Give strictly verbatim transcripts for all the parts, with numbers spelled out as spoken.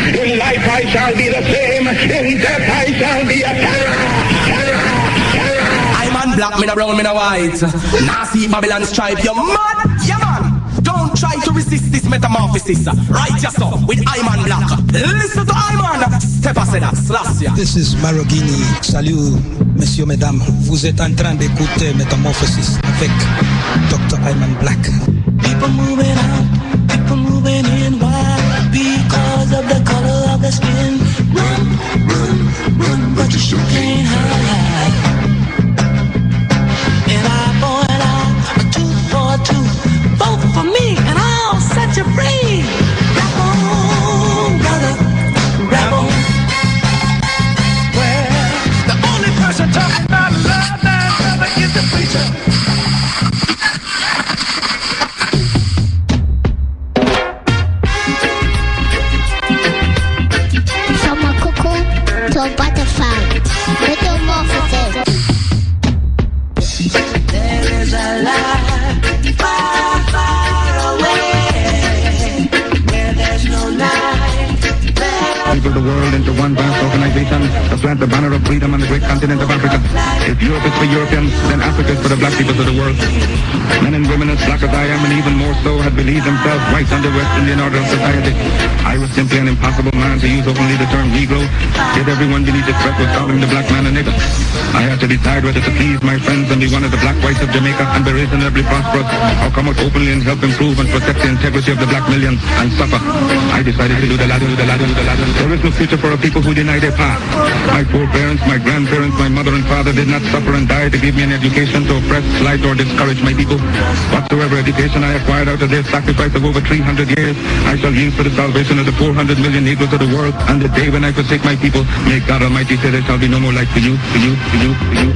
In life I shall be the same. In death I shall be a terror. Terror. Terror. I'm on black, me no brown, me no white. Nazi Babylon stripe, you mad? Yeah man. Don't try to resist this metamorphosis. Right yourself with Iman Black. Listen to Iman. Step aside, Slassia. This is Marogini. Salut, messieurs, mesdames. Vous êtes en train d'écouter Metamorphosis avec docteur Iman Black. People moving out, people moving in. Why? Because of the color of the skin. Run, run, run, but you sure can't hide. An eye for an eye, a tooth for a tooth. Vote for me and I'll set you free. Rap on, brother, rap on. Well, the only person talking about love now never is the preacher. From a cuckoo to a butterfly, metamorphosis. There is a life far, far away, where there's no night. People of the world into one vast organization to plant the banner of freedom on the great continent of Africa. If Europe is for Europeans, then Africa is for the black people of the world. Men and women as black as I am, and even more so, had believed themselves right under West Indian order of society. I was simply an impossible man to use openly the term Negro, yet everyone beneath the threat was calling the black man a nigger. I had to decide whether to please my friends and be one of the black whites of Jamaica and be reasonably prosperous, or come out openly and help improve and protect the integrity of the black millions and suffer. I decided to do the latter, do the latter, do the latter. There is no future for a people who deny their past. My foreparents, my grandparents, my mother and father did not suffer and die to give me an education to oppress, slight, or discourage my people. Whatsoever education I acquired out of their sacrifice of over three hundred years, I shall use for the salvation of the four hundred million Negroes of the world. And the day when I forsake my people, may God Almighty say there shall be no more life for you, for you, for you, for you.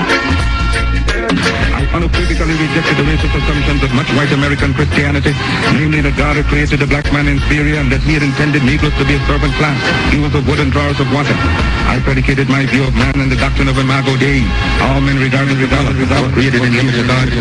I unequivocally rejected the racist assumptions of much white American Christianity, namely that God had created the black man inferior and that he had intended Negroes to be a servant class. He was of wood and drawers of water. I predicated my view of man and the doctrine of Imago Dei. All men regardless of God were created in the image of God.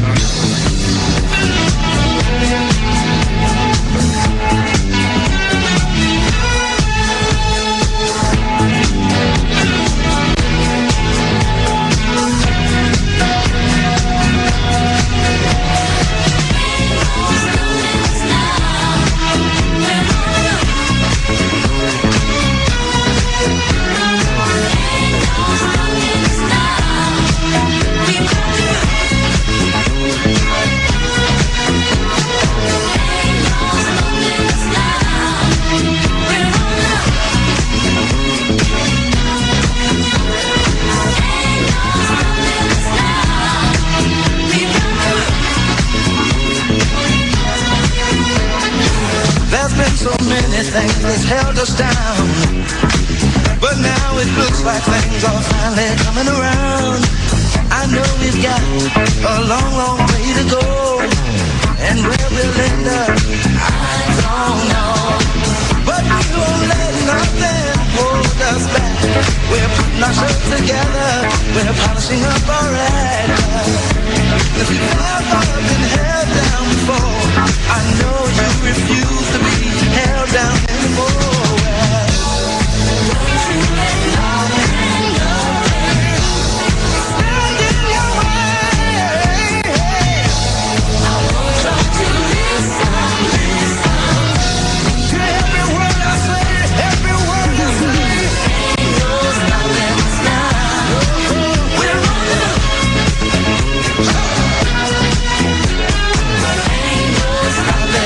Things that's held us down, but now it looks like things are finally coming around. I know we've got a long, long way to go, and where we'll end up, I don't know. But we won't let nothing hold us back. We're putting ourselves together, we're polishing up our act. If you've never been held down before, I know you refuse to be held down anymore. Stand in your way. I want you to listen, listen to every word I say, every word I say. Ain't no stopping us now. We're rolling. Ain't no stopping.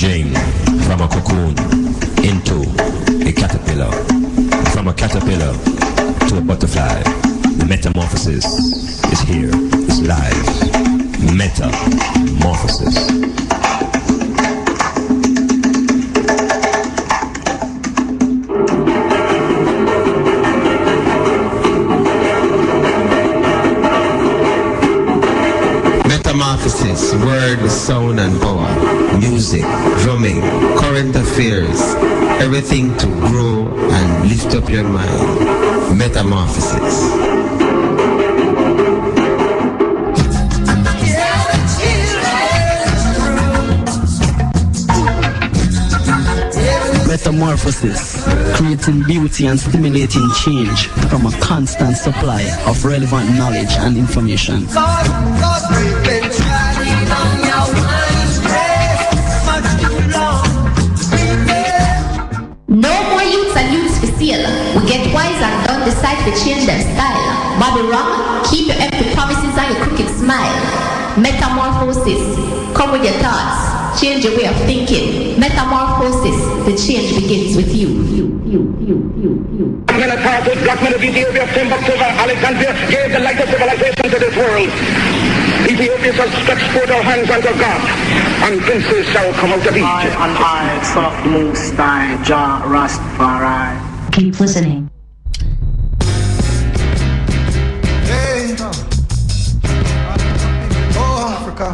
emerging from a cocoon into a caterpillar, from a caterpillar to a butterfly. The metamorphosis is here, is live. Metamorphosis. Metamorphosis, word, sound and power, music, drumming, current affairs, everything to grow and lift up your mind. Metamorphosis. Metamorphosis, creating beauty and stimulating change from a constant supply of relevant knowledge and information. No more youths and youths for sale. We get wise and don't decide to change their style. Bobby wrong, keep your empty promises and your crooked smile. Metamorphosis, come with your thoughts, change your way of thinking. Metamorphosis, the change begins with you. You, you, you, you, you. Black men started, black men of Ethiopia, Timbuktu, Alexandria gave the light of civilization to this world. Ethiopia shall stretch forth our hands unto God, and princes shall come out of Egypt. I and I, son of the Most High, Jah Rastafari. Keep listening. Hey, oh Africa.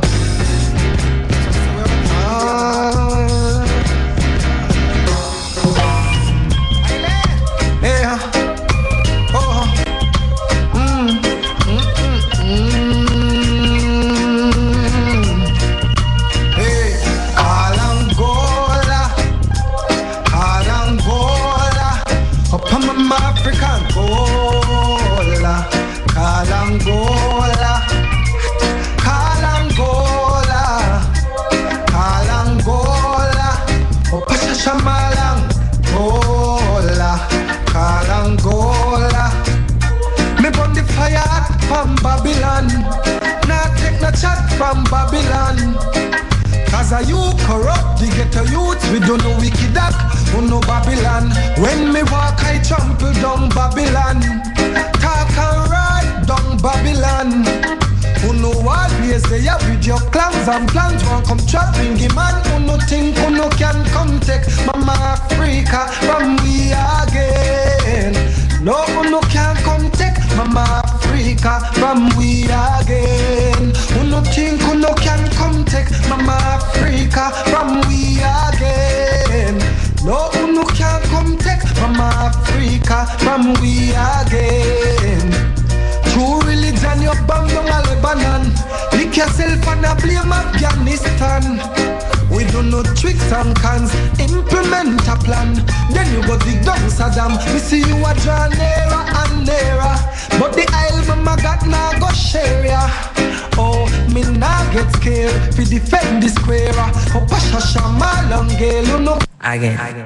From Babylon, cause a you corrupt the ghetto youth, we don't know wicked act, who know Babylon. When me walk I trample down Babylon, talk and ride down Babylon. Who know always they are with your clans and plans, won't come trapping the man, who no think who no can come take Mama Africa from we again. No, who no can come take Mama Africa from we again. Who no think who no can come take Mama Africa from we again. No, who no can come take Mama Africa from we again. True religion you bomb down a Lebanon, lick yourself and a blame Afghanistan. We do no tricks and cans, implement a plan. Then you go dig down Saddam. We see you a draw nearer and nearer, but the Isle mama got now go share ya. Oh, me nah get scared fi defend the square. Oh, Pasha Shama long girl, you know. Again. Again.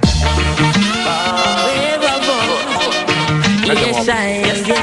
Yes, I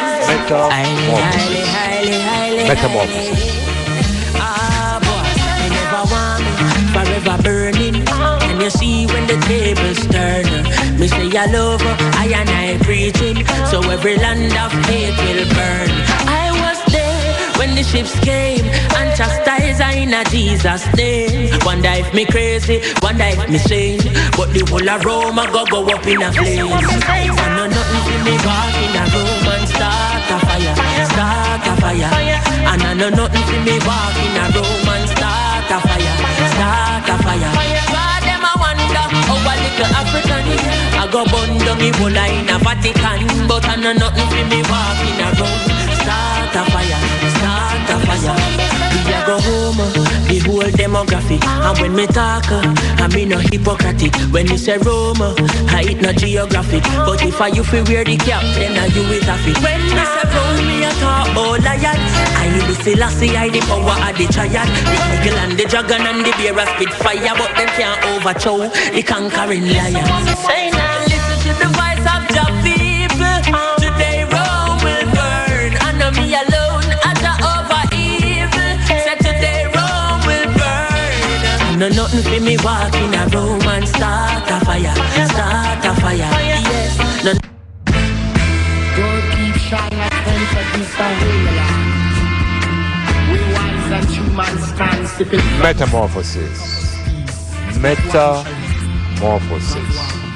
am. Metamorphosis. Ah, boy, you never want me forever burning. And you see when the tables turn, me say I love her, I and I preaching. So every land of hate will burn. I was there when the ships came and chastised I in a Jesus name. Wonder if me crazy, wonder if me sane, but the whole of Rome I go go up in a flame. I know nothing to me walk in a room and start a fire, start a fire. And I know nothing to me walk in a room and start a fire, start a fire. God them I wonder how a little African I go burn down the whole in a Vatican, but I know nothing to me walk in a room, start a fire, start a fire. We a go home, the whole demographic. And when me talk, I mean no hypocritic. When you say Rome, I eat no geographic. But if I you feel wear the cap, then I you it off it. When me say Rome, me a talk about lion. I the Selassie, I the power of the giant. The eagle and the dragon and the bear spit fire, but them can't overthrow the conquering lion. Say now, listen to the voice of your people. Today Rome will burn, and not me alone as a over evil. Say today Rome will burn. No, no, nothing for me walk in a room and start a fire, start a fire. Yes, no. Don't keep shying at them for this away. We wise and human stand sipping. Metamorphosis. Metamorphosis.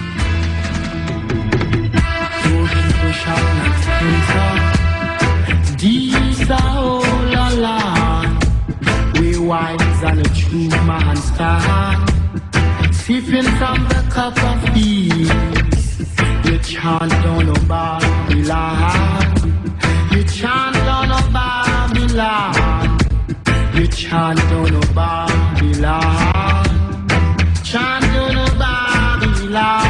These are all along. We wise and a true man stand, sipping from the cup of peace. You chant down on Babylon. You chant down on Babylon. You chant down on Babylon. Chant down on Babylon.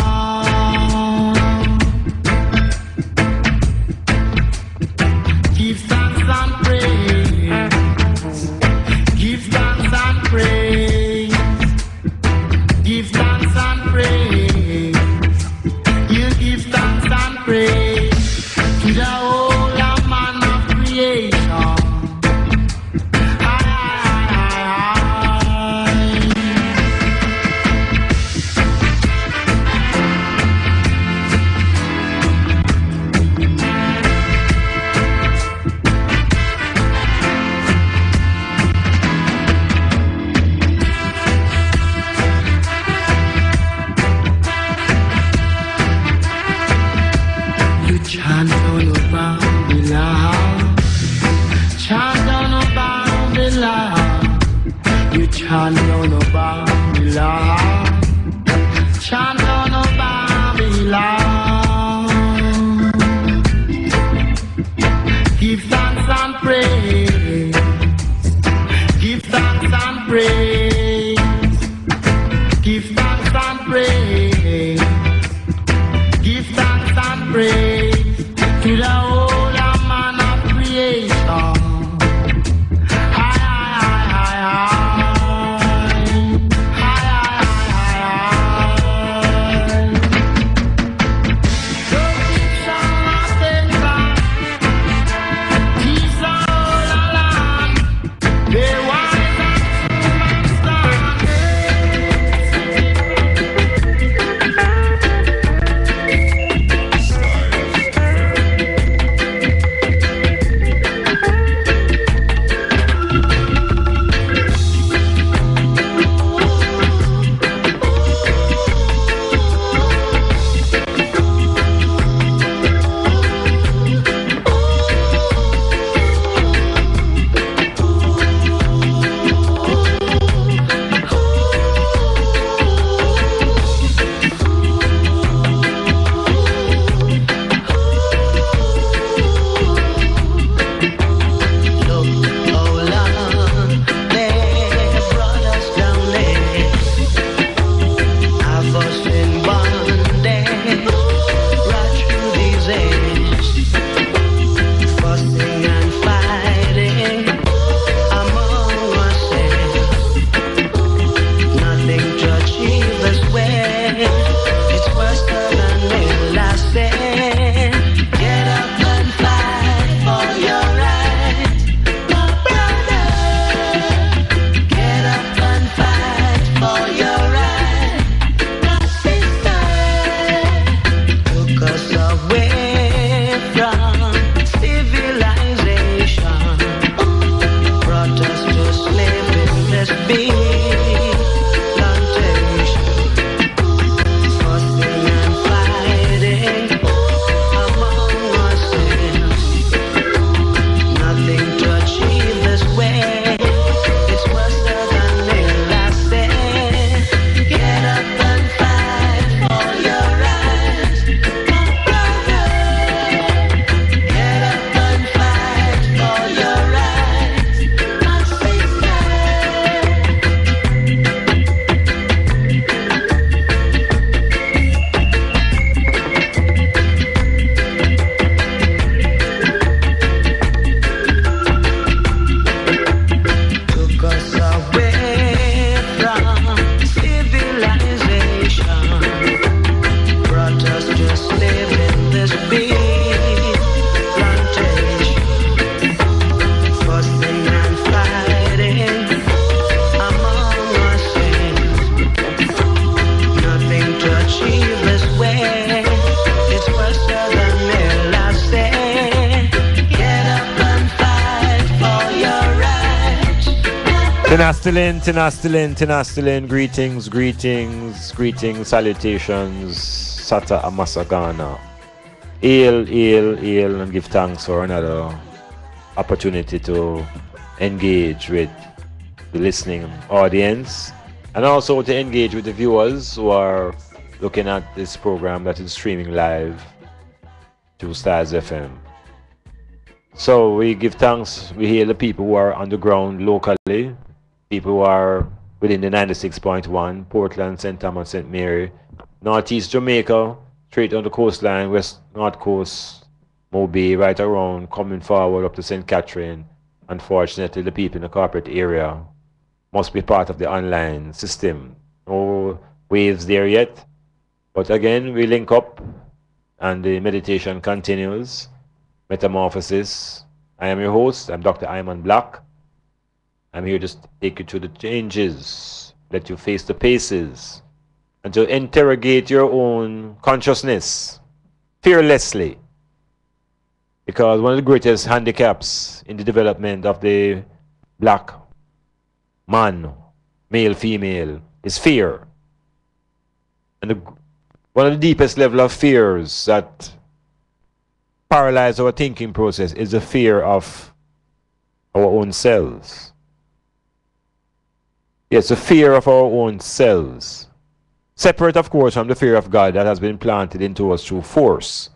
Give thanks and praise. Give thanks and praise. Give thanks and praise. You give thanks and praise to the whole man of creation. Aye, aye, aye, chant on the Babylon, chant on the Babylon. You chant on the Babylon, chant on the Babylon. Give thanks and praise. Give thanks and praise. Give thanks and praise. Give thanks and praise to the whole man of creation. Aye, aye, aye, aye, Tinastilin, Tinastilin, Tinastilin, greetings, greetings, greetings, salutations, Sata Amasagana. Hail, hail, hail, and give thanks for another opportunity to engage with the listening audience and also to engage with the viewers who are looking at this program that is streaming live to Stars F M. So we give thanks, we hail the people who are on the ground locally, people who are within the ninety-six point one, Portland, Saint Thomas, Saint Mary, Northeast Jamaica, straight on the coastline, West North Coast, Mobay, right around, coming forward up to Saint Catherine. Unfortunately, the people in the corporate area must be part of the online system. No waves there yet. But again, we link up and the meditation continues. Metamorphosis. I am your host. I'm Doctor Iman Black. I'm here to take you through the changes, let you face the paces, and to interrogate your own consciousness fearlessly. Because one of the greatest handicaps in the development of the black man, male, female, is fear. And the, one of the deepest level of fears that paralyze our thinking process is the fear of our own selves. Yes, the fear of our own selves. Separate, of course, from the fear of God that has been planted into us through force.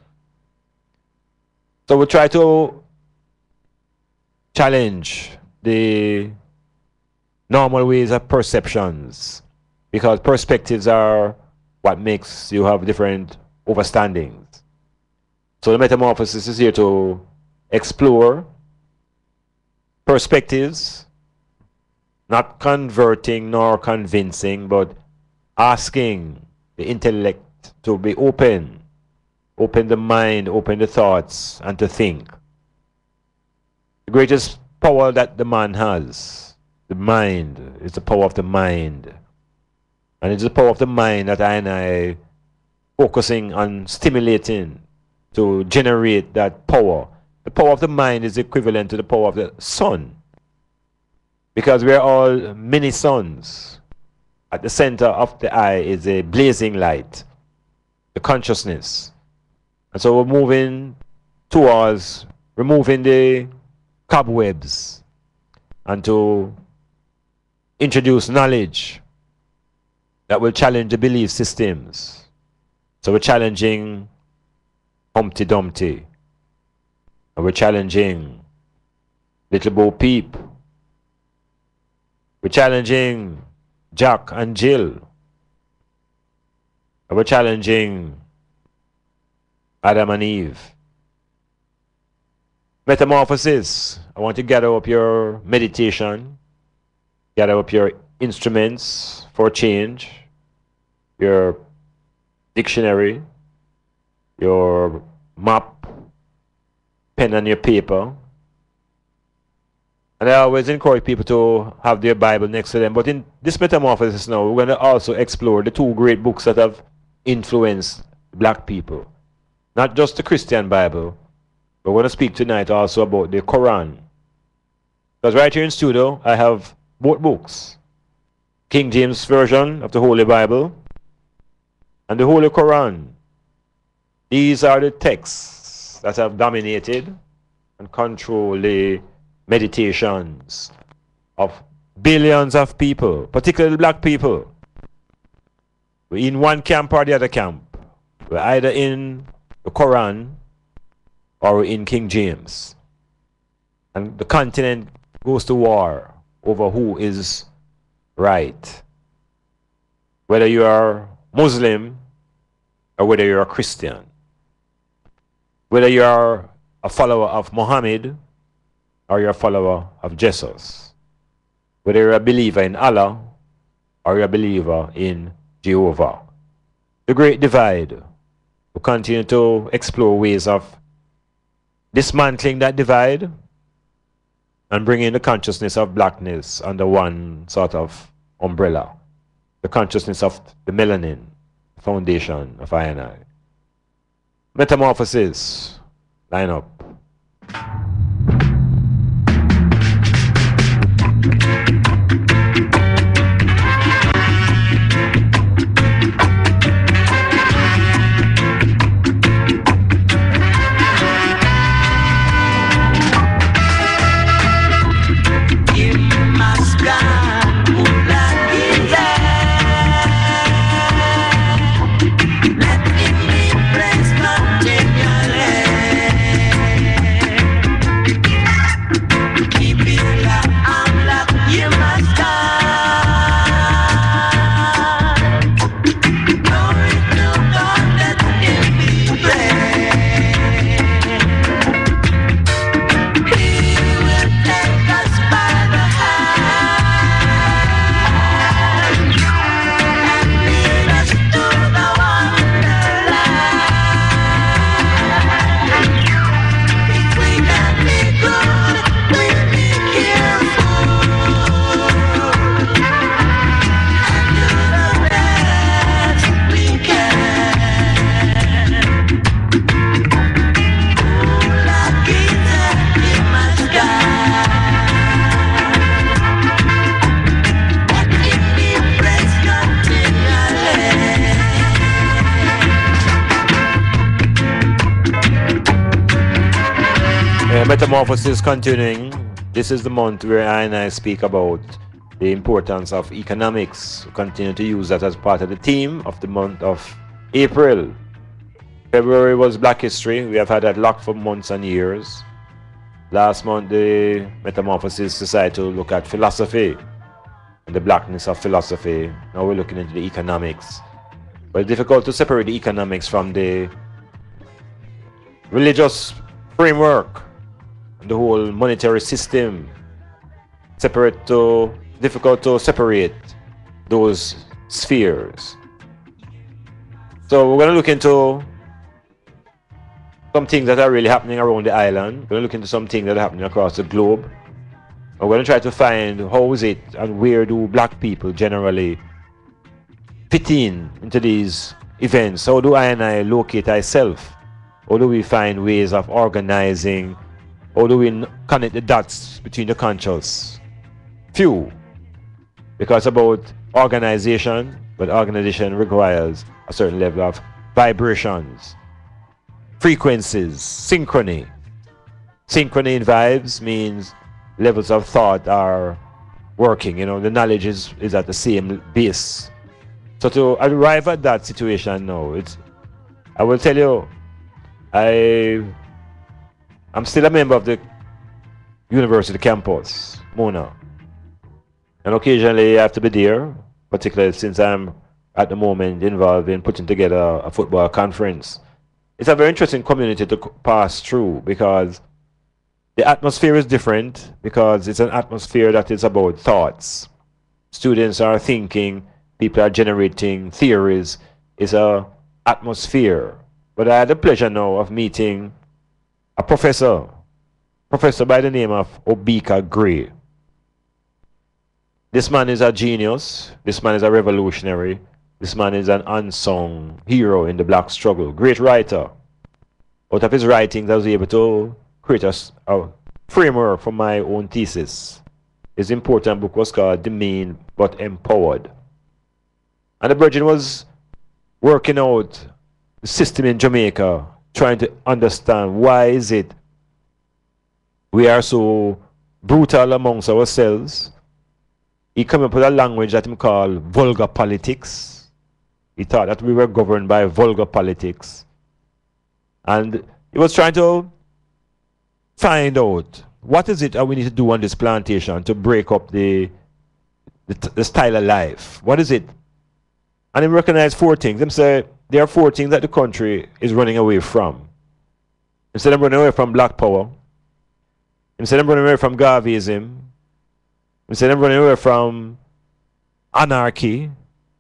So we try to challenge the normal ways of perceptions, because perspectives are what makes you have different overstandings. So the metamorphosis is here to explore perspectives, not converting nor convincing, but asking the intellect to be open, open the mind, open the thoughts, and to think. The greatest power that the man has, the mind, is the power of the mind. And it's the power of the mind that I and I focusing on stimulating to generate that power. The power of the mind is equivalent to the power of the sun, because we are all mini suns. At the center of the eye is a blazing light, the consciousness. And so we're moving towards removing the cobwebs and to introduce knowledge that will challenge the belief systems. So we're challenging Humpty Dumpty, and we're challenging Little Bo Peep. We're challenging Jack and Jill. And we're challenging Adam and Eve. Metamorphosis. I want to gather up your meditation, gather up your instruments for change, your dictionary, your map, pen and your paper. And I always encourage people to have their Bible next to them. But in this metamorphosis now, we're going to also explore the two great books that have influenced black people. Not just the Christian Bible, but we're going to speak tonight also about the Quran. Because right here in studio, I have both books. King James Version of the Holy Bible and the Holy Quran. These are the texts that have dominated and controlled the meditations of billions of people, particularly black people. We're in one camp or the other camp. We're either in the Quran or we're in King James. And the continent goes to war over who is right. Whether you are Muslim or whether you're a Christian. Whether you are a follower of Muhammad or you're a follower of Jesus. Whether you're a believer in Allah or you're a believer in Jehovah. The Great Divide. We continue to explore ways of dismantling that divide and bringing the consciousness of blackness under one sort of umbrella. The consciousness of the melanin, foundation of I and I. Metamorphosis. Line up. Metamorphosis continuing. This is the month where I and I speak about the importance of economics. We continue to use that as part of the theme of the month of April. February was Black History. We have had that locked for months and years. Last month, the Metamorphosis decided to look at philosophy and the blackness of philosophy. Now we're looking into the economics. But it's difficult to separate the economics from the religious framework, the whole monetary system. Separate to difficult to separate those spheres. So we're going to look into some things that are really happening around the island. We're going to look into some things that are happening across the globe. And we're going to try to find how is it and where do black people generally fit in into these events. How do I and I locate ourselves? How do we find ways of organizing? How do we connect the dots between the conscious few? Because about organization, but organization requires a certain level of vibrations, frequencies, synchrony. Synchrony in vibes means levels of thought are working, you know, the knowledge is, is at the same base. So to arrive at that situation now, it's, I will tell you, I, I'm still a member of the university campus, Mona. And occasionally I have to be there, particularly since I'm at the moment involved in putting together a football conference. It's a very interesting community to pass through because the atmosphere is different, because it's an atmosphere that is about thoughts. Students are thinking, people are generating theories. It's a atmosphere. But I had the pleasure now of meeting a professor, professor by the name of Obika Gray. This man is a genius. This man is a revolutionary. This man is an unsung hero in the black struggle. Great writer. Out of his writings, I was able to create a, a framework for my own thesis. His important book was called Demeaned But Empowered. And the Virgin was working out the system in Jamaica, trying to understand why is it we are so brutal amongst ourselves. He came up with a language that he called vulgar politics. He thought that we were governed by vulgar politics. And he was trying to find out what is it that we need to do on this plantation to break up the, the, the style of life. What is it? And he recognized four things. He said there are four things that the country is running away from. Instead of running away from black power, instead of running away from Garveyism, instead of running away from anarchy,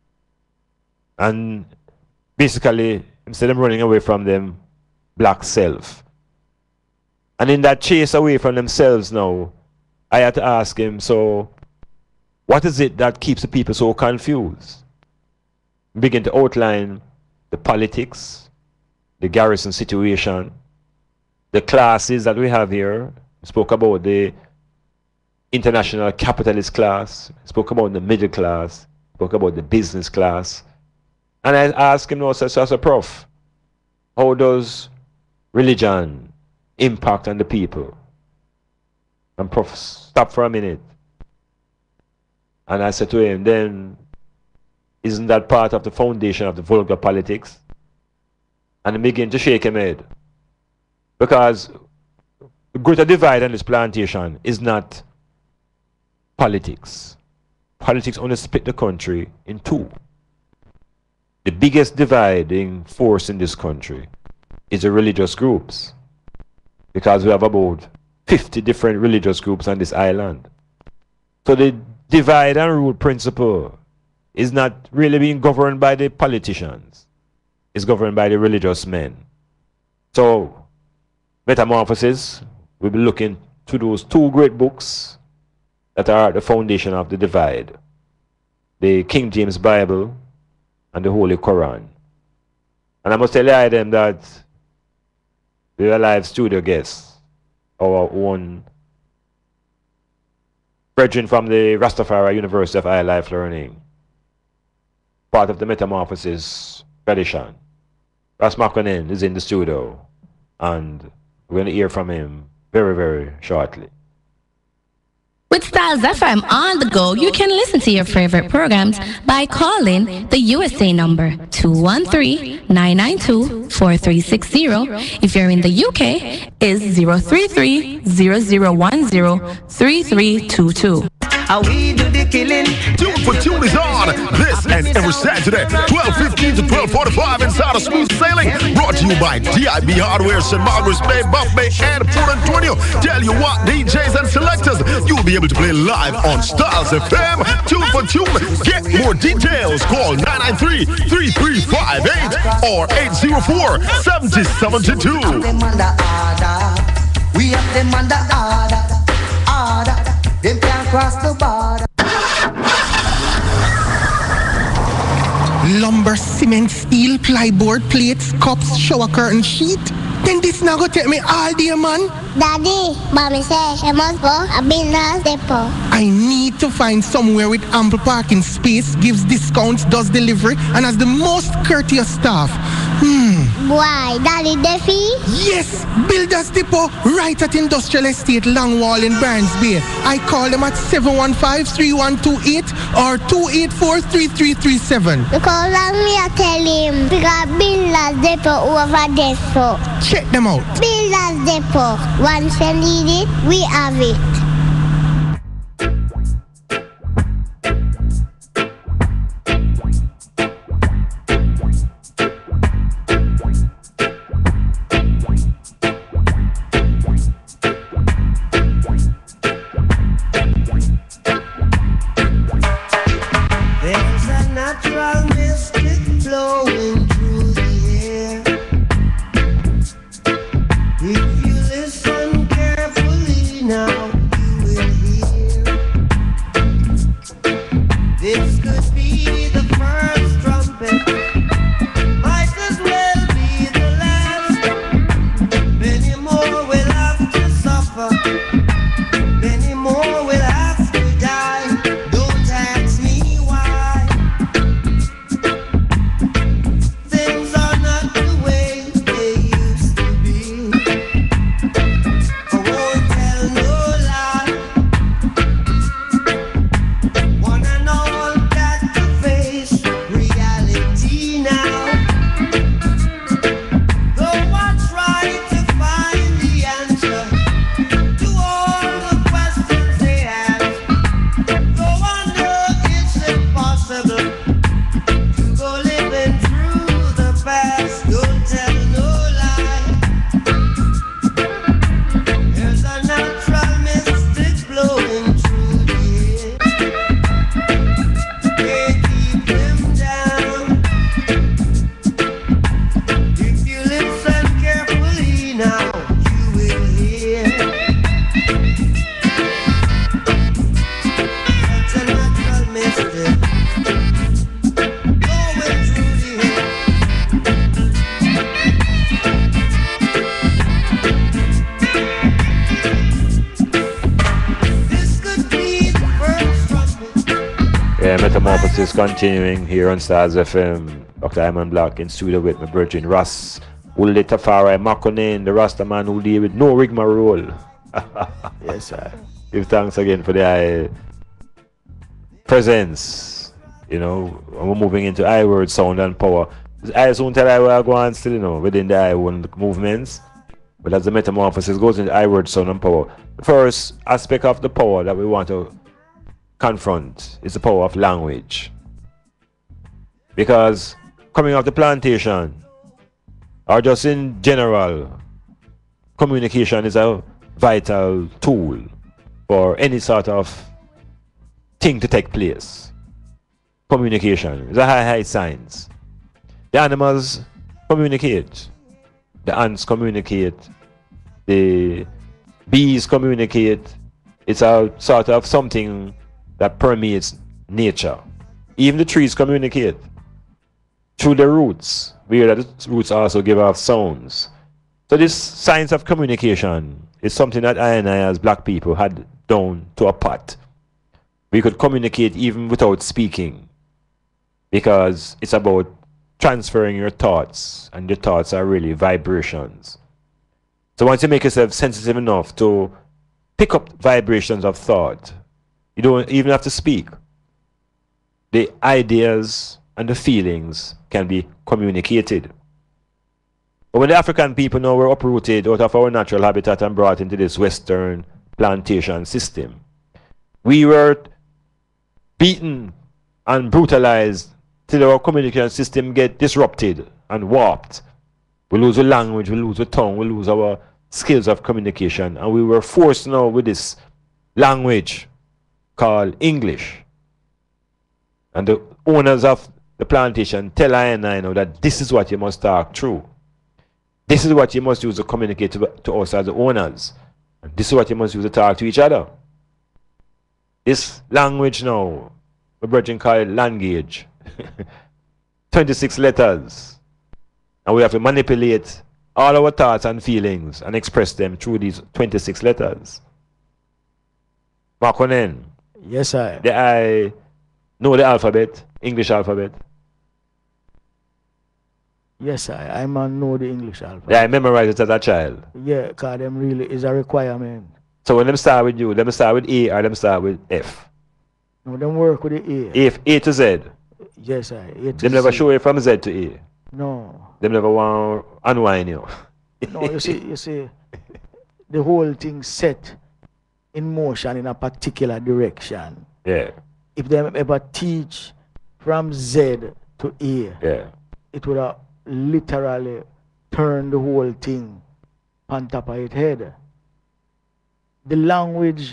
and basically, instead of running away from them, black self. And in that chase away from themselves now, I had to ask him, so what is it that keeps the people so confused? Begin to outline the politics, the garrison situation, the classes that we have here. Spoke about the international capitalist class, spoke about the middle class, spoke about the business class. And I asked him also, as a prof, how does religion impact on the people? And prof stopped for a minute. And I said to him, then isn't that part of the foundation of the vulgar politics? And he began to shake his head. Because the greater divide on this plantation is not politics. Politics only split the country in two. The biggest dividing force in this country is the religious groups. Because we have about fifty different religious groups on this island. So the divide and rule principle is not really being governed by the politicians. It's governed by the religious men. So, Metamorphosis, we'll be looking to those two great books that are at the foundation of the divide. The King James Bible and the Holy Quran. And I must tell you them that we are live studio guests, our own brethren from the Rastafari University of High Life Learning, part of the Metamorphosis tradition. Ras Makonnen is in the studio, and we're going to hear from him very, very shortly. With Styles F M on the go, you can listen to your favorite programs by calling the U S A number two one three, nine nine two, four three six zero. If you're in the U K, is zero three three, zero zero one zero, three three two two. How we do the killing. Tune for Tune is on this and every Saturday, twelve fifteen to twelve forty-five inside of Smooth Sailing. Brought to you by D I B Hardware, Saint Margaret's Bay, Buff Bay, and Port Antonio. Tell you what, D Js and selectors, you'll be able to play live on Styles F M. Tune for Tune. Get more details. Call nine nine three, three three five eight or eight zero four, seven zero seven two. We have them under order, order. Them can't cross the border. Lumber, cement, steel, plyboard, plates, cups, shower curtain, sheet. Then this now go take me all day, man. Daddy, mommy says I must go a business depot. I need to find somewhere with ample parking space, gives discounts, does delivery, and has the most courteous staff. Hmm. Why, Daddy Duffy? Yes, Builders Depot, right at Industrial Estate, Longwall in Barnes Bay. I call them at seven one five, three one two eight or two eight four, three three three seven. Because I'm me I tell him, because Builders Depot over there so. Check them out. Builders Depot, once you need it, we have it. Metamorphosis continuing here on Stars F M. Doctor Iman Black in studio with my virgin Russ Ule Tafari Makonin, the Rasta man who deal with no rigmarole. Yes, sir. Give thanks again for the uh, presence. You know, we're moving into I word sound and power. I soon tell I will go on still, you know, within the I word movements. But as the metamorphosis goes into I word sound and power, the first aspect of the power that we want to confront is the power of language. Because coming off the plantation, or just in general, communication is a vital tool for any sort of thing to take place. Communication is a high, high science. The animals communicate. The ants communicate. The bees communicate. It's a sort of something that permeates nature. Even the trees communicate through the roots. We hear that the roots also give off sounds. So this science of communication is something that I and I as black people had down to a pot. We could communicate even without speaking, because it's about transferring your thoughts, and your thoughts are really vibrations. So once you make yourself sensitive enough to pick up vibrations of thought, you don't even have to speak. The ideas and the feelings can be communicated. But when the African people now were uprooted out of our natural habitat and brought into this Western plantation system, we were beaten and brutalized till our communication system get disrupted and warped. We lose the language, we lose the tongue, we lose our skills of communication, and we were forced now with this language called English. And the owners of the plantation tell I and I know that this is what you must talk through. This is what you must use to communicate to, to us as the owners. And this is what you must use to talk to each other. This language now, my brethren call it language. twenty-six letters. And we have to manipulate all our thoughts and feelings and express them through these twenty-six letters. Makonnen. Yes, sir. The I know the alphabet, English alphabet. Yes, sir. I man know the English alphabet. Yeah, I memorized it as a child. Yeah, because them really is a requirement. So when them start with you, them start with A or them start with F? No, them work with the A. If A to Z? Yes, sir. A to them never Z. show you from Z to A? No. Them never want to unwind you? No, you see, you see, the whole thing set in motion in a particular direction. Yeah. If them ever teach from Z to A, yeah, it would have literally turned the whole thing on top of its head. The language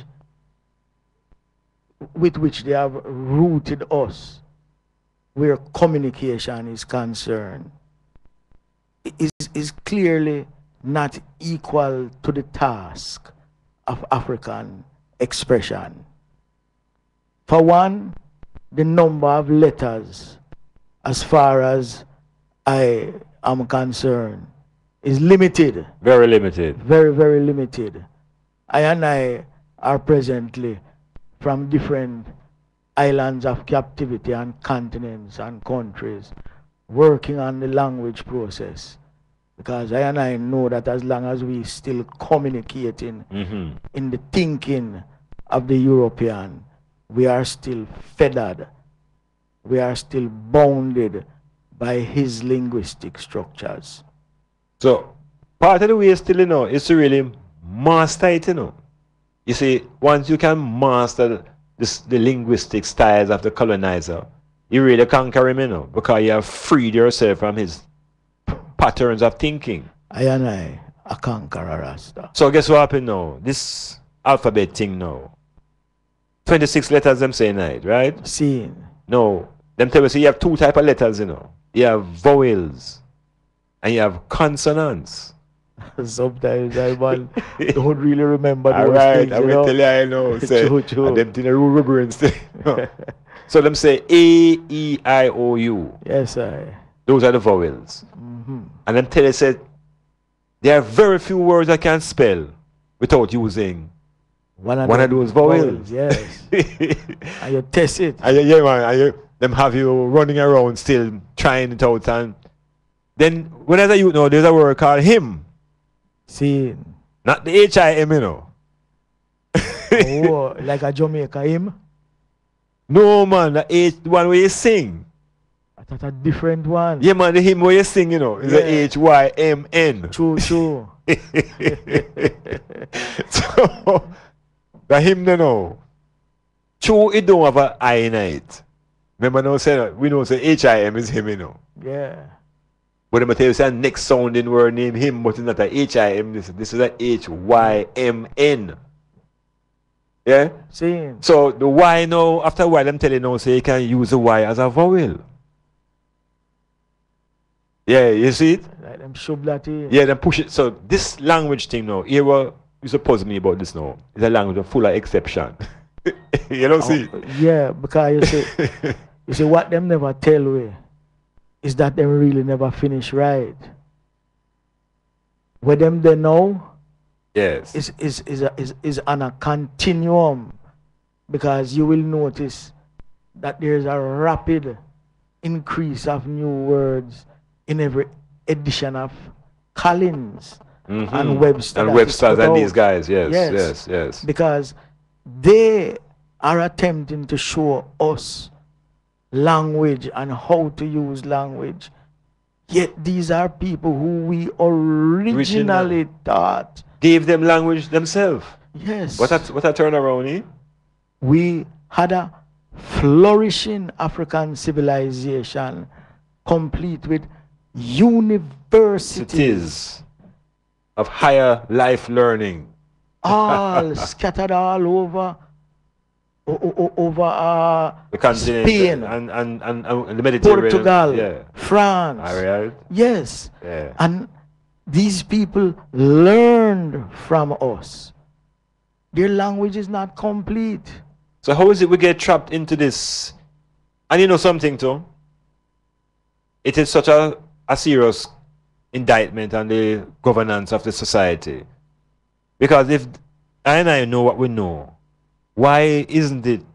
with which they have rooted us, where communication is concerned, is, is clearly not equal to the task of African expression. For one, the number of letters, as far as I am concerned, is limited. Very limited. Very, very limited. I and I are presently from different islands of captivity and continents and countries working on the language process. Because I and I know that as long as we still communicating mm-hmm. in the thinking of the European, we are still feathered. We are still bounded by his linguistic structures. So, part of the way still, you know, is to really master it, you know. You see, once you can master this, the linguistic styles of the colonizer, you really conquer him, you know, because you have freed yourself from his patterns of thinking. I and I, a conqueror Rasta. So guess what happened now? This alphabet thing now. twenty-six letters them saying it, right? See. No. Them tell us you have two type of letters, you know. You have vowels and you have consonants. Sometimes I man don't really remember those all right, things. I will tell you I know. Say, true, true. And them thing are reverence. So them say A, E, I, O, U. Yes, sir. Those are the vowels. Mm-hmm. And then tell you said there are very few words I can spell without using one of, one of those vowels. vowels yes. And you test it. And you, yeah, man. And you, them have you running around still trying it out. And then whenever you know, there's a word called him. See. Not the H I M, you know. Oh, like a Jamaica hymn? No, man. The H, the one where you sing. I thought a different one. Yeah, man. The hymn where you sing, you know, is yeah. a H Y M N. True, true. So, the hymn, you know. True, it don't have an I in it. Remember, now say, we know say H I M is him, you know. Yeah. But I'm tell you say next sounding word name him, but it's not a H I M. This, this is a H Y M N. Yeah? See. So the Y now, after a while, I'm telling you now, say you can use the Y as a vowel. Yeah, you see it? Like them shove that in. Yeah, then push it. So this language thing now, here what you suppose me about this now, is a language full of exception. You don't oh, see? Yeah, because you see, you see what them never tell we is that them really never finish right. Where them they know yes. is is is a, is is on a continuum, because you will notice that there's a rapid increase of new words in every edition of Collins Mm-hmm. and Webster. And that is Webster's put and out. these guys, yes, yes, yes. Because they are attempting to show us language and how to use language. Yet these are people who we originally Original. taught. Gave them language themselves. Yes. What a, what a turnaround, eh? We had a flourishing African civilization complete with universities. Cities of higher life learning. all scattered all over o- o- over uh, The continent Spain, and, and, and, and the Mediterranean. Portugal, Yeah. France. All right. Yes. Yeah. And these people learned from us. Their language is not complete. So how is it we get trapped into this? And you know something too? It is such a, a serious indictment on the governance of the society. Because if I and I know what we know, why isn't it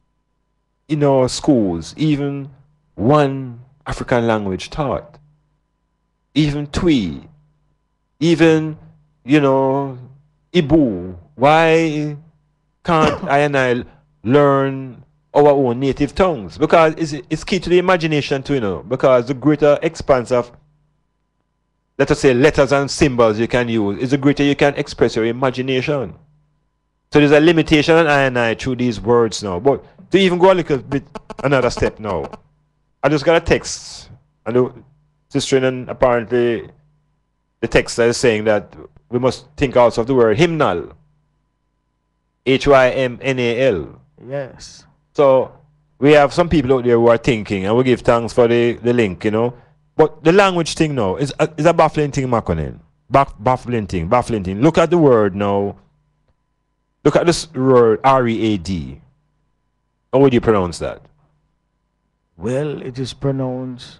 in our schools even one African language taught? Even Twi, even, you know, Ibu. Why can't I and I learn our own native tongues? Because it's, it's key to the imagination too, you know, because the greater expanse of, let us say, letters and symbols you can use is the greater you can express your imagination. So there's a limitation on I and I through these words now. But to even go a little bit another step now, I just got a text, and the sister, and apparently the text is saying that we must think also of the word hymnal. H Y M N A L. Yes. So we have some people out there who are thinking, and we give thanks for the, the link, you know. But the language thing now is a, is a baffling thing, Makonnen. Baff, baffling thing, baffling thing. Look at the word now. Look at this word R E A D. How would you pronounce that? Well, it is pronounced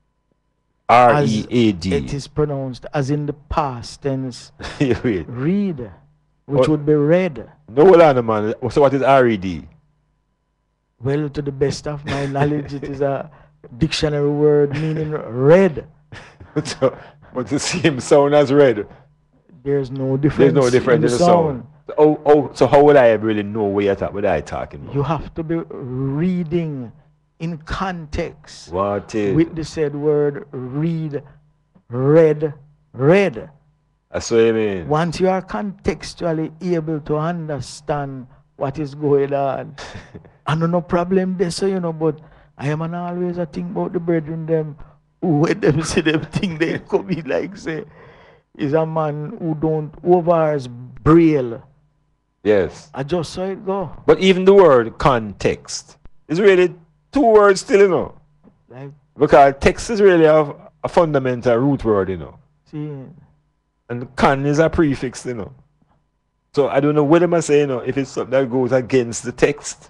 R E A D. It is pronounced as in the past tense. Wait. Read, which What? would be read. No, hold on, man. So what is R E D? Well, to the best of my knowledge, it is a dictionary word meaning read. So, what's the same sound as red? There's no difference. There's no difference in the sound. Oh, oh, so how would I really know where you're talking, what I talking about? You have to be reading in context What is? with the said word read, read, read. That's what I mean. Once you are contextually able to understand what is going on, I know no problem there, so you know, but I am an always a think about the brethren them who when them see them thing they come in like say is a man who don't overs braille. Yes. I just saw it go. But even the word context is really two words still, you know. Like, because text is really a, a fundamental root word, you know. see, And con is a prefix, you know. So I don't know what am I saying, you know, if it's something that goes against the text.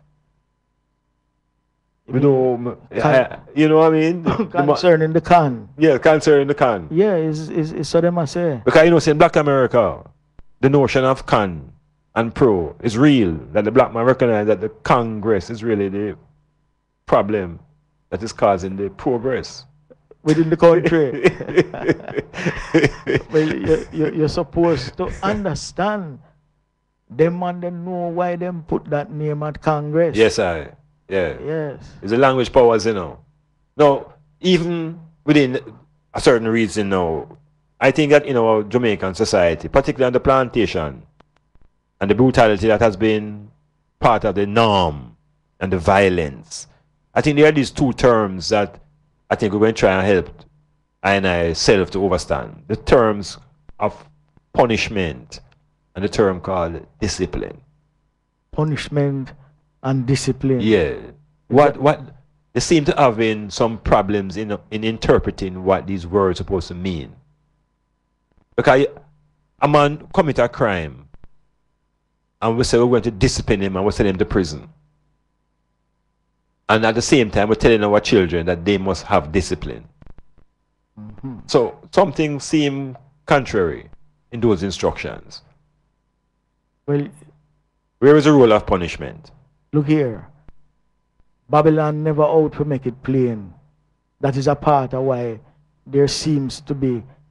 You know, I, you know what I mean? concerning the con. Yeah, concerning the con. Yeah, is is is so them I say. Because you know, say in Black America, the notion of con and pro is real. That the black man recognize that the Congress is really the problem that is causing the progress within the country. Well, you, you, you're supposed to understand. Them man they know why them put that name at Congress. Yes, I. Yeah. Yes. It's the language powers, you know. No, even within a certain reason now, I think that in our Jamaican society, particularly on the plantation, and the brutality that has been part of the norm and the violence, I think there are these two terms that I think we're going to try and help I and I self to understand. The terms of punishment and the term called discipline. Punishment and discipline. Yeah. What what they seem to have been some problems in in interpreting what these words are supposed to mean. Because a man commit a crime and we say we're going to discipline him and we send him to prison. And at the same time we're telling our children that they must have discipline. Mm-hmm. So something seems contrary in those instructions. Well, where is the role of punishment? Look here. Babylon never out to make it plain. That is a part of why there seems to be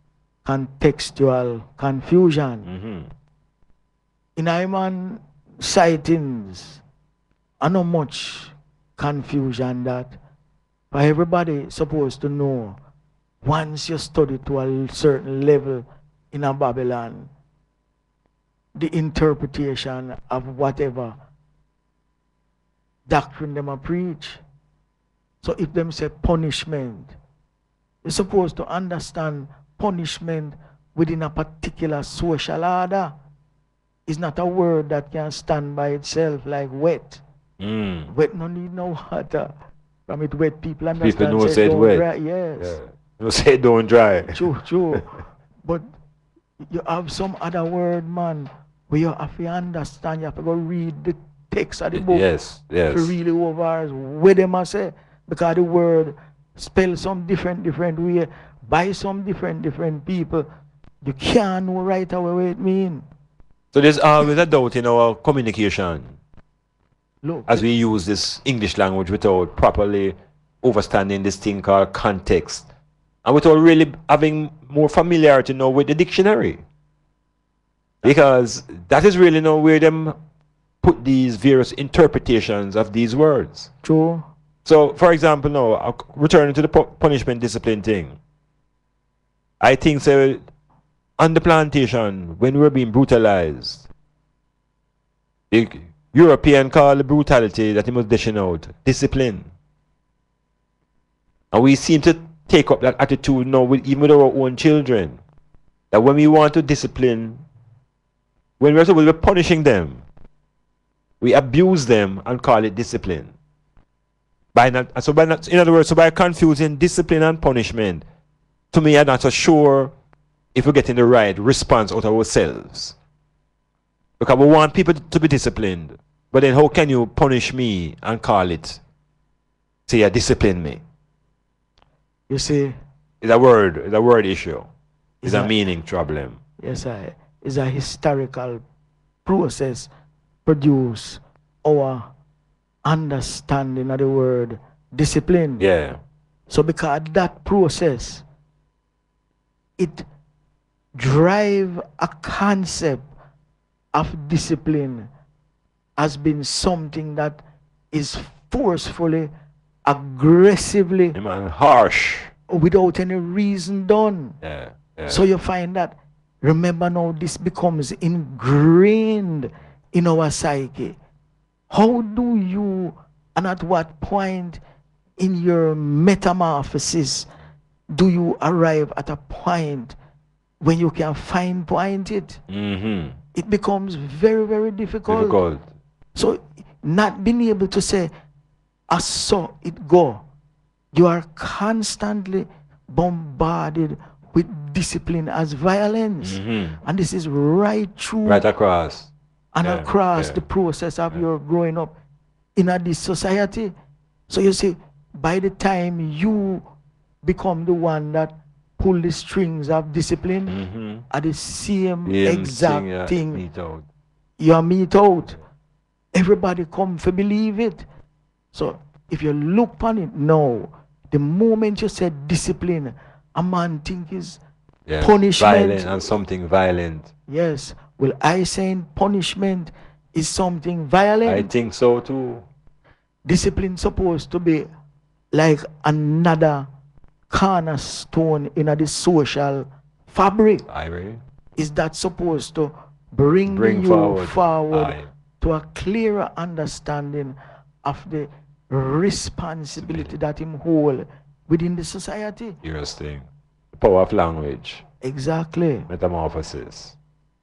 contextual confusion. Mm-hmm. In Iman sightings, I know much confusion that for everybody supposed to know once you study to a certain level in a Babylon, the interpretation of whatever doctrine them a preach. So if them say punishment, you're supposed to understand punishment within a particular social order. It's not a word that can stand by itself like wet. Mm. Wet no need no water. From it wet people understand. People know say say it don't wet. dry. Yes. Yeah. No say don't dry. True, true. But you have some other word, man, where you have to understand, you have to go read the text of the book. Yes, yes. To really over where they must say. Because the word spell some different, different way by some different, different people. You can't know right away what it means. So there's always a doubt in our communication. Look, as we use this English language without properly understanding this thing called context. And without really having more familiarity now with the dictionary. Because that is really now where them put these various interpretations of these words. True. So, for example, now, returning to the pu punishment discipline thing. I think so, on the plantation, when we were being brutalized, the European call the brutality that he was dishing out discipline. And we seem to take up that attitude now with even with our own children. That when we want to discipline, when we're supposed to be punishing them, we abuse them and call it discipline. By not, so by not, in other words, so by confusing discipline and punishment, to me, I'm not so sure if we're getting the right response out of ourselves. Because we want people to be disciplined, but then how can you punish me and call it, say, you discipline me? You see, it's a word, it's a word issue. It's a, a meaning problem. Yes, I. It's a historical process produce our understanding of the word discipline. Yeah. So because that process, it drive a concept of discipline has been something that is forcefully, aggressively, man, harsh, without any reason done. Yeah, yeah. So you find that, remember now, this becomes ingrained in our psyche. How do you, and at what point in your metamorphosis do you arrive at a point when you can fine point it? Mm-hmm. It becomes very, very difficult. Difficult. So not being able to say, I saw it go. You are constantly bombarded with discipline as violence. Mm-hmm. And this is right through. Right across. And yeah, across yeah. the process of yeah. your growing up in a, this society. So you see, by the time you become the one that pull the strings of discipline, mm-hmm. at the same yeah, exact thing, yeah, thing meet out. you meet out. Everybody come to believe it. So if you look upon it now, the moment you said discipline, a man think is yeah, punishment. Violent and something violent. Yes. Well, I saying punishment is something violent. I think so too. Discipline supposed to be like another cornerstone in the social fabric. I agree. Is that supposed to bring, bring you forward, forward to a clearer understanding of the responsibility that him hold within the society? Interesting. The power of language. Exactly. Metamorphosis.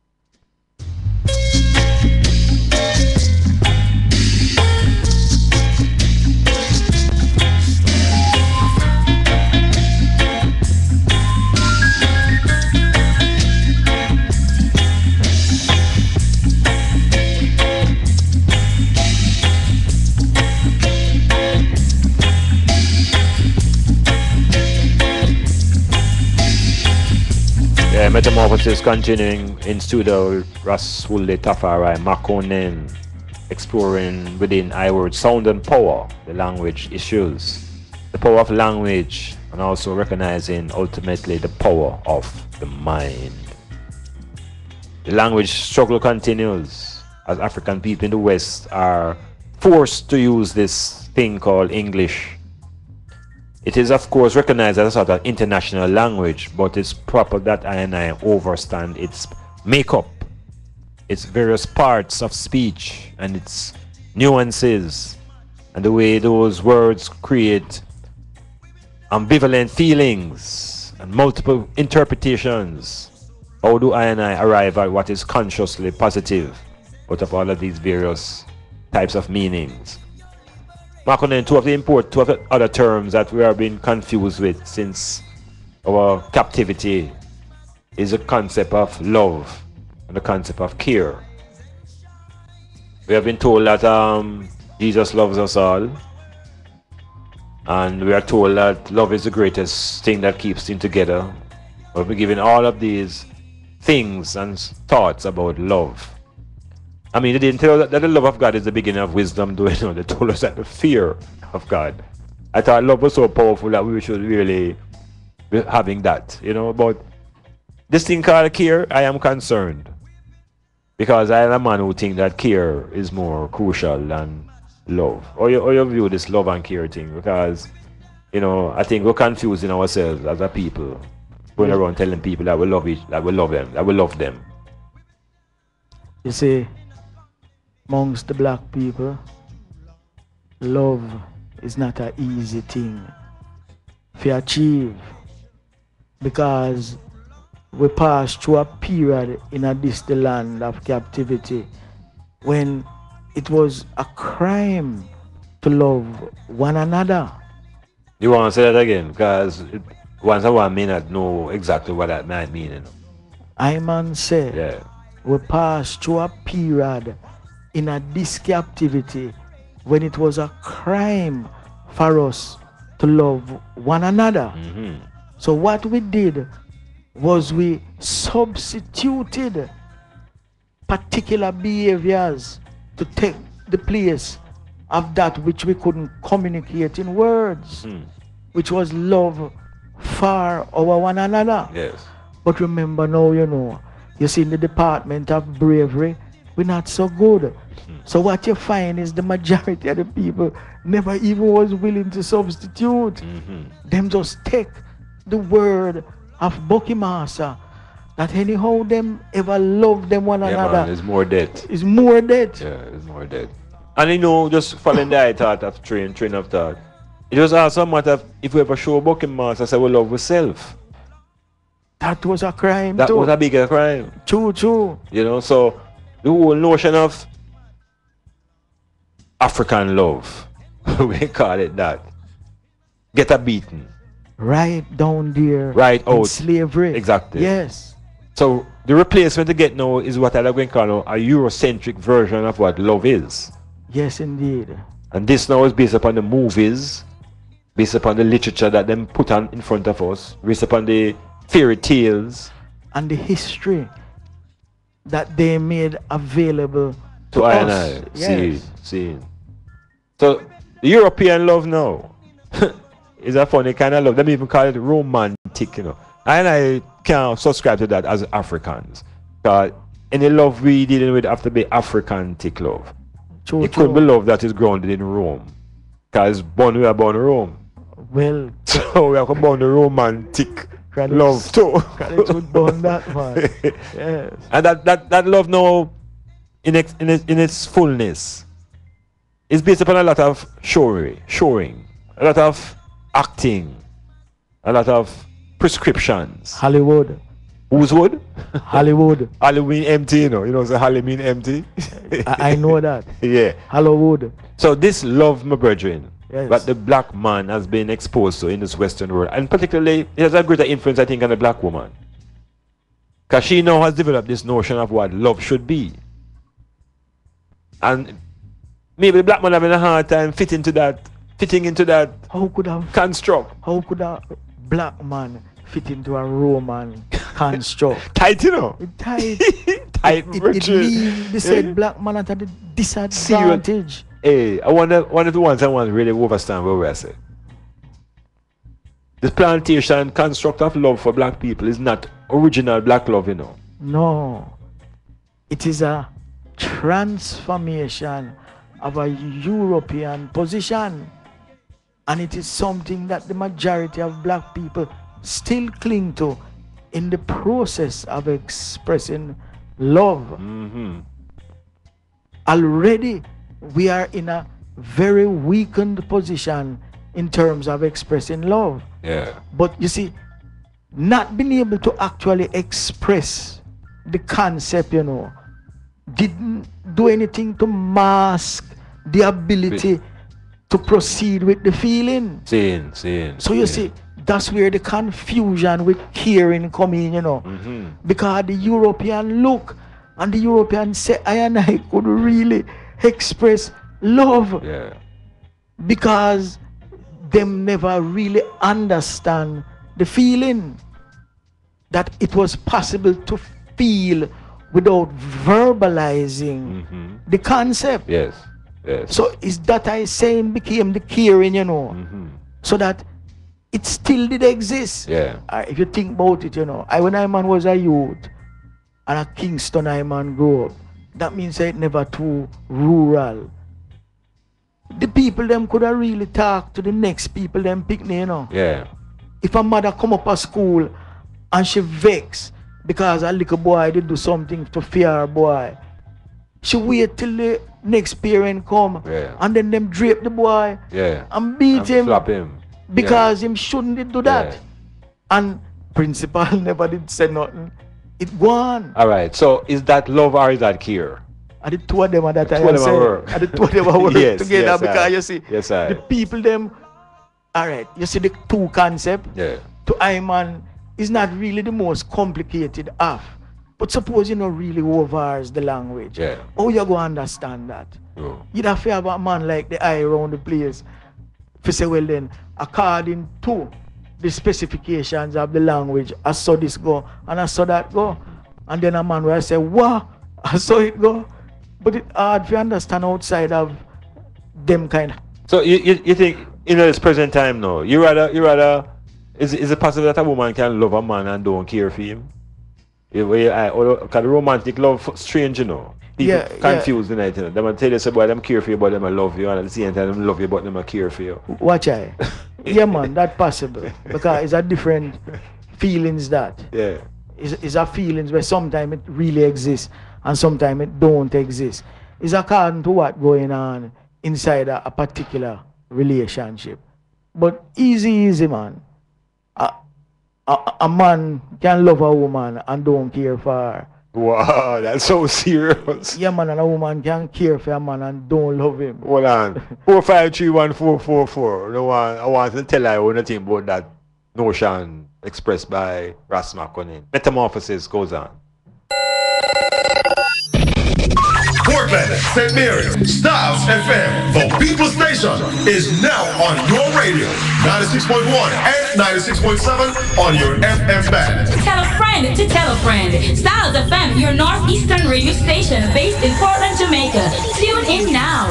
Yeah, Metamorphosis continuing in studio. Raswule Tafari Makonnen exploring within I word sound and power, the language issues, the power of language and also recognizing ultimately the power of the mind. The language struggle continues as African people in the West are forced to use this thing called English. It is of course recognized as a sort of international language, but it's proper that I and I understand its makeup, its various parts of speech and its nuances, and the way those words create ambivalent feelings and multiple interpretations. How do I and I arrive at what is consciously positive out of all of these various types of meanings? Mark on then two of the import, two of the other terms that we are being confused with since our captivity is the concept of love and the concept of care. We have been told that um, Jesus loves us all, and we are told that love is the greatest thing that keeps things together. We've been given all of these things and thoughts about love. I mean, they didn't tell us that the love of God is the beginning of wisdom, though. You know, they told us that the fear of God. I thought love was so powerful that we should really be having that, you know. But this thing called care, I am concerned, because I am a man who thinks that care is more crucial than love. Or you, or you view this love and care thing, because, you know, I think we're confusing ourselves as a people, going around telling people that we love each, that we love them, that we love them. You see, amongst the black people, love is not an easy thing to achieve, because we pass through a period in a this the land of captivity when it was a crime to love one another. You want to say that again? Because it, once one may not know exactly what that might mean. You know? I man say, yeah. We pass through a period in a this captivity when it was a crime for us to love one another. Mm-hmm. So what we did was we substituted particular behaviors to take the place of that which we couldn't communicate in words, mm. which was love for our one another. Yes. But remember now, you know, you see in the department of bravery, we're not so good. Mm. So what you find is the majority of the people never even was willing to substitute. Mm-hmm. Them just take the word of Bucky Master, that anyhow them ever love them one yeah, another. Man, it's more dead. It's more dead. Yeah, it's more dead. And you know, just following the thought of train, train of thought, it was also a matter of if we ever show Bucky Master, say we love ourselves. That was a crime That too. was a bigger crime. True, true. You know, so the whole notion of African love, we call it that, get a beating. Right down there. Right out. Slavery. Exactly. Yes. So the replacement to get now is what I'm going to call a Eurocentric version of what love is. Yes, indeed. And this now is based upon the movies, based upon the literature that them put on in front of us, based upon the fairy tales. And the history that they made available to, to I us. and I. Yes. See, see. So the European love now is a funny kind of love. Them even call it romantic, you know. I and I can't subscribe to that as Africans. Because any love we dealing with have to be African-tic love. True, it true. couldn't be love that is grounded in Rome. Because born we are born in Rome. Well, so we are born the romantic love too. It would burn that man. Yes. And that, that, that love now in its, in its in its fullness is based upon a lot of showing, showing, a lot of acting, a lot of prescriptions. Hollywood. Whose wood? Hollywood. Halloween empty, you know. You know, so Halloween empty. I, I know that. Yeah. Hollywood. So this love, my brethren, yes. that the black man has been exposed to in this Western world, and particularly it has a greater influence, I think, on the black woman. Because she now has developed this notion of what love should be. And maybe the black man having a hard time fitting into that, fitting into that how could a construct. How could a black man fit into a Roman construct? Tight, you know. Tight. Tight. It, it, it leaves the said yeah. black man at a disadvantage. Hey, I wonder one of the ones I want to really understand what we are saying. This plantation construct of love for black people is not original black love, you know. No. It is a transformation of a European position. And it is something that the majority of black people still cling to in the process of expressing love. Mm-hmm. Already, we are in a very weakened position in terms of expressing love. Yeah. But you see, not being able to actually express the concept, you know, didn't do anything to mask the ability to proceed with the feeling. Seeing, seeing. So you see, that's where the confusion with caring come in, you know. Mm-hmm. Because the European look and the European say, I and I could really express love. Yeah. Because them never really understand the feeling that it was possible to feel without verbalizing mm-hmm. the concept. Yes. Yes. So is that I saying became the caring, you know, mm-hmm. so that it still did exist. Yeah. Uh, if you think about it, you know, I when I man was a youth and a Kingston I man grew up, that means it never too rural. The people them could have really talk to the next people them picnic, you know. Yeah. If a mother come up at school and she vex because a little boy did do something to fear her boy, she wait till the next parent come yeah. and then them drape the boy yeah. and beat and him, flap him because yeah. him shouldn't do that. Yeah. And principal never did say nothing. It gone. All right. So is that love or is that care? And the two of them are that the I two of them say. work. And the two of them are work yes, together yes, because I. you see yes, I. the people them. All right. You see the two concept. Yeah. To Iman is not really the most complicated half. But suppose you know really overs the language. Yeah. How you go understand that? Oh. You'd have to have a man like the eye around the place. To say, well then, according to the specifications of the language, I saw this go and I saw that go. And then a man will say, wow, I saw it go. But it's hard to understand outside of them kind of. So you, you, you think in this present time now, you rather you rather is is it possible that a woman can love a man and don't care for him? Because the romantic love strange, you know. People yeah, confused yeah. tonight, you know. They might tell you say, boy, them care for you, but them I love you, and at the same time them love you, but them I care for you. Watch I. Yeah man, that's possible. Because it's a different feelings that. Yeah. It's, it's a feelings where sometimes it really exists and sometimes it don't exist. It's according to what going on inside a, a particular relationship. But easy, easy man. A, a, a man can love a woman and don't care for her. Wow, that's so serious. Yeah man, and a woman can care for a man and don't love him. Hold on. four five three one four four four. No one, I want to tell you anything about that notion expressed by Ras McCunnin. Metamorphosis goes on. Portland, Saint Mary, Styles F M, the People Station, is now on your radio. ninety-six point one and ninety-six point seven on your F M band. Tell a friend to tell a friend. Styles F M, your northeastern radio station based in Portland, Jamaica. Tune in now.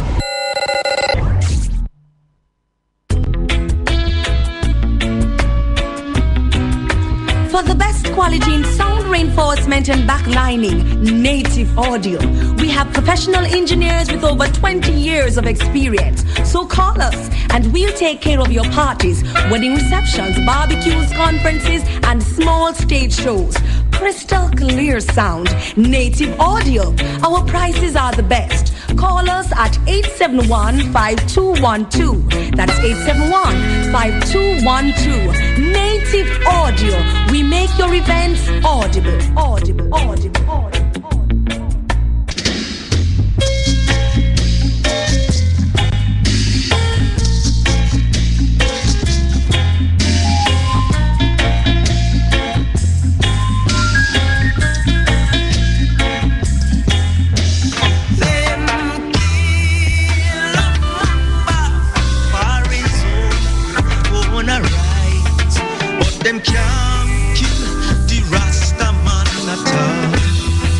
For the best quality in sound reinforcement and backlining, Native Audio. We have professional engineers with over twenty years of experience. So call us and we'll take care of your parties, wedding receptions, barbecues, conferences, and small stage shows. Crystal clear sound, Native Audio. Our prices are the best. Call us at eight seven one, five two one two. That's eight seven one, five two one two. Native Audio. We make your events audible, audible, audible, audible. Them can't kill the Rasta man at all.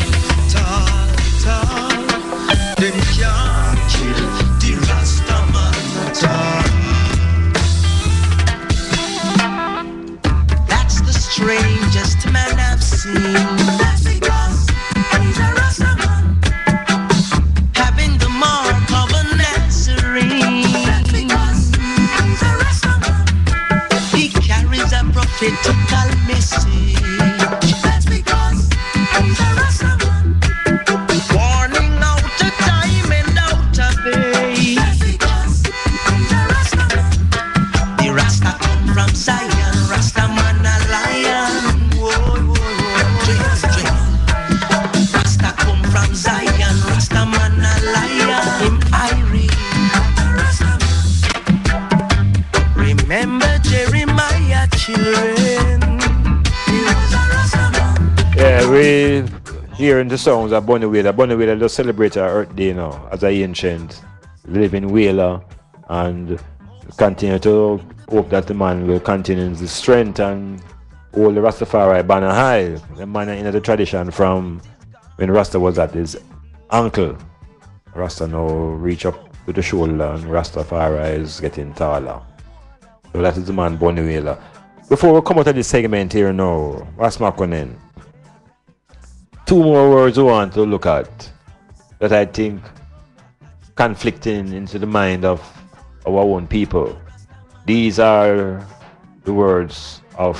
hearing the sounds of Bunny Wailer. Bunny Wailer just celebrate her Earth Day now as a ancient living whaler, and continue to hope that the man will continue the strength and hold the Rastafari banner high. The man in the tradition from when Rasta was at his uncle. Rasta now reach up to the shoulder and Rastafari is getting taller. So that is the man Bunny Wailer. Before we come out of this segment here now, what's Makonnen? Two more words we want to look at that I think conflicting into the mind of our own people. These are the words of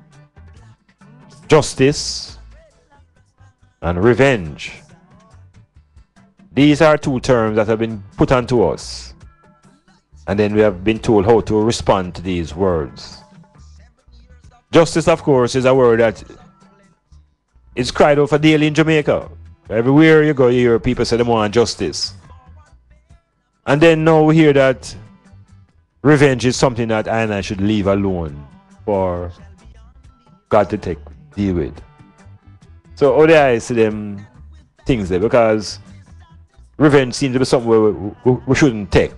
justice and revenge. These are two terms that have been put onto us, and then we have been told how to respond to these words. Justice, of course, is a word that is cried out for daily in Jamaica. Everywhere you go, you hear people say they want justice. And then now we hear that revenge is something that I and I should leave alone for God to take deal with. So how do I see them things there? Because revenge seems to be something we, we, we shouldn't take.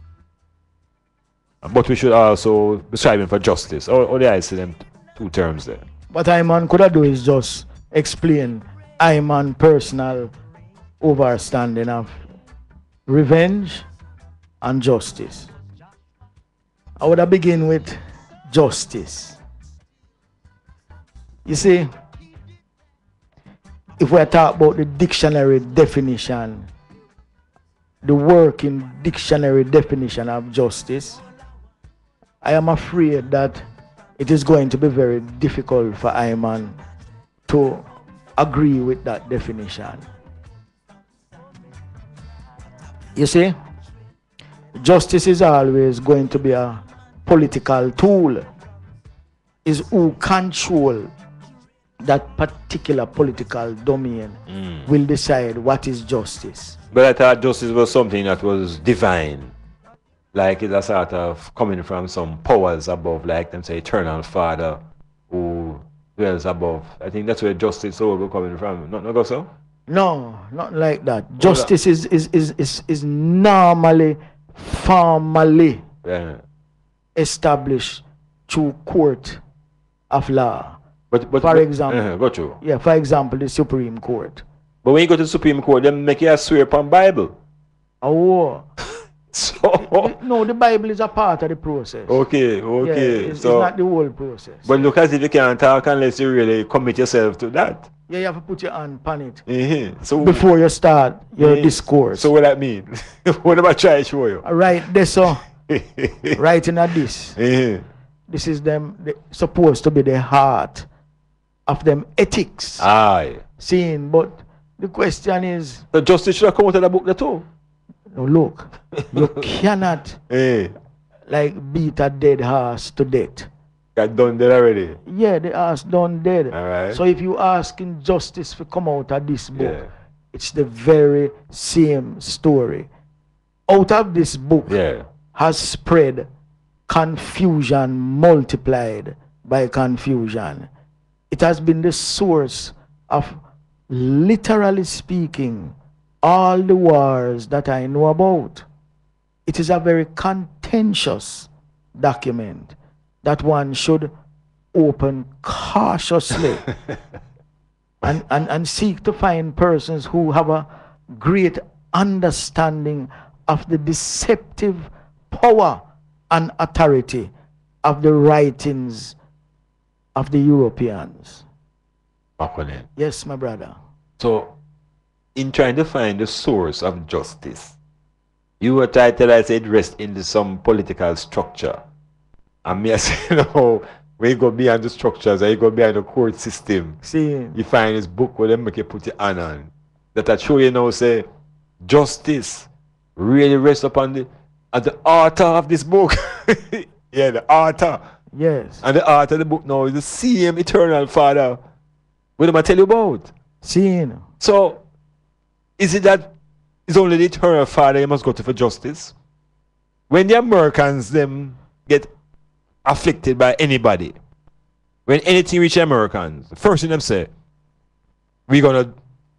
But we should also be striving for justice. How, how do I see them two terms there? What I man could have do is just explain I man personal overstanding of revenge and justice. I would have begin with justice. You see, if we talk about the dictionary definition, the working dictionary definition of justice, I am afraid that it is going to be very difficult for Iman to agree with that definition. You see, justice is always going to be a political tool. Is who control that particular political domain mm. will decide what is justice. But I thought justice was something that was divine. Like it's a sort of coming from some powers above, like them say eternal Father who dwells above. I think that's where justice will coming from. Not not go so? No, not like that. Justice is is, is, is, is normally formally yeah. established through court of law. But, but for but, example, uh, got you. Yeah, for example, the Supreme Court. But when you go to the Supreme Court, they make you swear upon Bible. Oh. So no, the Bible is a part of the process. Okay, okay. Yeah, it's, so, it's not the whole process. But look as if you can't talk unless you really commit yourself to that. Yeah, you have to put your hand on it mm-hmm. so, before you start your mm-hmm. discourse. So what that mean? What am I trying to show you? Right there, so writing at this. Mm-hmm. This is them the, supposed to be the heart of them ethics. Aye. Seeing, but the question is, the justice should have come out of the book there too. No, look, you cannot hey. like beat a dead horse to death. Got done dead already. Yeah, the horse done dead. All right. So if you asking justice to come out of this book, yeah. it's the very same story. Out of this book yeah. has spread confusion multiplied by confusion. It has been the source of, literally speaking, all the wars that I know about. It is a very contentious document that one should open cautiously and, and, and seek to find persons who have a great understanding of the deceptive power and authority of the writings of the Europeans. Makonnen. Yes, my brother. So, in trying to find the source of justice, you were titled, I said, rest in some political structure. And me, I say, no, when you go beyond the structures, and you go beyond the court system, see, you find this book where they make you put your hand on. That I show you now, say, justice really rests upon the, at the author of this book. Yeah, the author. Yes. And the author of the book now is the same eternal Father. What am I tell you about? Seeing. So, is it that it's only the eternal Father you must go to for justice? When the Americans them get afflicted by anybody, when anything reach Americans, the first thing them say, we're gonna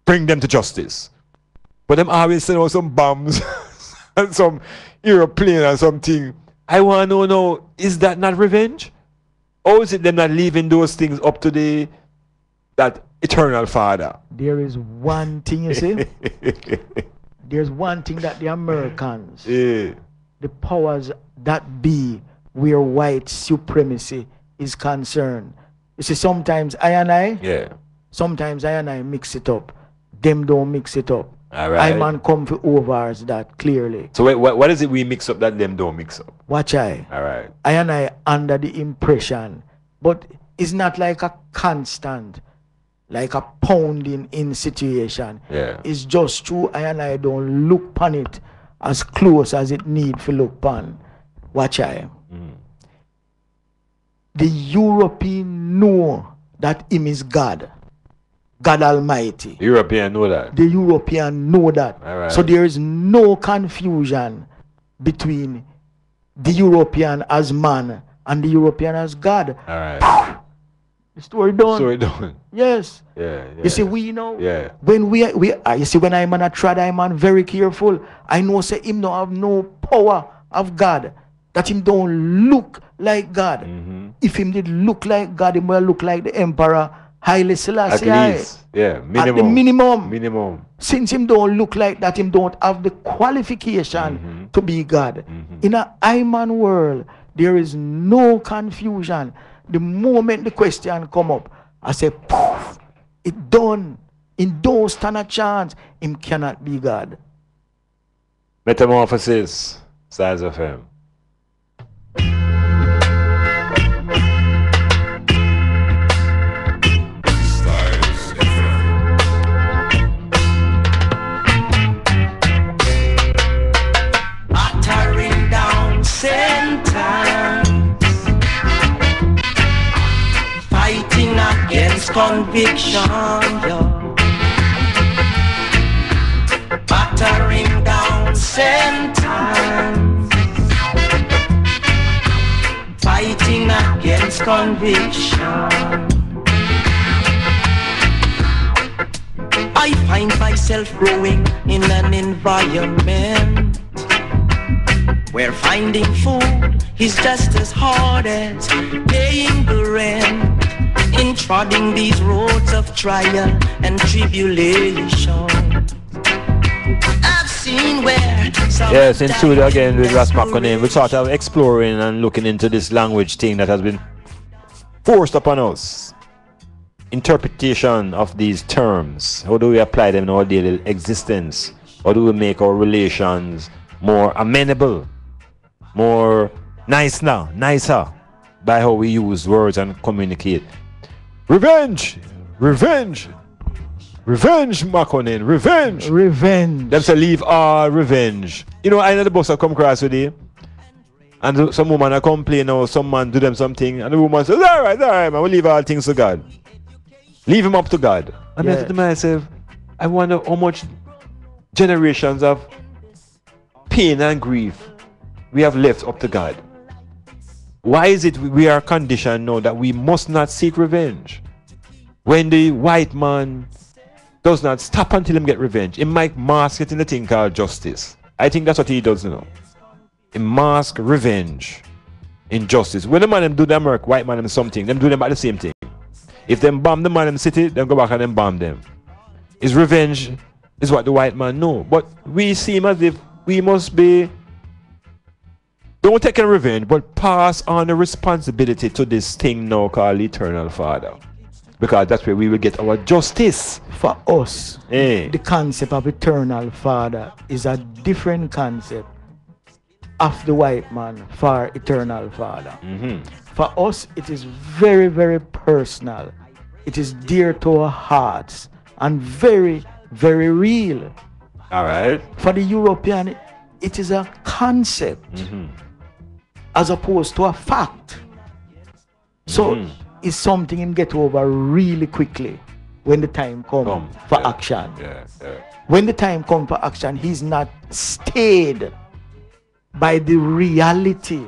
bring them to justice. But them always send out some bombs and some aeroplane and something. I want to know now, is that not revenge? Or is it them not leaving those things up to the that eternal Father? There is one thing, you see. There's one thing that the Americans, yeah. the powers that be, where white supremacy is concerned. You see, sometimes I and I, yeah. sometimes I and I mix it up. Them don't mix it up. All right. I man come for overs that clearly. So wait, what, what is it we mix up that them don't mix up? Watch I. All right. I and I under the impression, but it's not like a constant, like a pounding in situation. Yeah. It's just true. I and I don't look upon it as close as it need to look upon. Watch I. Mm. The European know that him is God. God Almighty. The European know that. The European know that. All right. So there is no confusion between the European as man and the European as God. All right. The story done. Story done. Yes. Yeah, yeah. You see, we know. Yeah. When we we uh, you see, when I'm on a trad, I'm on very careful. I know say him don't have no power of God. That him don't look like God. Mm-hmm. If him did look like God, him will look like the Emperor Haile Selassie. At least. Yeah. Minimum. At the minimum. Minimum. Since him don't look like that, him don't have the qualification mm-hmm. to be God. Mm-hmm. In a I-man world, there is no confusion. The moment the question come up, I say, poof, it done. In don't stand a chance. Him cannot be God. Metamorphosis. Styles F M. Against conviction, yo. Battering down sentence, fighting against conviction. I find myself growing in an environment where finding food is just as hard as paying the rent. In trodding these roads of trial and tribulation, I've seen where yes, in studio again with Ras McConnell, we sort of exploring and looking into this language thing that has been forced upon us. Interpretation of these terms. How do we apply them in our daily existence? How do we make our relations more amenable, more nice now, nicer by how we use words and communicate? Revenge! Revenge! Revenge, Makonnen! Revenge! Revenge! Them say leave all revenge. You know, I know the bus have come across today, and some woman are complain or some man do them something, and the woman says, alright, alright, man, we'll leave all things to God. Leave him up to God. And yeah. I said to myself, I wonder how much generations of pain and grief we have left up to God. Why is it we are conditioned now that we must not seek revenge? When the white man does not stop until him get revenge, he might mask it in a thing called justice. I think that's what he does now. He mask revenge in justice. When the man them do them work, white man them something, them do them about the same thing. If them bomb the man in the city, them go back and them bomb them. His revenge is what the white man know. But we seem as if we must be don't take a revenge, but pass on the responsibility to this thing now called Eternal Father. Because that's where we will get our justice. For us, hey. The concept of Eternal Father is a different concept of the white man for Eternal Father. Mm-hmm. For us, it is very, very personal. It is dear to our hearts and very, very real. All right. For the European, it is a concept. Mm-hmm. As opposed to a fact. So mm-hmm. it's something you get over really quickly when the time comes Come. for yeah. action. Yeah. Yeah. When the time comes for action, he's not stayed by the reality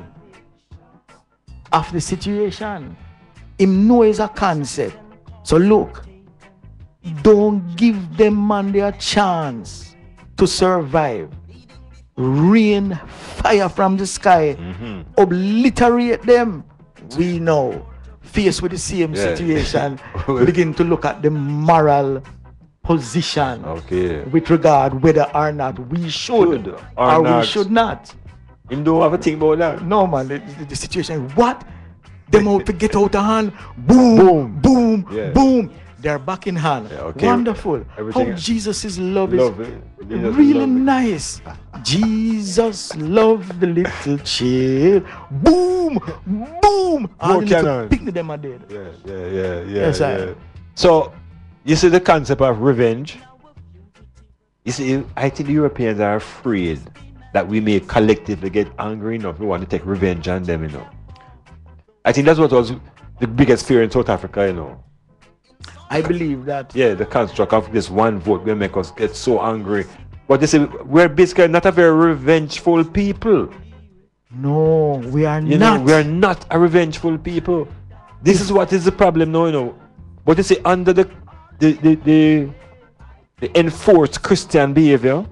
of the situation. Him know is a concept. So look, Don't give them man their chance to survive. Rain fire from the sky, mm-hmm. obliterate them. We know, faced with the same yeah. situation, we begin to look at the moral position okay. with regard whether or not we should, should or, or not. we should not. Him don't have a thing about that. No man, the, the, the situation, what? Them out to get out of hand, boom, boom, boom, yeah. boom. They're back in hand. Yeah, okay. Wonderful. Everything How Jesus' love is love really love nice. Jesus loved the little child. Boom, boom. No cannon. Pick them are dead. Yeah, yeah, yeah, yeah. Yes, yeah. So, you see the concept of revenge. You see, I think the Europeans are afraid that we may collectively get angry enough. We want to take revenge on them, you know. I think that's what was the biggest fear in South Africa, you know. I believe that. Yeah, the construct of this one vote will make us get so angry. But they say we're basically not a very revengeful people. No, we are you not. Know, we are not a revengeful people. This is what is the problem now, you know. But you see, under the the the, the, the enforced Christian behavior,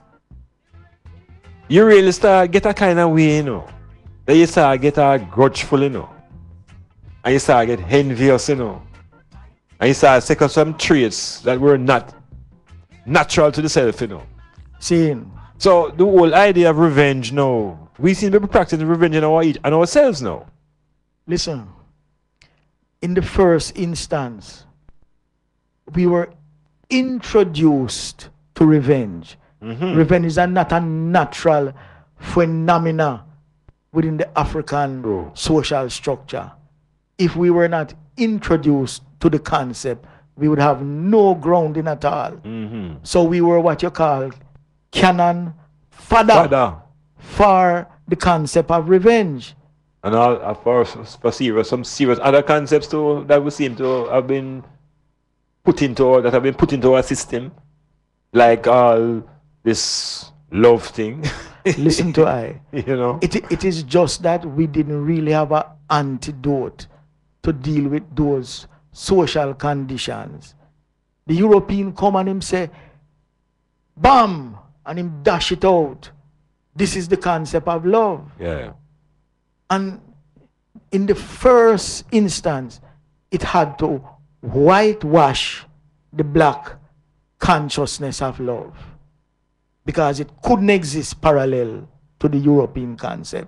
you really start get a kind of way, you know. Then you start get a grudgeful, you know. And you start get envious, you know. And you start taking some traits that were not natural to the self, you know. Seeing. So the whole idea of revenge now, we seem to be practicing revenge on, our, on ourselves now. Listen, in the first instance, we were introduced to revenge. Mm-hmm. Revenge is a, not a natural phenomena within the African oh. social structure. If we were not introduced to the concept, we would have no grounding at all. Mm-hmm. So we were what you call canon fodder, fodder for the concept of revenge. And all uh, for, for serious, some serious other concepts too that we seem to have been put into that have been put into our system, like all uh, this love thing. Listen to I. You know, it it is just that we didn't really have an antidote to deal with those social conditions. The European come and him say, bam, and him dash it out. This is the concept of love. Yeah. And in the first instance, it had to whitewash the black consciousness of love, because it couldn't exist parallel to the European concept.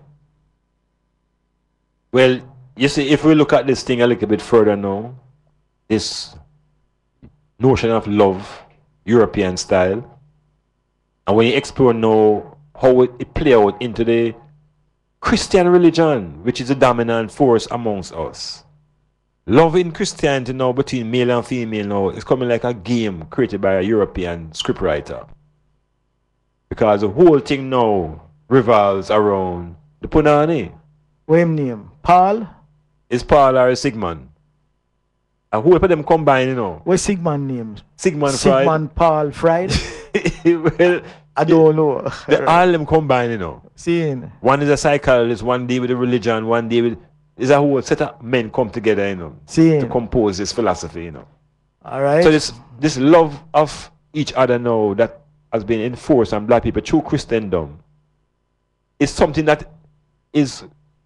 Well, you see, if we look at this thing a little bit further now, this notion of love, European style, and when you explore now how it, it play out into the Christian religion, which is the dominant force amongst us. Love in Christianity now between male and female now is coming like a game created by a European scriptwriter. Because the whole thing now revolves around the Punani. What him name? Paul? Is Paul or Sigmund? A whole of them combined, you know. What's Sigmund name? Sigmund Freud. Sigmund Paul Freud? Well, I don't know. The, all them combined, you know. Seeing. One is a psychologist, one deal with the religion, one deal with... Is a whole set of men come together, you know. Seeing. To compose this philosophy, you know. All right. So this, this love of each other now that has been enforced on black people through Christendom is something that is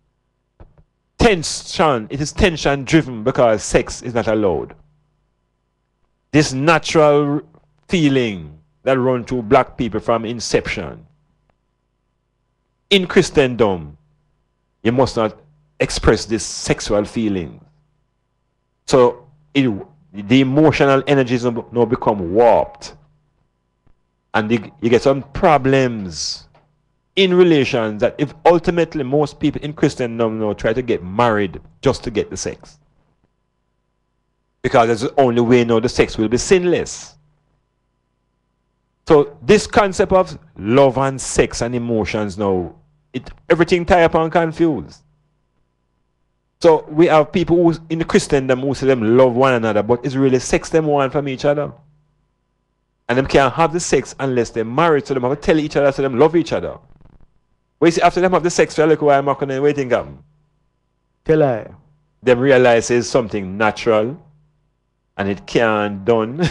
tension. It is tension driven because sex is not allowed. This natural feeling that run through black people from inception. In Christendom, you must not express this sexual feeling. So it, the emotional energies now become warped. And you, you get some problems in relations that if ultimately most people in Christendom now try to get married just to get the sex. Because that's the only way now the sex will be sinless. So this concept of love and sex and emotions now, it everything tie up and confused. So we have people who in the Christendom who say them love one another, but it's really sex them want from each other. And them can't have the sex unless they're married, so them have to tell each other so them love each other. But you see, after them have the sex for a little while, I'm not going to waiting up. Tell I. Them realize it's something natural and it can't done.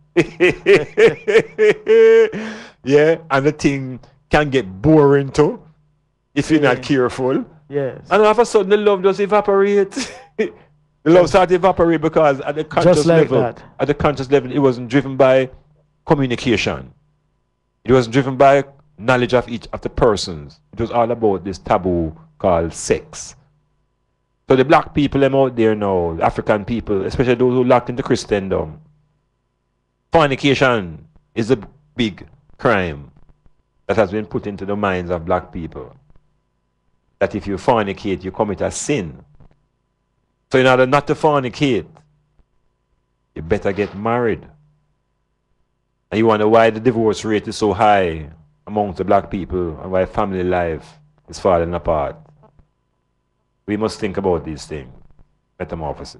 Yeah, and the thing can get boring too if you're yeah. not careful. Yes. And all of a sudden the love just evaporate. The love started to evaporate because at the conscious just like level, that. at the conscious level, it wasn't driven by communication. It wasn't driven by knowledge of each of the persons. It was all about this taboo called sex. So the black people them out there now, the African people, especially those who locked into Christendom, fornication is a big crime that has been put into the minds of black people. That if you fornicate, you commit a sin. So in order not to fornicate, you better get married. And you wonder why the divorce rate is so high amongst the black people and why family life is falling apart. We must think about these things. Metamorphosis.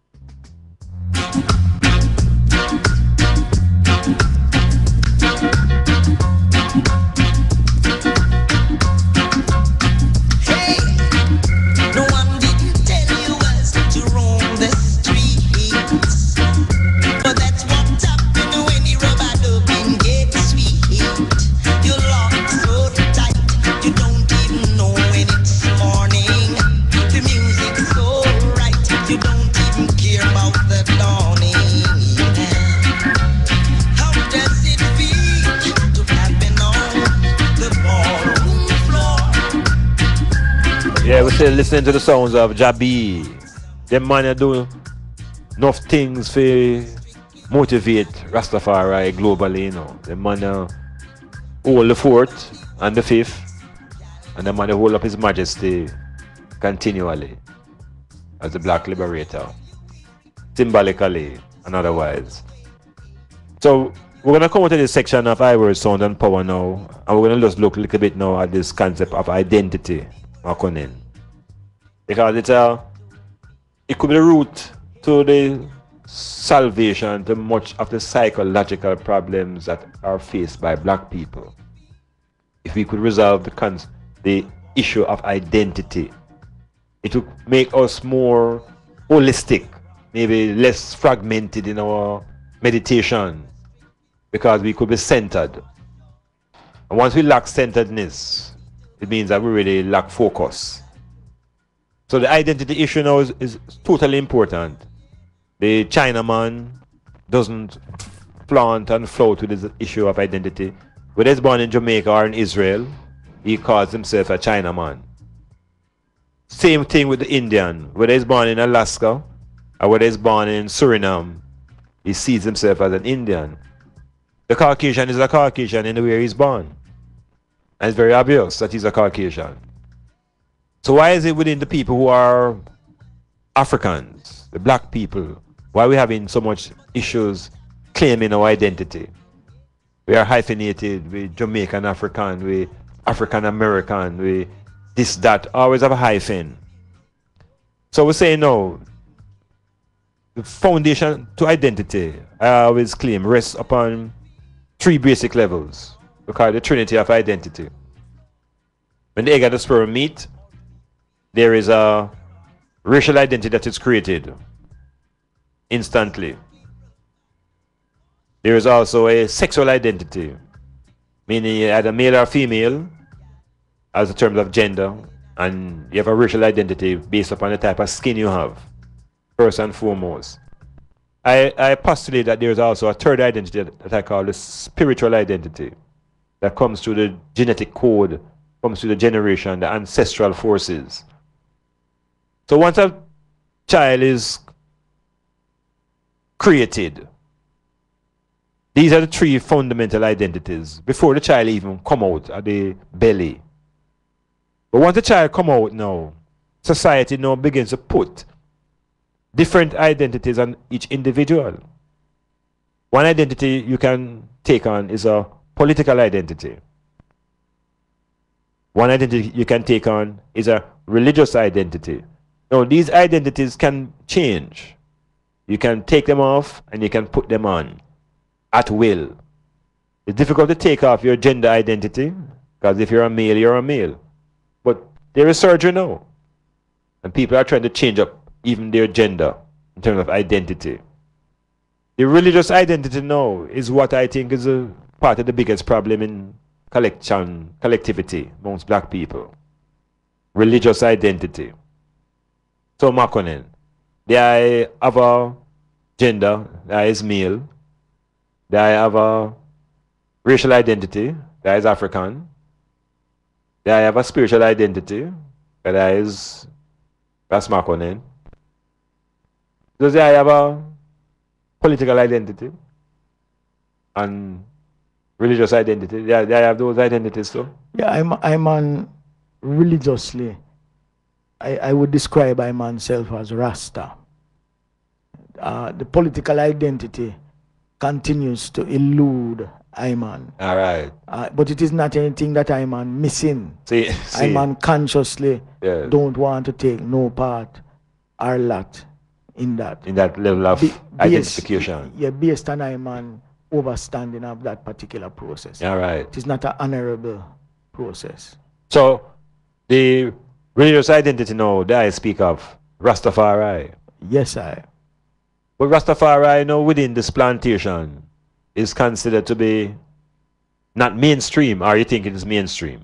Yeah, we're still listening to the sounds of Jabi. Them man do enough things for motivate Rastafari globally, you know. Them man uh, hold the fourth and the fifth, and the man hold up his majesty continually as the black liberator, symbolically and otherwise. So we're gonna come to this section of Ivory Sound and Power now, and we're gonna just look a little bit now at this concept of identity. Because it's a, it could be the root to the salvation to much of the psychological problems that are faced by black people. If we could resolve the cons the issue of identity, it would make us more holistic, maybe less fragmented in our meditation, because we could be centered. And once we lack centeredness, it means that we really lack focus. So the identity issue now is, is totally important. The Chinaman doesn't flaunt and flout with this issue of identity. Whether he's born in Jamaica or in Israel, he calls himself a Chinaman. Same thing with the Indian. Whether he's born in Alaska or whether he's born in Suriname, he sees himself as an Indian. The Caucasian is a Caucasian in the way he's born. And it's very obvious that he's a Caucasian. So why is it within the people who are Africans, the black people, why are we having so much issues claiming our identity? We are hyphenated, we Jamaican African, we African American, we this, that, always have a hyphen. So we say no, the foundation to identity, I always claim, rests upon three basic levels. We call it the trinity of identity. When the egg and the sperm meet, there is a racial identity that is created instantly. There is also a sexual identity, meaning either male or female, as in terms of gender, and you have a racial identity based upon the type of skin you have, first and foremost. I, I postulate that there is also a third identity that I call the spiritual identity, that comes through the genetic code, comes through the generation, the ancestral forces. So once a child is created, these are the three fundamental identities before the child even come out of the belly. But once the child come out now, society now begins to put different identities on each individual. One identity you can take on is a political identity. One identity you can take on is a religious identity. Now, these identities can change. You can take them off and you can put them on at will. It's difficult to take off your gender identity, because if you're a male, you're a male. But there is surgery now. And people are trying to change up even their gender in terms of identity. the religious identity now is what I think is a part of the biggest problem in collection, collectivity amongst black people. Religious identity. So Makonnen, they have a gender that is male. They have a racial identity that is African. They have a spiritual identity that is that's Makonnen. Does they have a political identity and religious identity? They, they have those identities too? Yeah, I'm I'm on religiously. I, I would describe I myself as Rasta. Uh, the political identity continues to elude Iman. All right. Uh, but it is not anything that Iman missing. See, see. Iman consciously yeah. don't want to take no part or lot in that. In that level of Be, identification. Based, yeah, based on Iman overstanding of that particular process. All right. It is not an honorable process. So, the religious identity now that I speak of, Rastafari. Yes, I. But Rastafari, you know, within this plantation is considered to be not mainstream, or you think it is mainstream?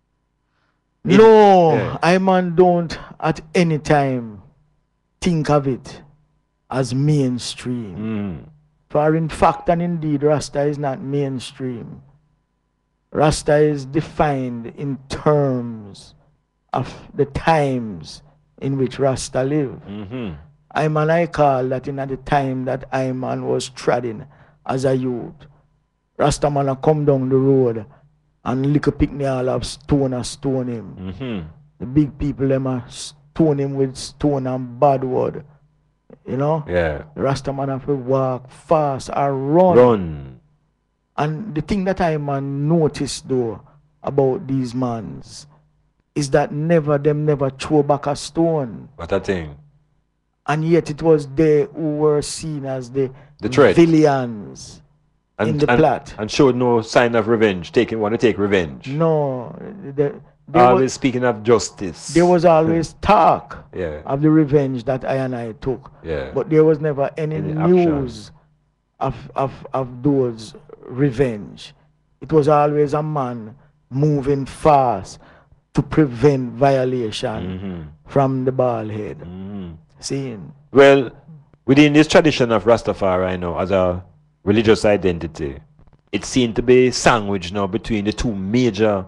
No, yeah. I man don't at any time think of it as mainstream. Mm. For in fact and indeed, Rasta is not mainstream. Rasta is defined in terms of the times in which Rasta lived. Mm-hmm. Iman I call that in at the time that Iman was treading as a youth. Rasta man a come down the road and lick a picnic all of stone and stone him. Mm-hmm. The big people them a stone him with stone and bad word. You know? Yeah. The Rasta man have to walk fast or run. Run. And the thing that I man noticed though about these mans is that never them never throw back a stone. What a thing. And yet it was they who were seen as the, the threat. Villains and, in the and, plot. And showed no sign of revenge, taking want to take revenge. No. The, always was, speaking of justice. There was always talk yeah. of the revenge that I and I took. Yeah. But there was never any, any news of, of, of those revenge. It was always a man moving fast to prevent violation mm-hmm. from the bald head. Mm-hmm. Seeing. Well, within this tradition of Rastafari, you know, as a religious identity, it seemed to be sandwiched now between the two major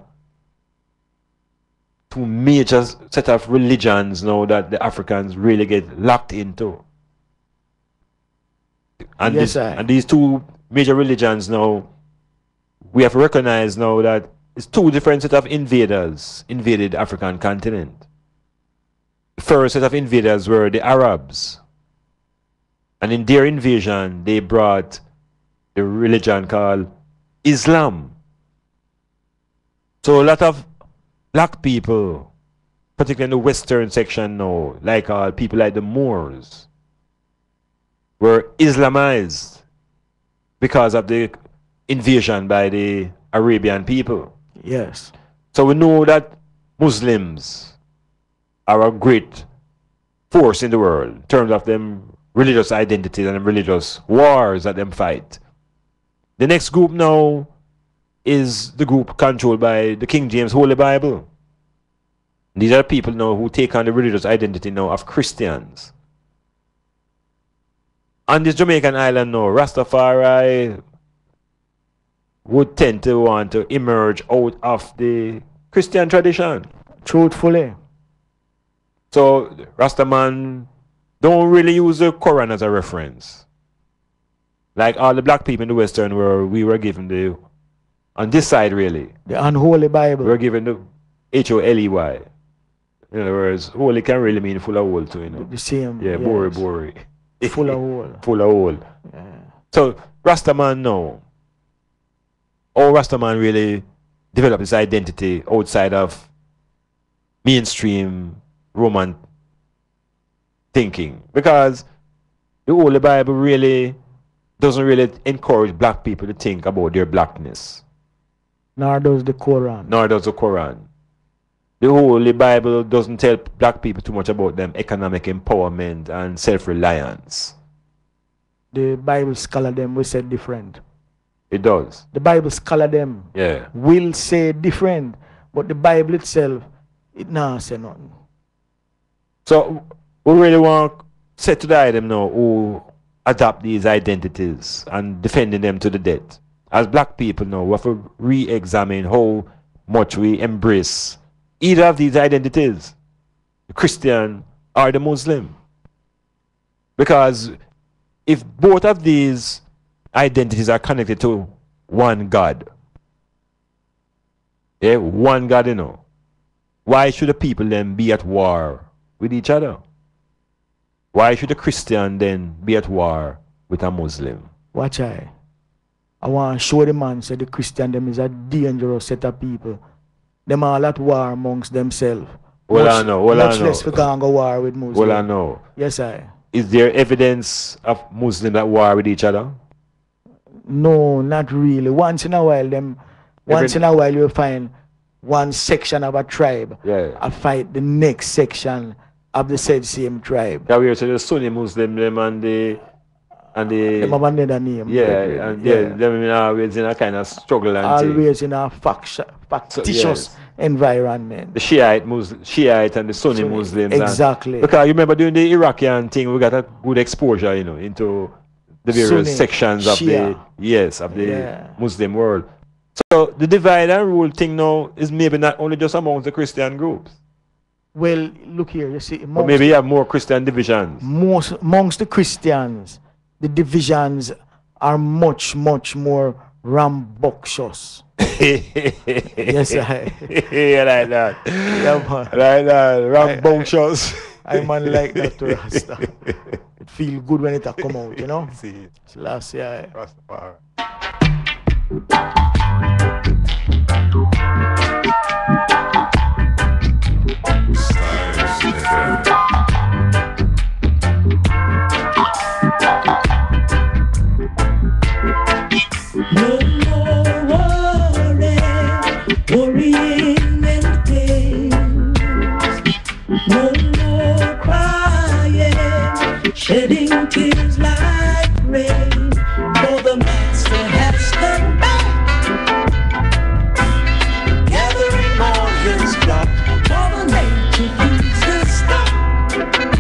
two major set of religions now that the Africans really get locked into. And, yes, this, I. and these two major religions now, we have recognized now that it's two different set of invaders invaded the African continent. The first set of invaders were the Arabs. And in their invasion, they brought the religion called Islam. So a lot of black people, particularly in the western section now, like uh, people like the Moors, were Islamized because of the invasion by the Arabian people. Yes. So we know that Muslims are a great force in the world in terms of them religious identities and them religious wars that them fight. The next group now is the group controlled by the King James Holy Bible. These are people now who take on the religious identity now of Christians. On this Jamaican island now, Rastafari would tend to want to emerge out of the Christian tradition. Truthfully. So Rastaman don't really use the Quran as a reference. Like all the black people in the Western world, we were given the, on this side really, the unholy Bible. We were given the H O L E Y. In other words, holy can really mean full of hole too, you know. The same. Yeah, yes. bori bori. Full of hole. Full of hole. Yeah. So Rastaman now, all Rastaman really developed his identity outside of mainstream Roman thinking, because the Holy Bible really doesn't really encourage black people to think about their blackness. Nor does the Quran. Nor does the Quran. The Holy Bible doesn't tell black people too much about them economic empowerment and self-reliance. the Bible scholar them will say different. It does. The Bible scholar them yeah. will say different, but the Bible itself, it not say nothing. So we really want to say to the item now who adopt these identities and defending them to the death. As black people now, we have to re-examine how much we embrace either of these identities, the Christian or the Muslim. Because if both of these identities are connected to one God, yeah, one God, you know, why should the people then be at war with each other? Why should a Christian then be at war with a Muslim? Watch I. I want to show the man say the Christian them is a dangerous set of people. Them all at war amongst themselves. Well, much, I know. Well, much I know. less we can go war with Muslims. Well, I know. Yes, I. Is there evidence of Muslims at war with each other? No, not really. Once in a while, them. Once Every, in a while, you'll find one section of a tribe. Yeah. I fight the next section of the said same tribe. Yeah, we are saying the Sunni Muslim them and the and the. Them have another name. Yeah, and yeah, yeah them in always in a kind of struggle and always thing. In a fact, factitious so, yes. environment. The Shiite Muslim, Shiite and the Sunni so, Muslims. Exactly. And, because you remember during the Iraqian thing, we got a good exposure, you know, into the various Sunni, sections of Shia. the yes of the yeah. Muslim world. So the divide and rule thing now is maybe not only just amongst the Christian groups. Well, look here, you see, but maybe you have more Christian divisions. Most amongst the Christians, the divisions are much, much more rambunctious. Yes, I. Yeah, like that. Yeah, man. Like that, rambunctious. I, I, I man like that to Rasta. It feel good when it a come out, you know. See, it's last year. Rastafari. No more worry, worrying and pains. No more crying, shedding tears like rain. For the Master has come back, gathering all his flock. For the nature he's the stop.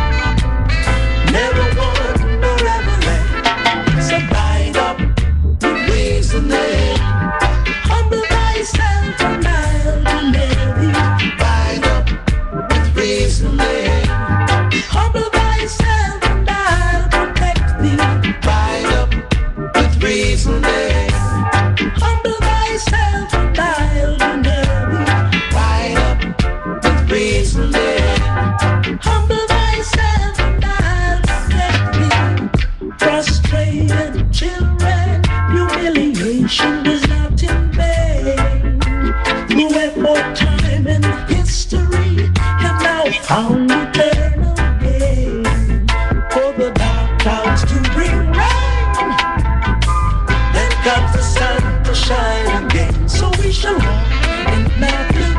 Never one nor ever let. So bind up with reasoning. Humble thyself and mild and heavy. Bind up with reasoning. Humble thyself and I'll protect thee. Bind up with reasoning. Humble thyself and mild and heavy. Bind up with reasoning. Humble thyself and I'll protect thee. Frustrated children, humiliation was not in vain. Through effort, time, and history have now found eternal gain. For the dark clouds to bring rain, then comes the sun to shine again. So we shall walk and not look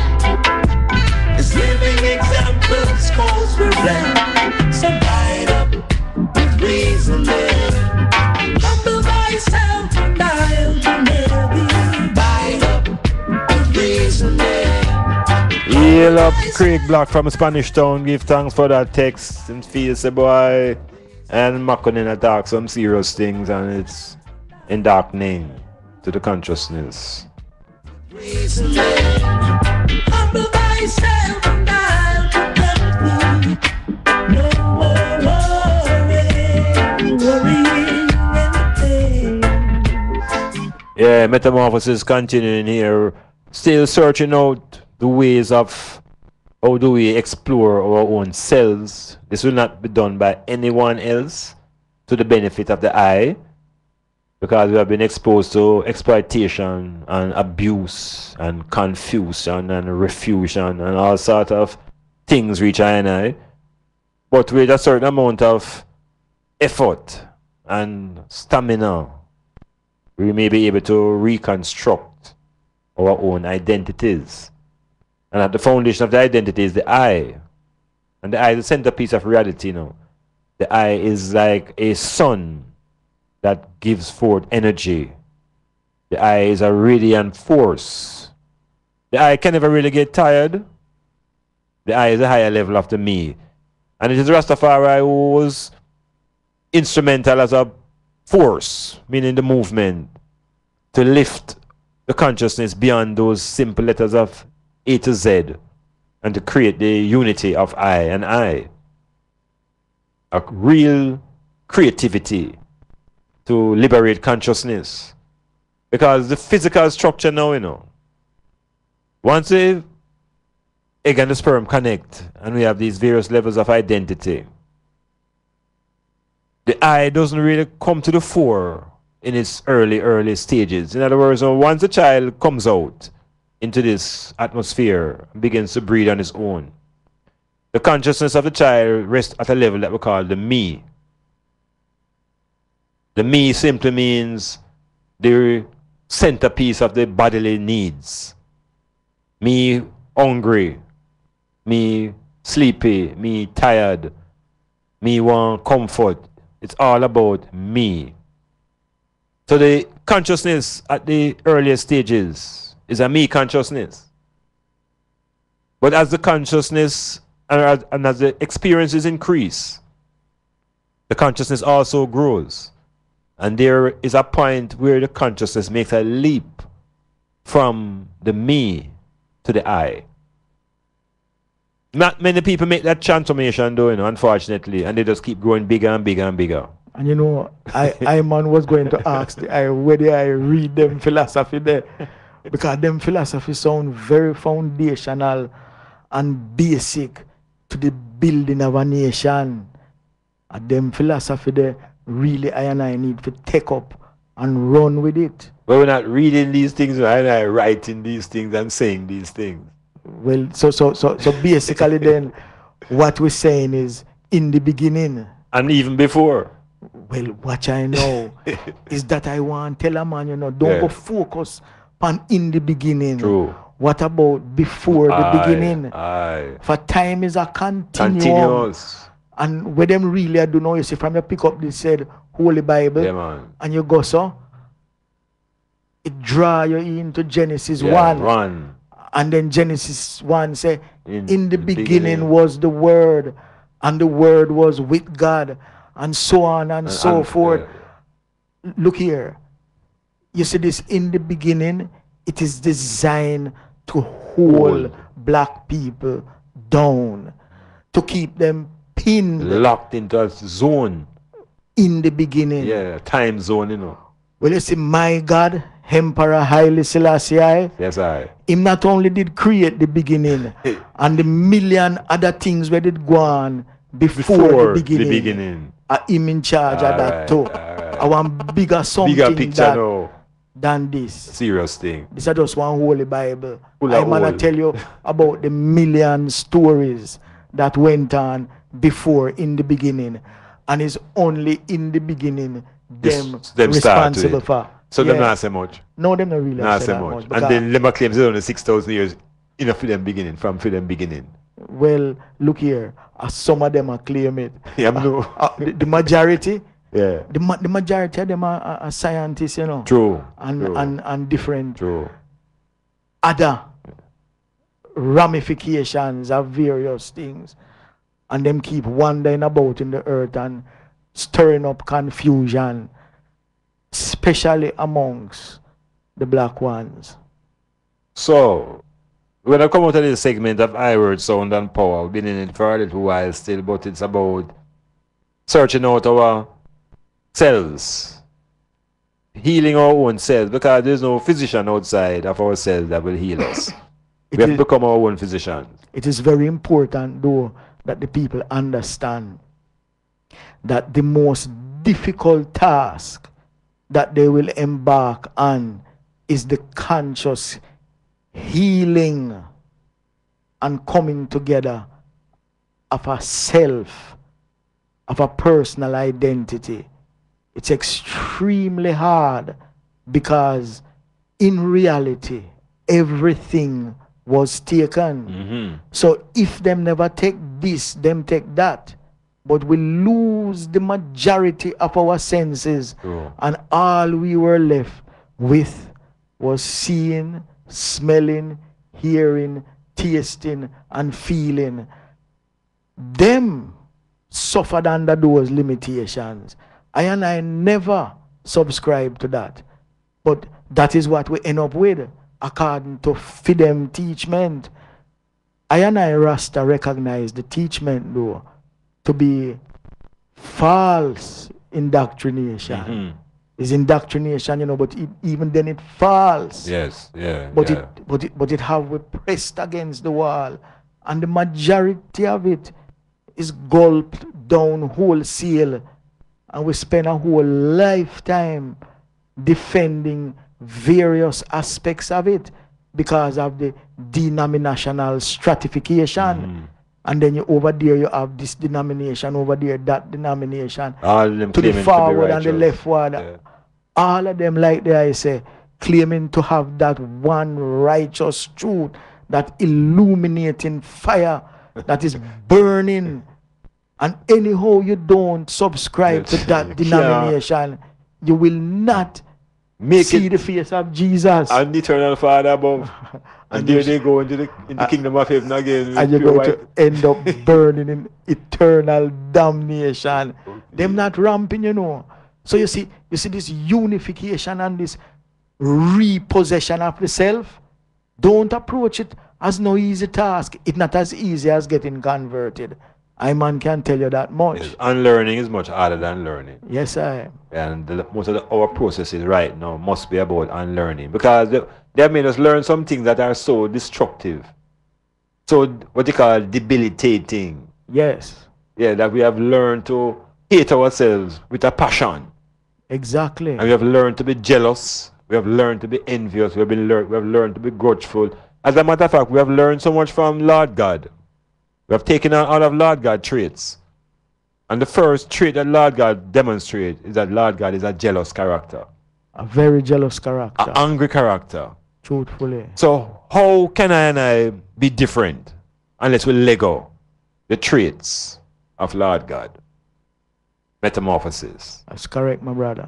back, as living examples, cause we're black. So bind up with reasoning. Humble thyself and I'll be heavy. Bind up with reasoning. Heal up Craig Black from Spanish Town. Give thanks for that text and feel say boy. And Makonnen attack some serious things and it's in darkening to the consciousness. Reasoning. Humble thyself and I'll protect thee. No more worry, worrying anything. Yeah, Metamorphosis continuing here. Still searching out the ways of how do we explore our own selves. This will not be done by anyone else to the benefit of the eye, because we have been exposed to exploitation and abuse and confusion and refusion and all sort of things reach I and I. But with a certain amount of effort and stamina, we may be able to reconstruct our own identities. And at the foundation of the identity is the I. And the I is the centerpiece of reality, you know. The I is like a sun that gives forth energy. The I is a radiant force. The I can never really get tired. The I is a higher level of the me. And it is Rastafari who was instrumental as a force, meaning the movement, to lift the consciousness beyond those simple letters of A to Z and to create the unity of I and I. A real creativity to liberate consciousness. Because the physical structure now, you know, once the egg and the sperm connect and we have these various levels of identity, the I doesn't really come to the fore in its early, early stages. In other words, once a child comes out into this atmosphere and begins to breathe on his own, the consciousness of the child rests at a level that we call the me. The me simply means the centerpiece of the bodily needs. Me hungry, me sleepy, me tired, me want comfort. It's all about me. So the consciousness at the earliest stages is a me consciousness. But as the consciousness and as, and as the experiences increase, the consciousness also grows. And there is a point where the consciousness makes a leap from the me to the I. Not many people make that transformation though, you know, unfortunately, and they just keep growing bigger and bigger and bigger. And you know, I, I man was going to ask the, I, whether I read them philosophy there, because them philosophy sound very foundational and basic to the building of a nation. And them philosophy there, really I and I need to take up and run with it. But we're not reading these things, I and I writing these things and saying these things. Well, so so so so basically then what we're saying is in the beginning. And even before. Well, what I know is that I want to tell a man, you know, don't yeah. go focus on in the beginning. True. What about before the aye, beginning? Aye. For time is a continuum. Continuous. And where them really I do know, you see, from your pick up this said Holy Bible, yeah, man. and you go so, it draw you into Genesis yeah, one. one. And then Genesis one say, in, in the, the beginning, beginning was the Word, and the Word was with God, and so on and, and so and, forth. Uh, Look here. You see this, in the beginning, it is designed to hold hold. black people down, to keep them pinned. Locked into a zone. In the beginning. Yeah, time zone, you know. Well, you see, my God, Emperor Haile Selassie, yes, I. Him not only did create the beginning and the million other things where did go on before, before the beginning. The beginning. Uh, him in charge all of that right, too. Right. I want bigger something bigger picture that, no. than this. Serious thing. This is just one Holy Bible. I'm gonna tell you about the million stories that went on before in the beginning, and it's only in the beginning them, them responsible for. So yeah. them not say much. No, them not really not say say that much. much. And then Lemma claims it's only six thousand years enough for them beginning, from for them beginning. Well, look here. Uh, some of them are claim it. Yeah, uh, no. uh, the, the majority. Yeah. The, ma the majority of them are, are, are scientists, you know. True. And True. and and different. True. Other ramifications of various things, and them keep wandering about in the earth and stirring up confusion, especially amongst the black ones. So, when I come out of this segment of I Word, Sound and Power, we've been in it for a little while still, but it's about searching out our selves, healing our own selves, because there's no physician outside of ourselves that will heal us. It we have is, to become our own physicians. It is very important, though, that the people understand that the most difficult task that they will embark on is the conscious healing and coming together of a self, of a personal identity. It's extremely hard because in reality, everything was taken. Mm-hmm. So if them never take this, them take that, but we lose the majority of our senses, True. and all we were left with was seeing, smelling, hearing, tasting, and feeling. Them suffered under those limitations. I and I never subscribe to that. But that is what we end up with, according to Fidem teachment. I and I Rasta recognize the teachment, though, to be false indoctrination. Mm-hmm. It's indoctrination, you know, but it, even then it falls. Yes, yeah. But yeah. it but it but it have we pressed against the wall. And the majority of it is gulped down wholesale. And we spend a whole lifetime defending various aspects of it because of the denominational stratification. Mm-hmm. And then you over there you have this denomination, over there that denomination. All of them to the claiming forward to be and the righteous. leftward. Yeah. All of them, like there I say, claiming to have that one righteous truth, that illuminating fire that is burning. And anyhow you don't subscribe to that denomination, you will not Make see it the face of Jesus. and the eternal Father above. And, And there you- they go into the in the uh, kingdom of heaven again. And you're pure going white. to end up burning in eternal damnation. Them not ramping, you know. So you see, you see this unification and this repossession of the self. Don't approach it as no easy task. It's not as easy as getting converted. I man can tell you that much. Yes, unlearning is much harder than learning. Yes, I am. And the, most of the, our processes right now must be about unlearning, because they, they have made us learn some things that are so destructive, so what they call debilitating. Yes. Yeah, that we have learned to hate ourselves with a passion. Exactly. And we have learned to be jealous. We have learned to be envious. We have been learned. We have learned to be grudgeful. As a matter of fact, we have learned so much from Lord God. We have taken out all of Lord God traits. And the first trait that Lord God demonstrates is that Lord God is a jealous character. A very jealous character. An angry character. Truthfully. So how can I and I be different unless we let go the traits of Lord God? Metamorphosis. That's correct, my brother.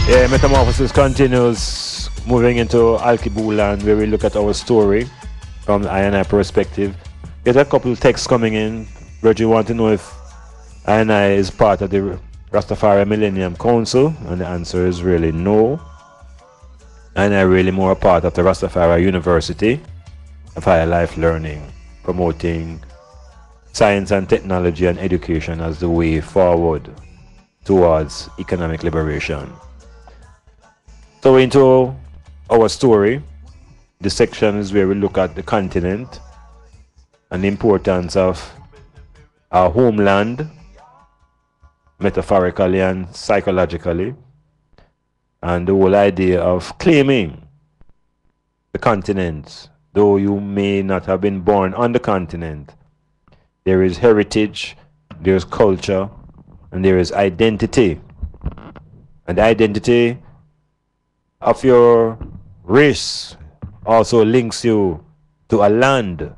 Yeah, Metamorphosis continues, moving into Alkibu land, where we look at our story from the I and I perspective. There's a couple of texts coming in. Reggie want to know if I and I is part of the Rastafari Millennium Council, and the answer is really no. I and I really more a part of the Rastafari University of Higher Life Learning, promoting science and technology and education as the way forward towards economic liberation. So into our story, the section is where we look at the continent and the importance of our homeland, metaphorically and psychologically, and the whole idea of claiming the continent. Though you may not have been born on the continent, there is heritage, there is culture, and there is identity. And the identity of your race also links you to a land.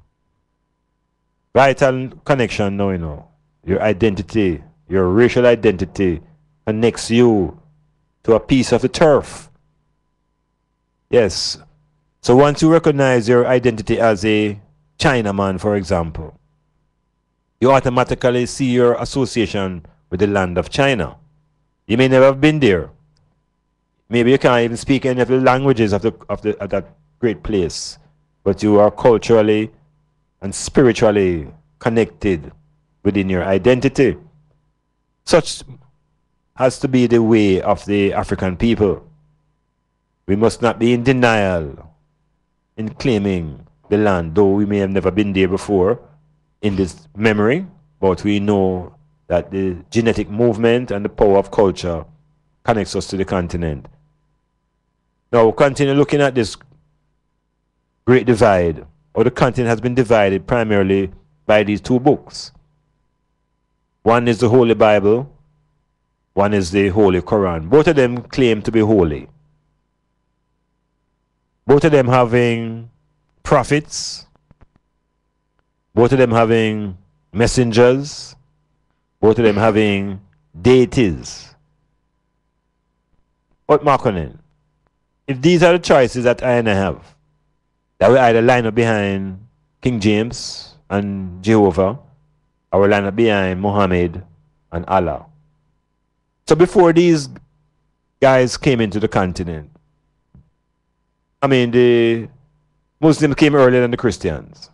Vital connection now, you know. Your identity, your racial identity connects you to a piece of the turf. Yes. So once you recognize your identity as a Chinaman, for example, you automatically see your association with the land of China. You may never have been there. Maybe you can't even speak any of the languages of, the, of, the, of that great place, but you are culturally and spiritually connected within your identity. Such has to be the way of the African people. We must not be in denial in claiming the land, though we may have never been there before in this memory, but we know that the genetic movement and the power of culture connects us to the continent. Now we'll continue looking at this great divide, or the continent has been divided primarily by these two books. One is the Holy Bible, one is the Holy Quran. Both of them claim to be holy. Both of them having prophets, both of them having messengers, both of them having deities. But Marconin, if these are the choices that I and I have, that we either line up behind King James and Jehovah, or we line up behind Muhammad and Allah. So before these guys came into the continent, I mean, the Muslims came earlier than the Christians.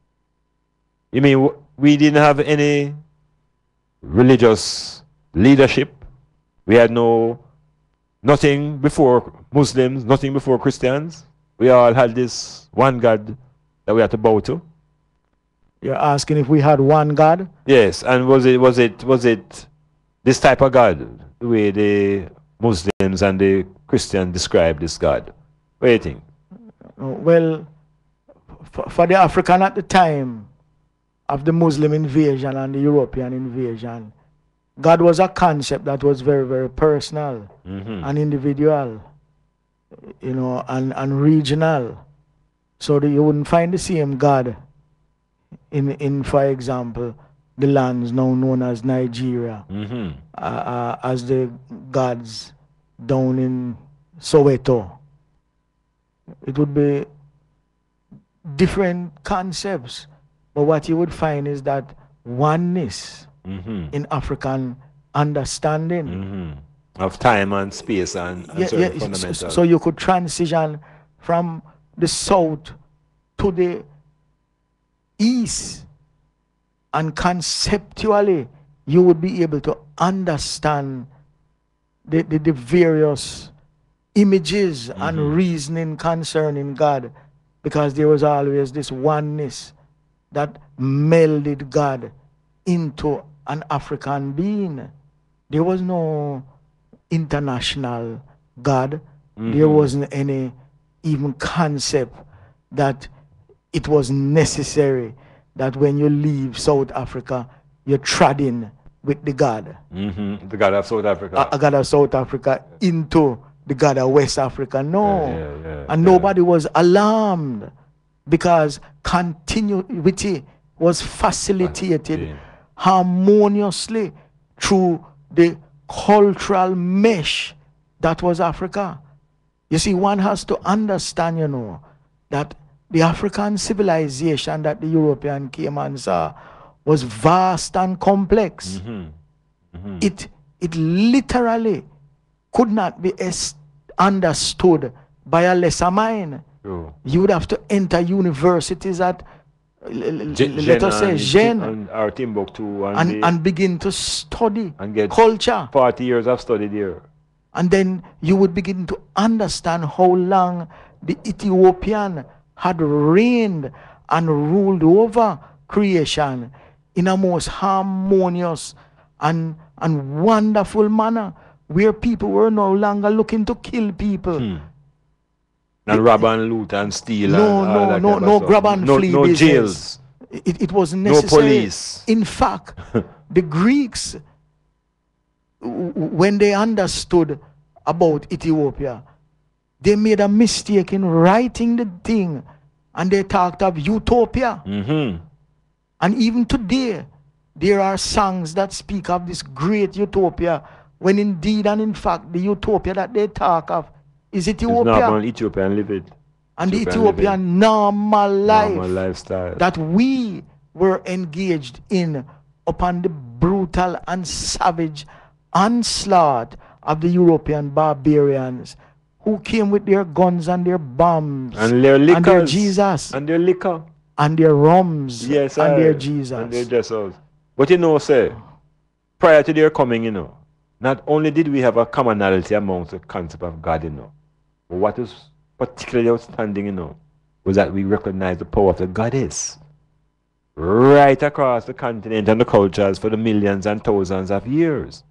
You mean we didn't have any religious leadership? We had no, nothing before Muslims, nothing before Christians? We all had this one God that we had to bow to? You're asking if we had one God? Yes, and was it was it was it this type of God, the way the Muslims and the Christians describe this God? What do you think? Well, for, for the African at the time of the Muslim invasion and the European invasion, God was a concept that was very, very personal mm-hmm. and individual, you know, and, and regional. So that you wouldn't find the same God in, in, for example, the lands now known as Nigeria, mm-hmm. uh, uh, as the gods down in Soweto. It would be different concepts, but what you would find is that oneness mm-hmm. in African understanding mm-hmm. of time and space and, and yeah, certain yeah, fundamental. so, so you could transition from the south to the east, and conceptually you would be able to understand the, the, the various images mm-hmm. and reasoning concerning God, because there was always this oneness that melded God into an African being. There was no international God. Mm-hmm. There wasn't any even concept that it was necessary that when you leave South Africa, you're treading with the God. Mm-hmm. The God of South Africa. A, a God of South Africa into the God of West Africa. No. Yeah, yeah, yeah, and yeah. nobody was alarmed because continuity was facilitated Yeah. harmoniously through the cultural mesh that was Africa. You see, one has to understand, you know, that the African civilization that the European came and saw was vast and complex. Mm-hmm. Mm-hmm. It, it literally could not be est- understood by a lesser mind. True. You would have to enter universities at, l- Ge- l- let us say, Gen Gen, and, or Timbuktu and, and, the- and begin to study and get culture. forty years I've studied here. And then you would begin to understand how long the Ethiopian had reigned and ruled over creation in a most harmonious and, and wonderful manner, where people were no longer looking to kill people. Hmm. And rob and loot and steal. No, and all no, that no, type of no stuff. grab and no, flee no business. jails. It, it was No necessary. police. In fact, the Greeks, w- when they understood about Ethiopia, they made a mistake in writing the thing, and they talked of utopia. Mm-hmm. And even today, there are songs that speak of this great utopia, when indeed and in fact the utopia that they talk of is Ethiopia. It's not Ethiopia and live it. And the Ethiopian Ethiopian living. normal life Normal lifestyle. that we were engaged in upon the brutal and savage onslaught of the European barbarians who came with their guns and their bombs and their liquors. and their Jesus And their liquor. and their rums Yes, and aye. their Jesus. And their Jesus. But you know, sir, prior to their coming, you know, not only did we have a commonality amongst the concept of God, you know, but what is particularly outstanding, you know, was that we recognize the power of the goddess right across the continent and the cultures for the millions and thousands of years.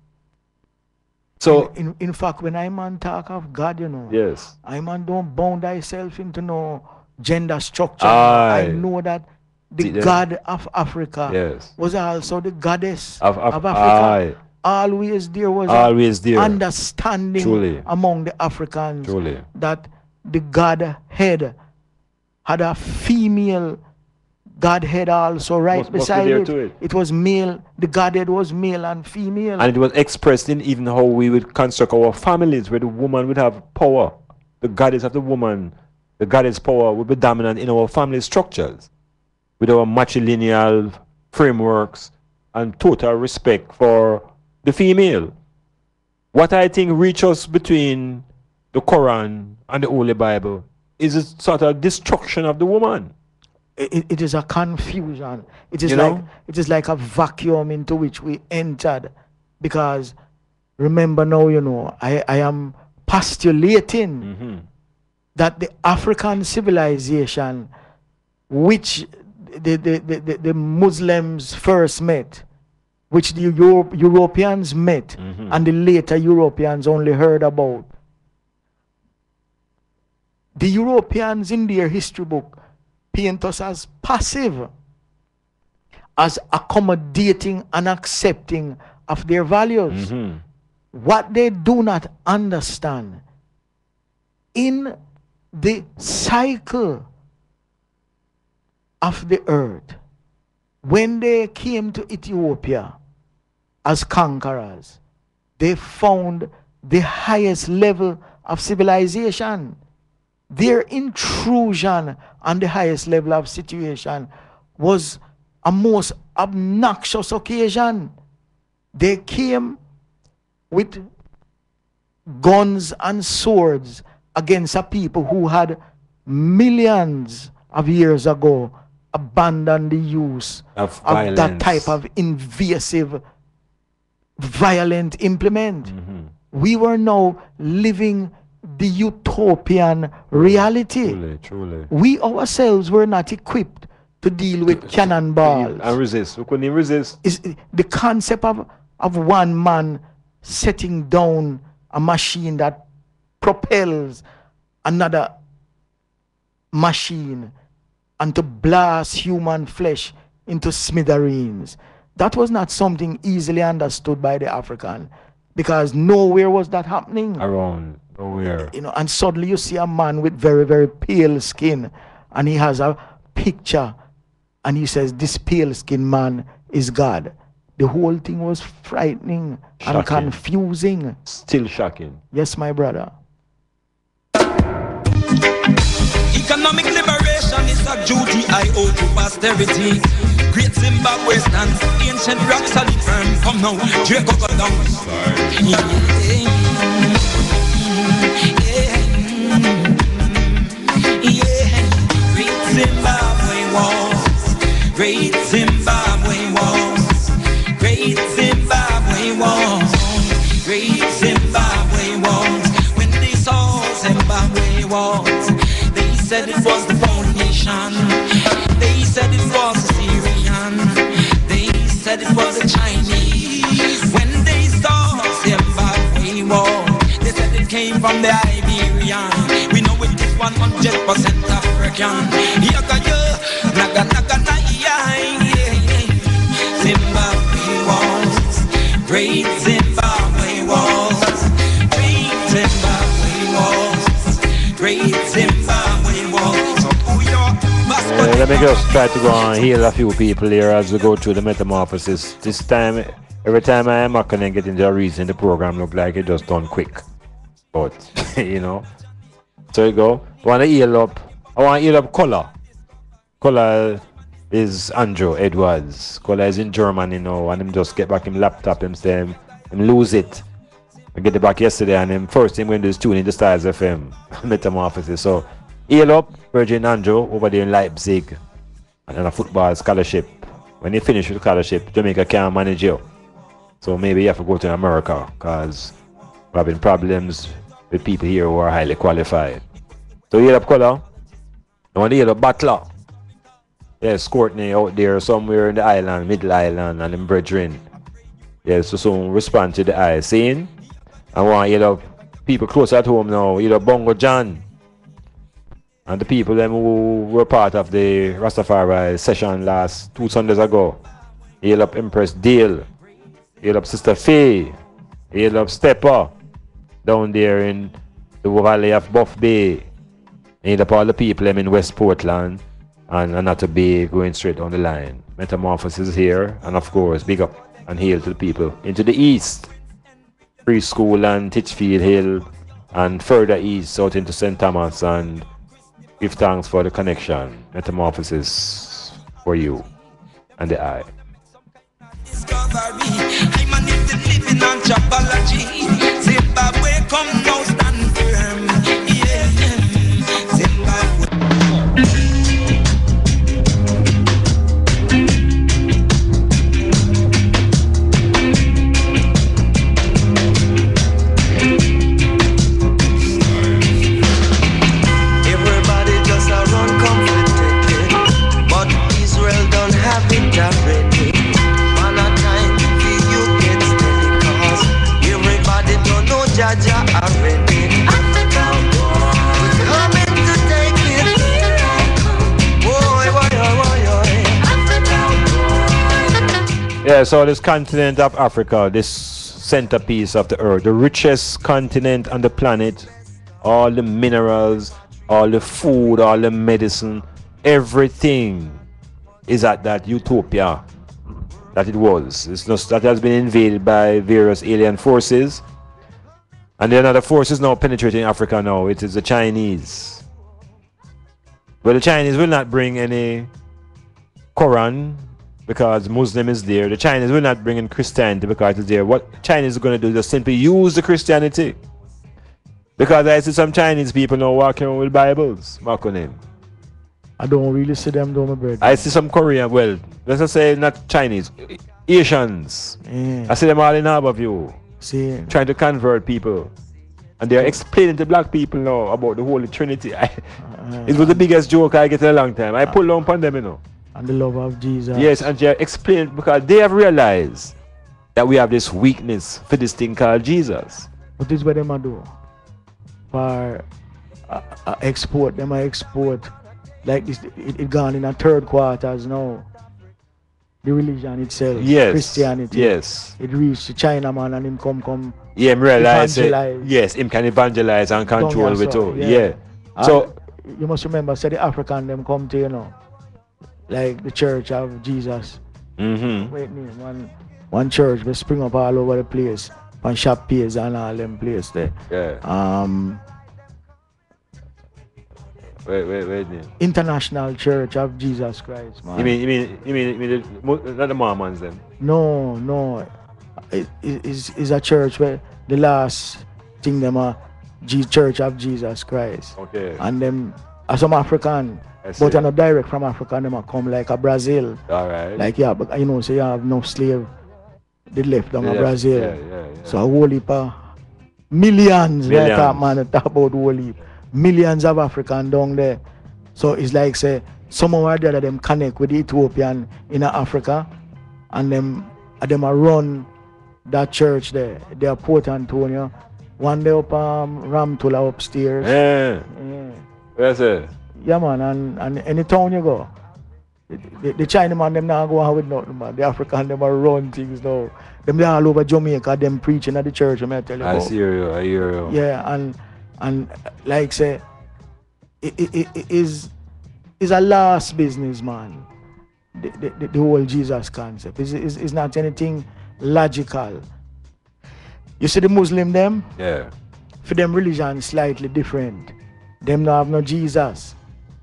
So, in, in, in fact, when I man talk of God, you know, yes, I man don't bound thyself into no gender structure. Aye. I know that the See, then- God of Africa Yes. was also the goddess Of- of- Africa. aye. Always there was a Always there. understanding Truly. among the Africans Truly. that the Godhead had a female Godhead also right Must- must be beside there it. to it. It was male. The Godhead was male and female. and it was expressed in even how we would construct our families, where the woman would have power. The goddess of the woman, the goddess power would be dominant in our family structures, with our matrilineal frameworks and total respect for the female. What I think reaches between the Quran and the Holy Bible is a sort of destruction of the woman. It, it is a confusion. It is You like know? it is like a vacuum into which we entered, because remember now, you know, I, I am postulating Mm-hmm. that the African civilization, which the, the, the, the, the Muslims first met, which the Euro- Europeans met, Mhm. and the later Europeans only heard about. The Europeans in their history book paint us as passive, as accommodating and accepting of their values. Mhm. What they do not understand, in the cycle of the earth, when they came to Ethiopia as conquerors, they found the highest level of civilization. Their intrusion on the highest level of situation was a most obnoxious occasion. They came with guns and swords against a people who had millions of years ago abandoned the use Of of that violence. type of invasive, violent implement. Mm-hmm. We were now living the utopian reality. Truly, truly. We ourselves were not equipped to deal with cannonballs. And resist. We couldn't even resist. Is the concept of, of one man setting down a machine that propels another machine and to blast human flesh into smithereens. That was not something easily understood by the African, because nowhere was that happening. Around, nowhere. You know, and suddenly you see a man with very, very pale skin, and he has a picture, and he says, this pale skinned man is God. The whole thing was frightening Shocking. and confusing. Still shocking. Yes, my brother. Economic liberation is a duty I owe to posterity. Great Zimbabwe stands, ancient rock solid firm. Come now, Jacob go down. Yeah, yeah, yeah. Great Zimbabwe walls, great Zimbabwe walls, great Zimbabwe walls, great Zimbabwe walls. When they saw Zimbabwe walls, they said it was the foundation. They said it was the Syrian. They said it was the Chinese. When they saw Zimbabwe wall, they said it came from the Iberian. We know it is one hundred percent African. Yaga yo, naga naga na yeah, yeah. Zimbabwe walls, great Zimbabwe walls, great Zimbabwe walls, great Zimbabwe walls. So who your Uh, let me just try to go and heal a few people here as we go through the metamorphosis. This time, every time I am not gonna get into a reason, the program look like it just done quick. But, you know. So you go. I want to heal up. I want to heal up Color. Color is Andrew Edwards. Color is in Germany now, and him just get back him laptop, him say him, him lose it. I get it back yesterday, and him first thing when do is tune into Styles F M. Metamorphosis. So, heal up Virgin Andrew over there in Leipzig and on a football scholarship. When you finish with scholarship, Jamaica can't manage you. So maybe you have to go to America because we're having problems with people here who are highly qualified. So heal up Color. I want to heal up Butler. Yes, Courtney out there somewhere in the island, middle island, and them brethren. Yes, so soon respond to the eye. Seeing? I want to heal up people close at home now. Heal up Bongo John. And the people them who were part of the Rastafari session last two Sundays ago. Hail up Empress Dale. Hail up Sister Faye. Hail up Stepper. Down there in the valley of Buff Bay. Hail up all the people them in West Portland. And Anata Bay going straight on the line. Metamorphosis here. And of course, big up and hail to the people into the east. Preschool and Titchfield Hill. And further east out into Saint Thomas and give thanks for the connection. Metamorphosis for you and the eye. Discovery, I'm an living anthropology. Zimbabwe, come now, stand firm. Yeah, Zimbabwe. Jaja already. Africa, we're coming to take it. Boy, boy, boy, boy. Yeah, so this continent of Africa, this centerpiece of the earth, the richest continent on the planet, all the minerals, all the food, all the medicine, everything is at that utopia that it was. It's just that has been invaded by various alien forces. And then another force is now penetrating Africa now. It is the Chinese. But the Chinese will not bring any Quran because Muslim is there. The Chinese will not bring in Christianity because it's there. What the Chinese are going to do is just simply use the Christianity. Because I see some Chinese people now walking around with Bibles. Mark on him. I don't really see them doing my bread. I see some Korean, well, let's just say not Chinese, Asians. Yeah. I see them all in Harbour View. See, trying to convert people, and they are explaining to black people now about the Holy Trinity. I, uh, it was the biggest joke I get in a long time. I pull down upon them, you know. And the love of Jesus. Yes, and they are explaining because they have realized that we have this weakness for this thing called Jesus. What is what they might do? For uh, uh, export, they might export like this. It, it gone in a third quarters now. The religion itself, yes, Christianity. Yes. It reached the Chinaman and him come come. Yeah, him realize it. Yes, him can evangelize and control with all. Yeah. yeah. So uh, you must remember, say the African them come to, you know, like the Church of Jesus. Mm-hmm. Wait name, one one church will spring up all over the place. On shop piers and all them place there. Yeah. Um Wait, wait, wait. International Church of Jesus Christ, man. You mean, you mean, you mean, you mean the, not the Mormons then? No, no. It is it, a church where the last thing them are G- Church of Jesus Christ. Okay. And them are some African, but are not direct from Africa. Them are come like a Brazil. All right. Like yeah, but you know, say you have no slave. They left down yeah, a Brazil. Yeah, yeah, yeah. So a whole heap of millions, Millions. right? Talk, man, talk about whole heap. Millions of African down there. So it's like say somehow or the other them connect with the Ethiopian in Africa, and them and them are run that church there. They are Port Antonio. One day up um, Ramtula upstairs. Yeah. Yeah. Where's it? Yeah, man, and, and any town you go, the, the, the Chinaman them not go out with nothing, man. The African them are run things now. Them they all over Jamaica, them preaching at the church, I tell you. I about. hear you, I hear you. Yeah, and and like say, it, it, it, it is is a last business, man. The, the, the whole Jesus concept is is is not anything logical. You see the Muslim them? Yeah. For them religion is slightly different. Them not have no Jesus.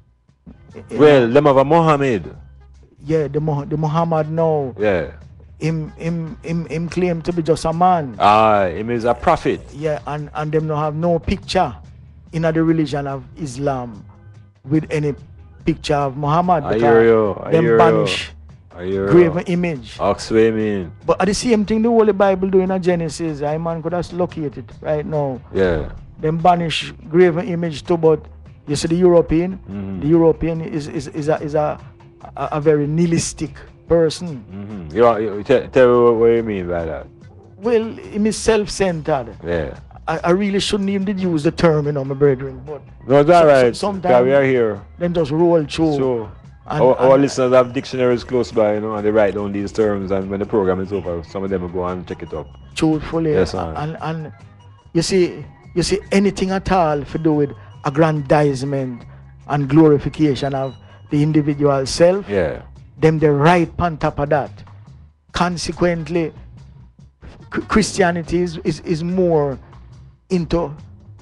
Well, them have a Muhammad. Yeah, the the Muhammad now. Yeah. Him him him him claim to be just a man. Ah, him is a prophet. Yeah, and, and them don't have no picture in the religion of Islam with any picture of Muhammad. I hear you. I them hear banish you. I hear graven you. image. Ask what I mean. But at the same thing the Holy Bible doing in Genesis, I man could have located it right now. Yeah. Them banish graven image too, but you see the European, mm-hmm. the European is is, is a is a, a, a very nihilistic person. Mm-hmm. You, want, you tell, tell me what you mean by that. Well, him is self-centered. Yeah. I, I really shouldn't even use the term, you know, my brethren. But no, it's all right. So, sometimes we are here. Them just roll through. So, and, our, our and, listeners have dictionaries close by, you know, and they write down these terms, and when the program is over, some of them will go and check it up. Truthfully. Yes, sir. And, and you see, you see anything at all to do with aggrandizement and glorification of the individual self. Yeah. Them they right on top of that. Consequently, Christianity is, is, is more into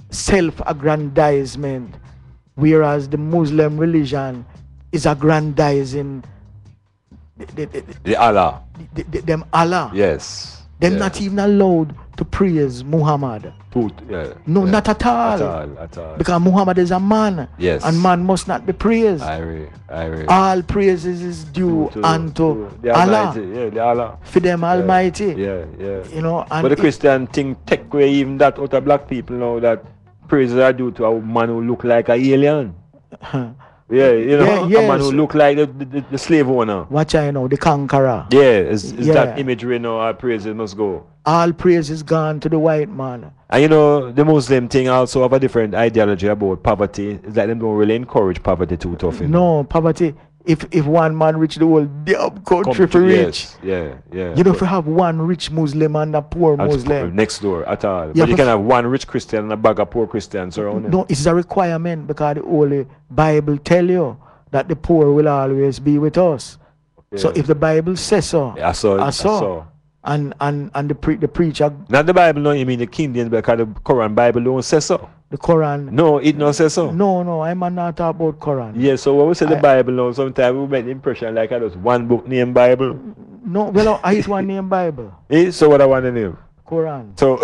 self-aggrandizement, whereas the Muslim religion is aggrandizing the, the, the, the Allah. The, the, them Allah. Yes. They're yeah. not even allowed to praise Muhammad. Put, yeah. No, yeah. not at all. At all, at all. Because Muhammad is a man. Yes. And man must not be praised. I agree. I agree. All praises is due to, unto to the Allah. Almighty. Yeah, the Allah. For them yeah. Almighty. Yeah, yeah. You know, and but the it, Christian thing take away even that out of black people now that praises are due to a man who look like an alien. Yeah, you know, yeah, yes. a man who look like the, the, the slave owner. Watch I know, the conqueror. Yeah, is, is yeah. that imagery now our praises must go. All praise is gone to the white man. And you know, the Muslim thing also have a different ideology about poverty. It's like them don't really encourage poverty too tough. You know? No, poverty. If if one man reach the whole damn country for rich. Yes, yeah, yeah. You don't have to have one rich Muslim and a poor Muslim. Next door at all. Yeah, but you can have one rich Christian and a bag of poor Christians around it. No, it's a requirement because the Holy Bible tell you that the poor will always be with us. Okay. So if the Bible says so, yeah, I saw, I saw. I saw. And and and the pre, the preacher. Not the Bible, no. You mean the King James, because the Quran Bible don't say so. The Quran. No, it don't say so. No, no, I'm not talking about Quran. Yeah, so when we say I, the Bible now, sometimes we make the impression like I just one book named Bible. No, well, I is one name Bible. Eh, so what I want to name? Quran. So,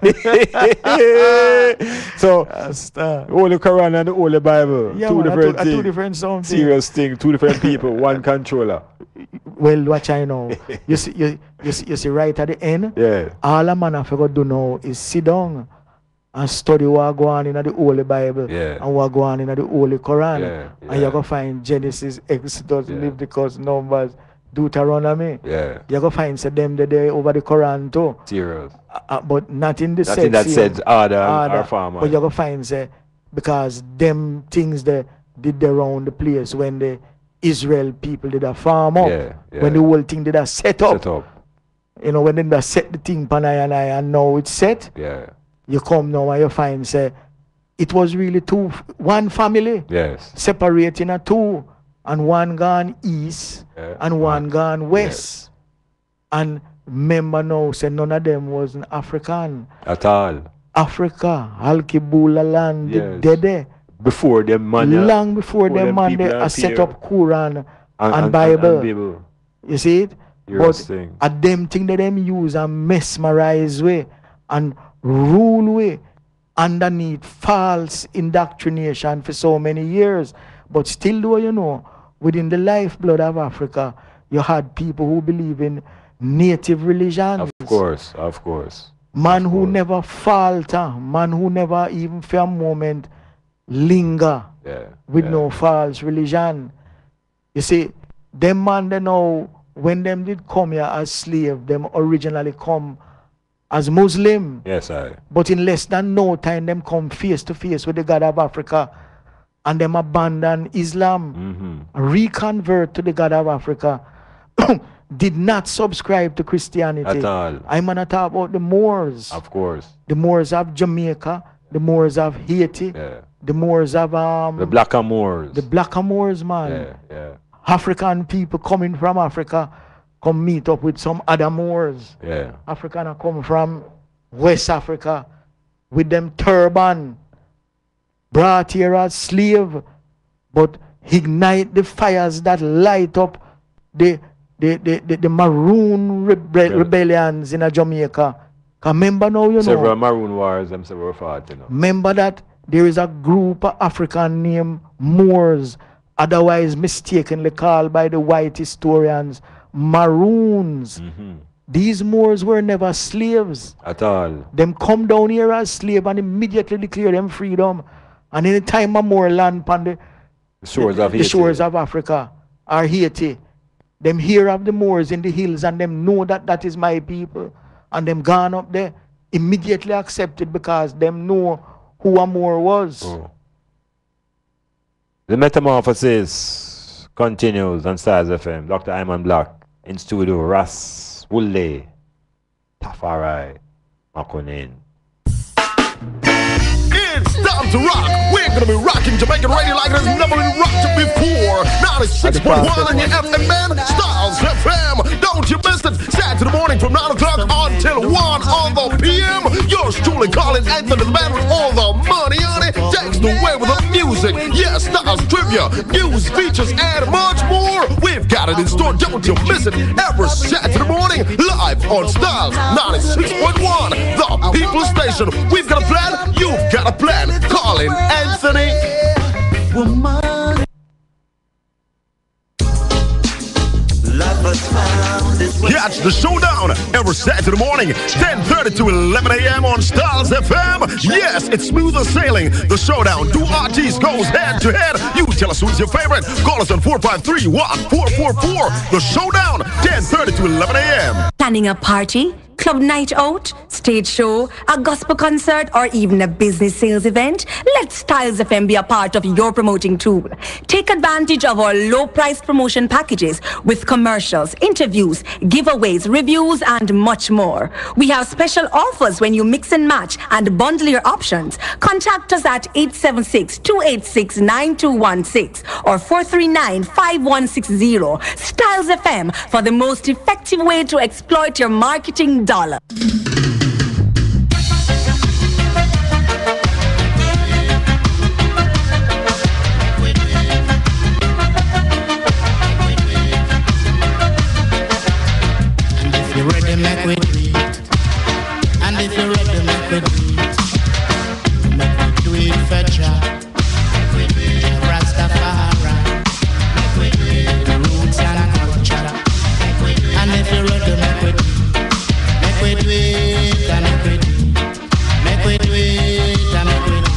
so Holy Quran and the Holy Bible, yeah, two man, different two, things. Two different something. Serious thing, two different people, one controller. Well, watch I know. You see, you, you see, you see, right at the end. Yeah. All a man have to do now is sit down and study what go on in the Holy Bible yeah. and what go on in the Holy Quran, yeah, yeah. and you're gonna find Genesis, Exodus, yeah. Leviticus, Numbers, Deuteronomy. Yeah. You're gonna find say them the day over the Quran too. Serious. Uh, but not in the not in that said order or format. But you're gonna find say because them things they did around the place when the Israel people did a farm up, yeah, yeah. when the whole thing did a set up. Set up. You know, when they set the thing pan I and I and now it's set. Yeah. You come now and you find say it was really two one family. Yes. Separating a two and one gone east yeah. and one gone west. Yes. And remember now, say none of them wasn't African. At all. Africa, Alkibula land, Yes. they there. Before them man. yeah. Long before, Before them them man, people they are uh, set here. up Quran and, And- and- Bible. and Bible. You see it? You're But saying. a them thing that them use and mesmerize way and rule way underneath false indoctrination for so many years. But still though, you know, within the lifeblood of Africa, you had people who believe in native religions. Of course, of course. Man who never falter, man who never even for a moment linger Yeah. with no false religion. You see, them man they know when them did come here as slave, them originally come as Muslim. Yes, I. But in less than no time, them come face to face with the God of Africa and them abandon Islam, reconvert to the God of Africa, did not subscribe to Christianity. At all. I'm gonna talk about the Moors. Of course. The Moors of Jamaica, the Moors of Haiti, Yeah. the Moors of um The Blackamoors. the Blackamoors, man. Yeah, yeah. African people coming from Africa come meet up with some other Moors. Yeah. African are come from West Africa with them turban, brought here as slave, but ignite the fires that light up the the the, the, the maroon rebe- rebellions in a Jamaica. 'Cause remember now, you Several know, maroon wars, them several fought, you know. remember that there is a group of African named Moors, otherwise mistakenly called by the white historians Maroons. These Moors were never slaves. At all. Them come down here as slave and immediately declare them freedom. And in the time of more land upon the, The shores the, of the Haiti. shores of Africa or Haiti, them hear of the Moors in the hills and them know that that is my people. And them gone up there, immediately accepted because them know who a Moor was. Oh. The metamorphosis continues on Stars F M. Doctor Iman Black in studio. Ras Wulle Tafari Makonin. It's time to rock. We're gonna be rocking Jamaican radio like it's never been rocked before. ninety-six point one on your F M, man. Styles F M. Don't you miss it. Saturday morning from nine o'clock until one on the P M. Yours truly, Colin Anthony, the man with all the money on it. Takes the way with the music. Yes, Styles trivia, news, features, and much more. We've got it in store. Don't you miss it. Every Saturday morning, live on Styles ninety-six point one, the People Station. We've got a plan. You've got a plan. Colin Anthony. Woman. Catch the showdown every Saturday morning, ten thirty to eleven a.m. on Styles F M. Yes, it's smoother sailing. The showdown, two artists goes head to head. You tell us who's your favorite. Call us on four five three, one four four four. The showdown, ten thirty to eleven a.m. Planning a party, club night out, stage show, a gospel concert, or even a business sales event? Let Styles F M be a part of your promoting tool. Take advantage of our low-priced promotion packages with commercials, interviews, giveaways, reviews, and much more. We have special offers when you mix and match and bundle your options. Contact us at eight seven six, two eight six, nine two one six or four three nine, five one six zero. Styles F M for the most effective way to exploit your marketing dollar. If you're ready, make we do it. And if you're ready, make we do it. Make we do it for Jah. Rastafari. Make we do it. The roots and culture. And if you're ready, make we do it. Make we do it and make we do it. Make we do it and make we do it.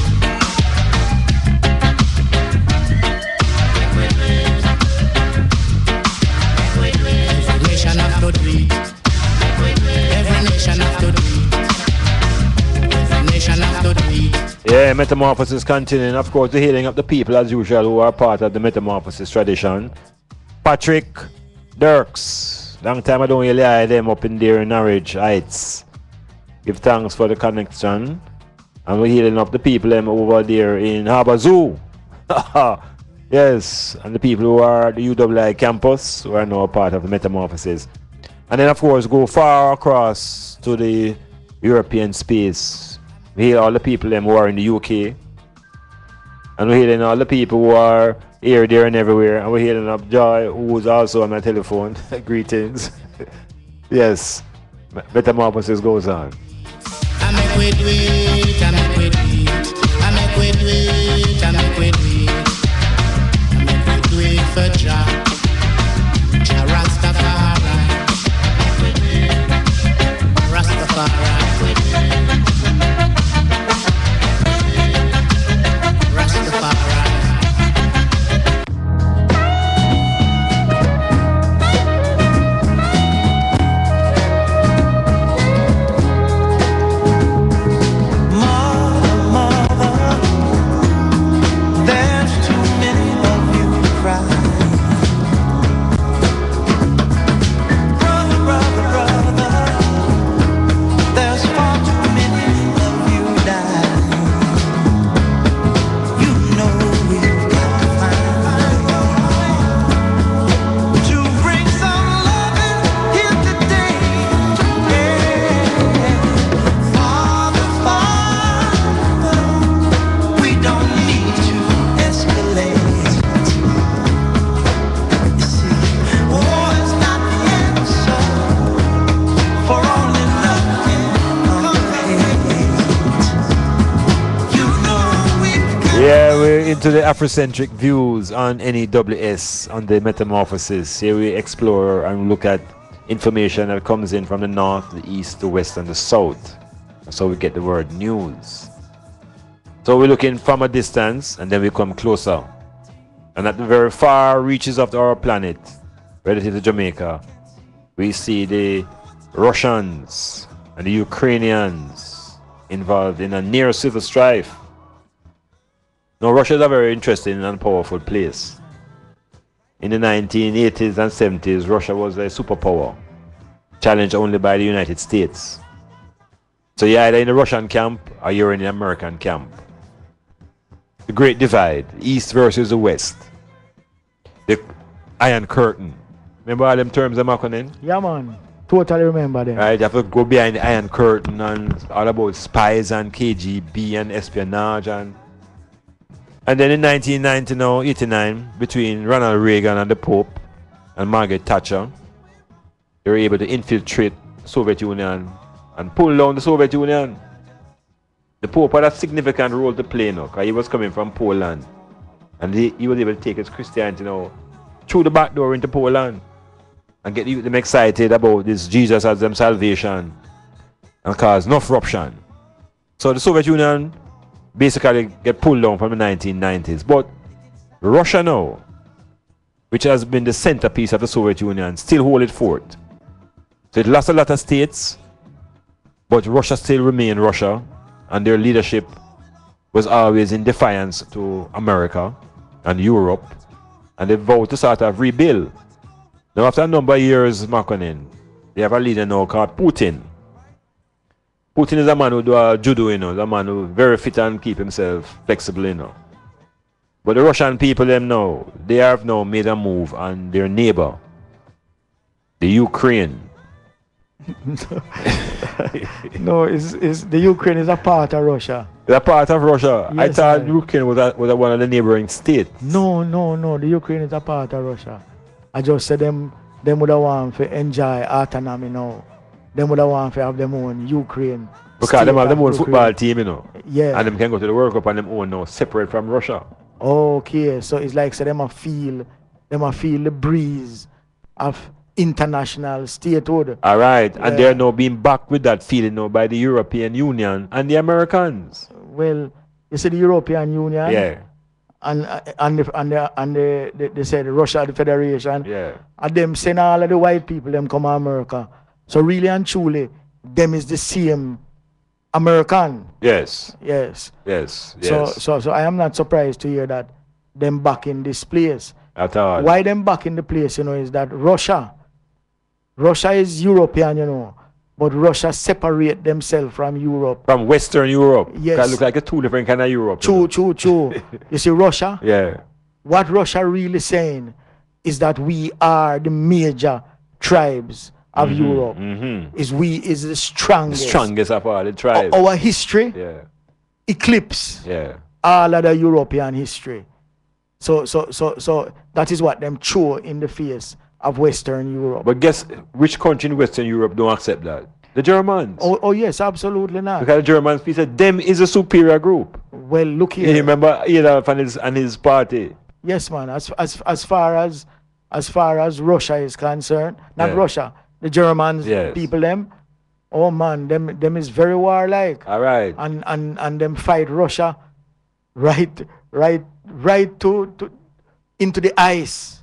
Every nation have to do it. Every nation have to do it. Every nation have to do it. Yeah, metamorphosis continuing. Of course, the healing of the people as usual who are part of the metamorphosis tradition. Patrick Dirks. Long time I don't really eye them up in there in Norwich Heights. Give thanks for the connection. And we're healing up the people them over there in Harbour Zoo. Yes, and the people who are at the U W I campus who are now part of the metamorphosis. And then, of course, go far across to the European space. We hear all the people them who are in the U K. And we're hearing all the people who are here, there, and everywhere. And we're hearing up Joy, who is also on my telephone. Greetings. Yes. Metamorphosis goes on. I make we do it, I make we do it, I make we do it, I make we do it, I make we do it for Jah, Jah Rastafari, Rastafari, Rastafari. To the Afrocentric views on N E W S on the Metamorphosis. Here we explore and look at information that comes in from the north, the east, the west, and the south. So we get the word news. So we're looking from a distance and then we come closer. And at the very far reaches of our planet, relative to Jamaica, we see the Russians and the Ukrainians involved in a near civil strife. Now, Russia is a very interesting and powerful place. In the nineteen eighties and seventies, Russia was a superpower, challenged only by the United States. So you're either in the Russian camp or you're in the American camp. The Great Divide, East versus the West. The Iron Curtain. Remember all them terms I'm calling? Yeah, man. Totally remember them. Right, you have to go behind the Iron Curtain and all about spies and K G B and espionage and And then in nineteen ninety, now, eighty-nine, between Ronald Reagan and the Pope and Margaret Thatcher, they were able to infiltrate the Soviet Union and pull down the Soviet Union. The Pope had a significant role to play now, because he was coming from Poland. And he, he was able to take his Christianity now through the back door into Poland and get them excited about this Jesus as them salvation and cause enough eruption. So the Soviet Union basically get pulled down from the nineteen nineties. But Russia now, which has been the centerpiece of the Soviet Union, still hold it fort. So it lost a lot of states, but Russia still remained Russia, and their leadership was always in defiance to America and Europe, and they vowed to sort of rebuild. Now after a number of years, Makonnen, they have a leader now called Putin. Putin is a man who do a judo, you know, a man who very fit and keep himself flexible, you know. But the Russian people, them now, they have now made a move on their neighbor, the Ukraine. No, it's, it's, the Ukraine is a part of Russia. It's a part of Russia. Yes, I thought sir. Ukraine was, a, was a one of the neighboring states. No, no, no, the Ukraine is a part of Russia. I just said them, them would have want to enjoy autonomy now. Them would have want to have them own Ukraine. Because them have them own Ukraine. football team, you know. Yeah. And them can go to the World Cup and them own now, separate from Russia. Okay, so it's like so them a feel, them a feel the breeze of international statehood. All right, Yeah. and they're now being backed with that feeling now by the European Union and the Americans. Well, you see the European Union. Yeah. And uh, and the, and the, and the, the, they said Russia, the Federation. Yeah. And them send all of the white people them come to America. So really and truly, them is the same American. Yes. Yes. Yes. So Yes. so so I am not surprised to hear that them back in this place. At all. Why them back in the place, you know, is that Russia, Russia is European, you know, but Russia separate themselves from Europe. From Western Europe. Yes. It look like a two different kind of Europe. True, true, true. You see, Russia, Yeah. what Russia really saying is that we are the major tribes of Mm-hmm, Europe. Mm-hmm. Is we is the strongest. Strongest of all the tribes. Our history Yeah. eclipse Yeah. all of the European history. So so so so that is what them throw in the face of Western Europe. But guess which country in Western Europe don't accept that? The Germans. Oh, oh yes, absolutely not. Because the Germans feel that them is a superior group. Well, look here. You remember Adolf and his and his party. Yes, man. As as as far as as far as Russia is concerned, not Yeah. Russia, the Germans, Yes. people them. Oh man, them them is very warlike. All right. And and and them fight Russia, right, right, right to to into the ice,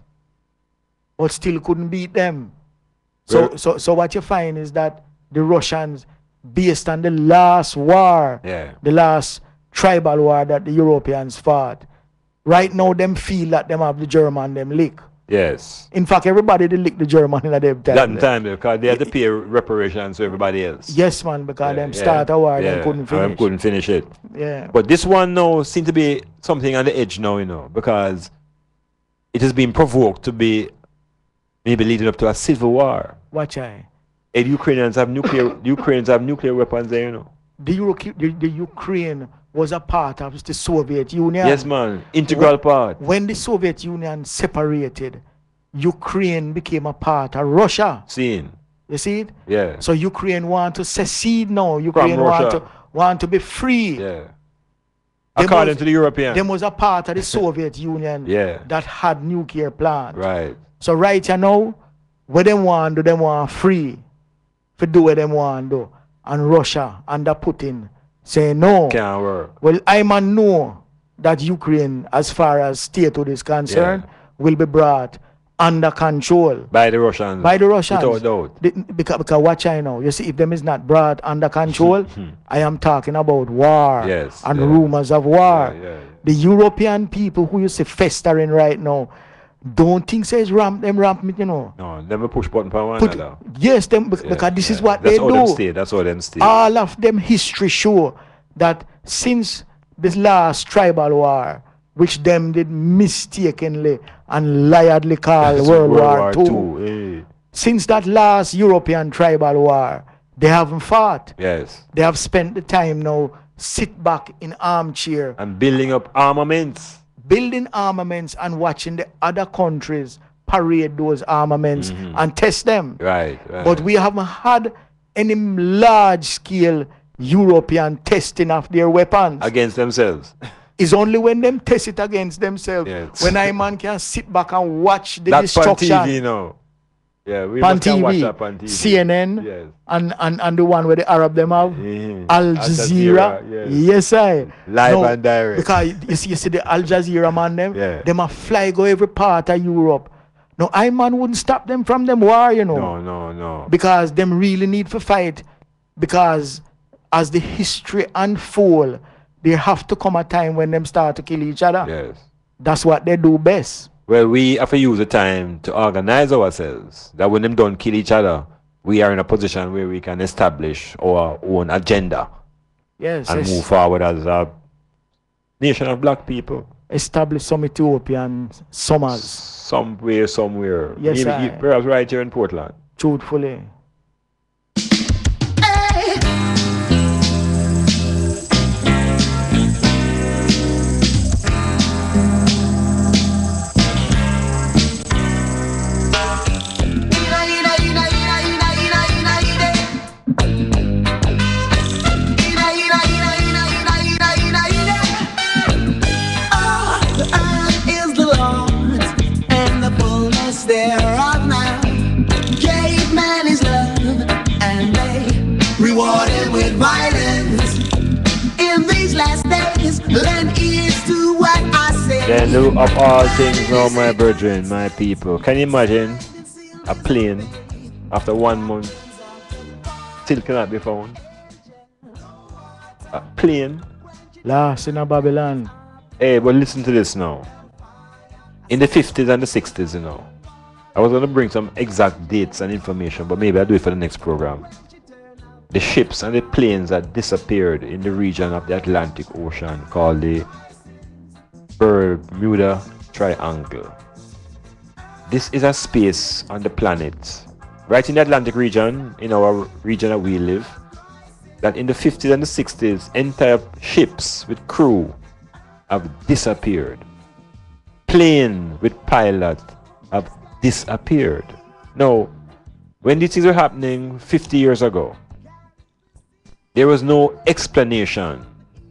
but still couldn't beat them. So Well- so so what you find is that the Russians, based on the last war, Yeah. the last tribal war that the Europeans fought, right now them feel that them have the German them lick. Yes. In fact, everybody they lick the German in a them time. That time because they had to pay reparations to everybody else. Yes, man, because Yeah, them yeah, start a war, yeah, them couldn't and them finish. couldn't finish it. Yeah. But this one now seems to be something on the edge now, you know, because it has been provoked to be maybe leading up to a civil war. Watch I. And Ukrainians have nuclear Ukrainians have nuclear weapons there, you know. The, Euro- the, the Ukraine was a part of the Soviet Union. Yes, man. Integral when, part. When the Soviet Union separated, Ukraine became a part of Russia. Seen. You see it? Yeah. So Ukraine want to secede now. Ukraine want Russia. to want to be free. Yeah. Them According was- to the Europeans. Them was a part of the Soviet Union Yeah. that had nuclear plants. Right. So right you now, what them want do, them want free to do what them want do. And Russia under Putin say no. Can't work. Well, I man know that Ukraine, as far as statehood is concerned, will be brought under control By the Russians. by the Russians. Without doubt. The- because, because watch I know. You see, if them is not brought under control, I am talking about war Yes, and yeah. rumors of war. Yeah, yeah, yeah. The European people who you see festering right now, don't think says ramp them ramp me, you know. No, never push button for one Put, another. yes, them bec- Yeah, because this is yeah. what That's they how do. them stay. That's how them stay. All of them history show that since this last tribal war, which them did mistakenly and liarly call That's World, World War, War Two, Two, eh. since that last European tribal war, they haven't fought. Yes. They have spent the time now sit back in armchair, And building up armaments. building armaments and watching the other countries parade those armaments and test them. Right, right. But we haven't had any large scale European testing of their weapons. Against themselves. It's only when them test it against themselves. Yes. When I man can sit back and watch the That's on destruction. T V, you know. Yeah, we on must can watch T V, that on T V. C N N, Yes. and, and, and the one where the Arab them have, Mhm. Al Al Jazeera. Jazeera, yes. Yes, I. Live and direct. Because you see, you see the Al Jazeera man them, Yeah. them a fly go every part of Europe. No, I man wouldn't stop them from them war, you know. No, no, no. Because them really need to fight. Because as the history unfold, there have to come a time when them start to kill each other. Yes. That's what they do best. Well, we have to use the time to organize ourselves. That when them don't kill each other, we are in a position where we can establish our own agenda Yes. and es- move forward as a nation of black people. Establish some Ethiopian summers. Somewhere, somewhere. Yes, Maybe I- e- perhaps right here in Portland. Truthfully. Is the Lord and the fullness thereof now gave man his love and they rewarded with violence in these last days. Lend ears to what I say. Then look of all things, now, my brethren, my people. Can you imagine a plane after one month still cannot be found? A plane. Last in a Babylon. Hey, but listen to this now. In the fifties and the sixties, you know, I was going to bring some exact dates and information, but maybe I'll do it for the next program. The ships and the planes that disappeared in the region of the Atlantic Ocean called the Bermuda Triangle. This is a space on the planet right in the Atlantic region, in our region that we live, that in the fifties and the sixties, entire ships with crew have disappeared. Planes with pilots have disappeared. Now, when these things were happening fifty years ago, there was no explanation.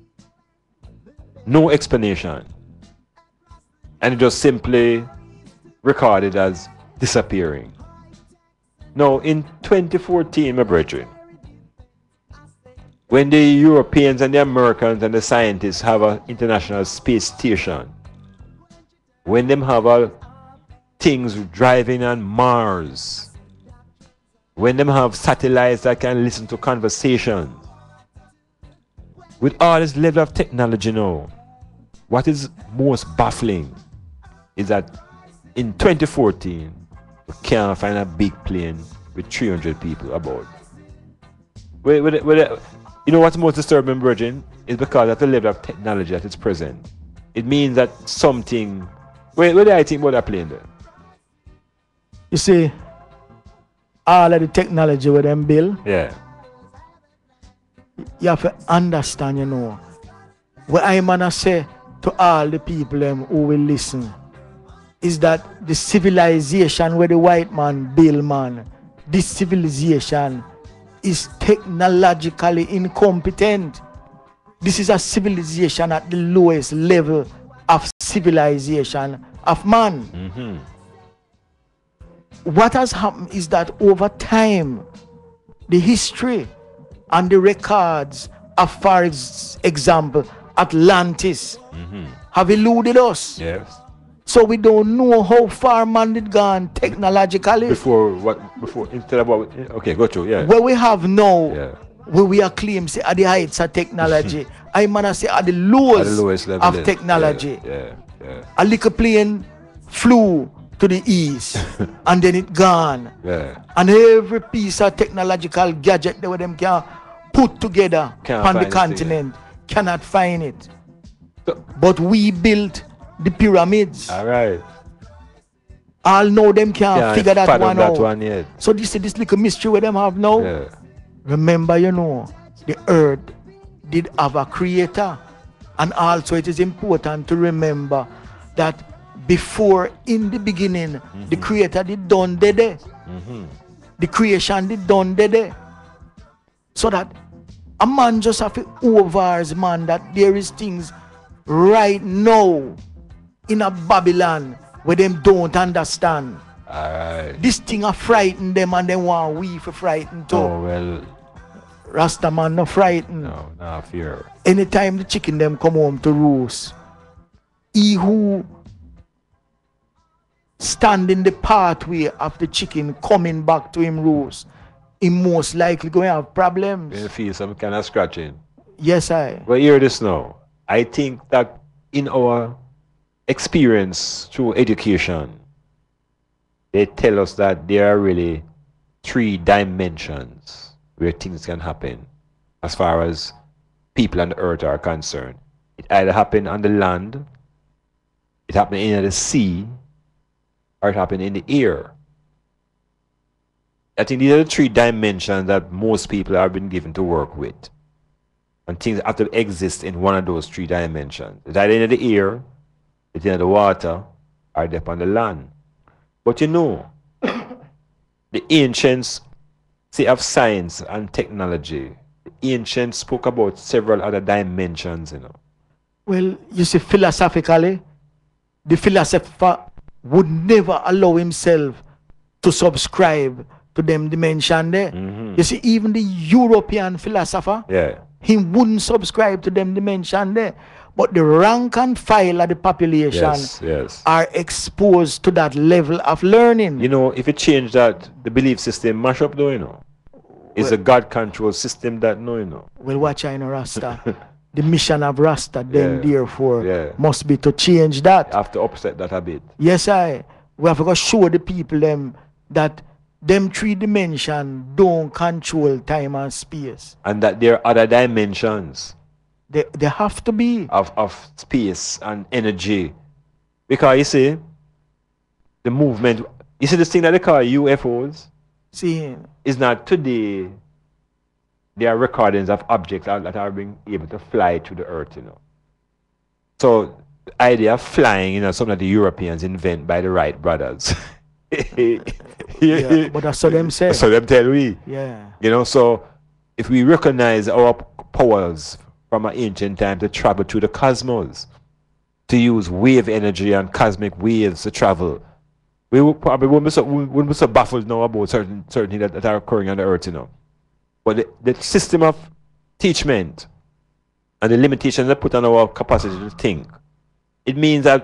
No explanation. And it was simply recorded as disappearing. Now, in twenty fourteen, my brethren, when the Europeans and the Americans and the scientists have an international space station, when them have a things driving on Mars, when them have satellites that can listen to conversations, with all this level of technology now, what is most baffling is that in twenty fourteen, we can't find a big plane with three hundred people aboard. Wait, wait, wait, you know what's most disturbing, Virgin, is because at the level of technology that is present, it means that something. Wait, what do I think about that plane then? You see, all of the technology with them build. Yeah. You have to understand, you know, what I'm gonna say to all the people um, who will listen is that the civilization where the white man build, man, this civilization is technologically incompetent. This is a civilization at the lowest level of civilization of man. Mm-hmm. What has happened is that over time, the history and the records of, for example, Atlantis mm-hmm. have eluded us. Yes. So we don't know how far man did gone technologically. Before what? Before instead of what? Okay, go through. Yeah. Where we have now, yeah. where we are claim say at the heights of technology, I man say at the lowest, at the lowest level of is, technology. Yeah, yeah, yeah. A little plane flew to the east and then it gone. Yeah. And every piece of technological gadget that them can put together Can't on the find continent it, cannot find it. So, but we built the pyramids. All right. All know them can't Can't figure that fathom one that out. one yet. So this is this little mystery where them have now. Yeah. Remember, you know, the earth did have a creator. And also it is important to remember that before, in the beginning, mm-hmm. the creator did done there. Mm-hmm. The creation did done there. So that a man just have to overse, man, that there is things right now in a Babylon where them don't understand. Alright. This thing a frighten them and they want we for frighten too. Oh well. Rasta man no frighten. No, no fear. Anytime the chicken them come home to roost, he who stand in the pathway of the chicken coming back to him roost, he most likely going to have problems. You feel some kind of scratching. Yes, I. But hear this now. I think that in our experience through education, they tell us that there are really three dimensions where things can happen as far as people on the earth are concerned. It either happen on the land, it happen in the sea, or it happen in the air. I think these are the three dimensions that most people have been given to work with. And things have to exist in one of those three dimensions. It's either in the air, it's in the water, or it's on the land. But you know, the ancients say of science and technology. The ancients spoke about several other dimensions, you know. Well, you see, philosophically, the philosopher would never allow himself to subscribe to them dimension there. Mm-hmm. You see, even the European philosopher, yeah, he wouldn't subscribe to them dimension there. But the rank and file of the population yes, yes. are exposed to that level of learning. You know, if you change that, the belief system mash up though, you know. It's well, a God controlled system that no, you know. Well, watch I know Rasta. The mission of Rasta then yeah. therefore yeah. must be to change that. You have to upset that a bit. Yes, I. We have to show the people them that them three dimensions don't control time and space. And that there are other dimensions. They, they have to be. Of, of space and energy. Because you see, the movement, you see this thing that they call U F Os? See, it's not today. There are recordings of objects that that are being able to fly through the earth, you know. So the idea of flying, you know, something that the Europeans invent by the Wright brothers. Yeah, but that's what them say. So them tell we. Yeah. You know, so if we recognize our p- powers from an ancient time to travel through the cosmos, to use wave energy and cosmic waves to travel, we will probably wouldn't be so, we wouldn't be so baffled now about certain certain things that, that are occurring on the earth, you know. But the, the system of teachment and the limitations that put on our capacity to think, it means that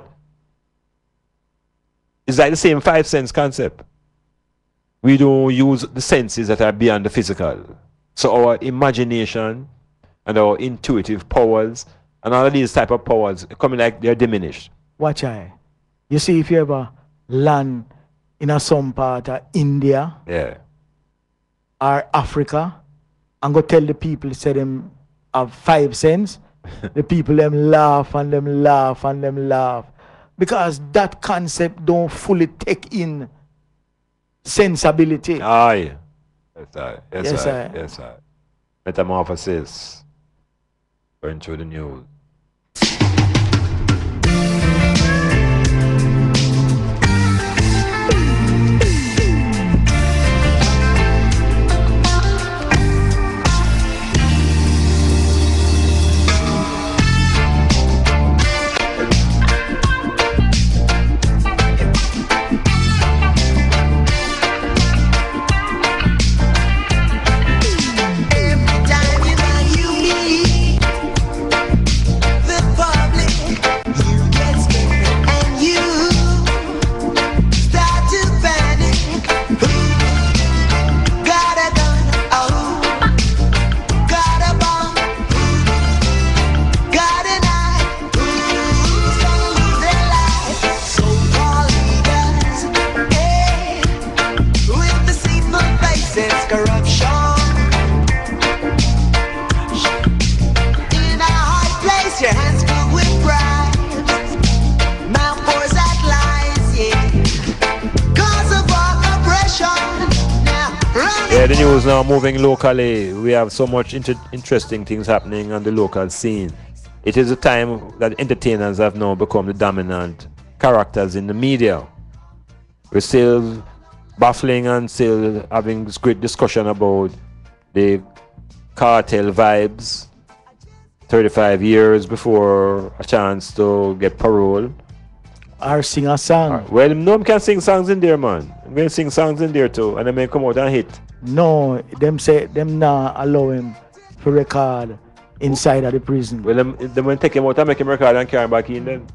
it's like the same five sense concept. We don't use the senses that are beyond the physical. So our imagination and our intuitive powers and all of these type of powers coming like they're diminished. Watch I. You see, if you ever land in a some part of India Yeah. or Africa and go tell the people, say them have five cents, the people them laugh and them laugh and them laugh. Because that concept don't fully take in sensibility. Aye. Yes, I. Yes, Yes, I. I. Yes, I. Metamorphosis. Going through the news. Yeah, the news now moving locally. We have so much inter- interesting things happening on the local scene. It is a time that entertainers have now become the dominant characters in the media. We're still baffling and still having this great discussion about the cartel vibes. thirty-five years before a chance to get parole. Or sing a song. Well, no one can sing songs in there, man. I'm going to sing songs in there too, and they may come out and hit. No, them say them not allow him to record inside of the prison. Well, them, them when take him out and make him record and carry him back in then.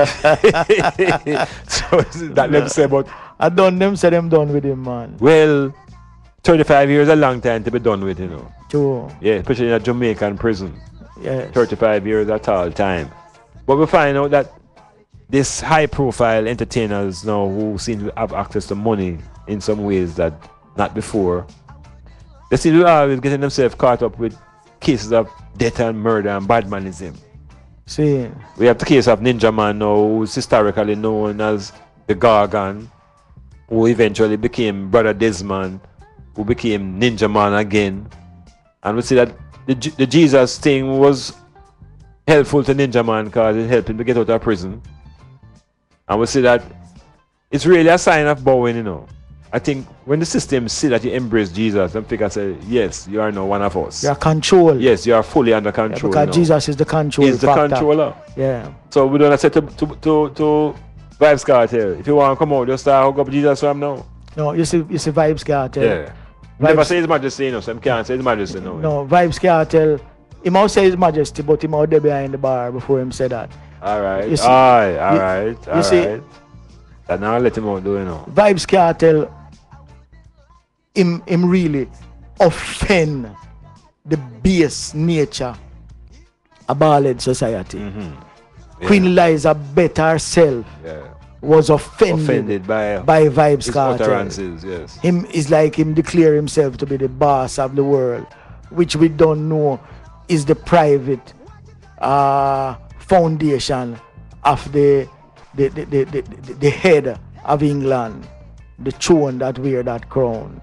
So that them say about. I done them say them done with him, man. Well, thirty-five years is a long time to be done with, you know. True. Yeah, especially in a Jamaican prison. Yes. thirty-five years at all time. But we find out that this high-profile entertainers now who seem to have access to money in some ways that not before, they seem to always getting themselves caught up with cases of death and murder and badmanism. See, we have the case of Ninja Man now, who's historically known as the Gargan, who eventually became Brother Desmond, who became Ninja Man again. And we see that the, the Jesus thing was helpful to Ninja Man because it helped him to get out of prison. And we see that it's really a sign of bowing, you know. I think when the system see that you embrace Jesus and figure say, yes, you are now one of us. You're control. Yes, you are fully under control. Yeah, because now. Jesus is the control. He's the factor. controller. Yeah. So we don't say to to to, to Vibes Cartel, if you want to come out, just start hook up Jesus from now. No, you see, you see Vibes Cartel. Yeah. Vibes, Never say His Majesty, you know, so I can't say His Majesty now. No, Vibes Cartel. He must say His Majesty, but he must be behind the bar before him say that. All right. You see, Aye, all you, right. All you see, right. That now let him out do you know. Vibes Cartel, him, him really offend the base nature of ballad society. Mm-hmm. Yeah. Queen Eliza Bett herself yeah. was offended, offended by, by Vibes his Cartel. utterances, yes. Him is like him declare himself to be the boss of the world, which we don't know is the private uh, foundation of the the, the, the, the, the the head of England, the throne that wear that crown.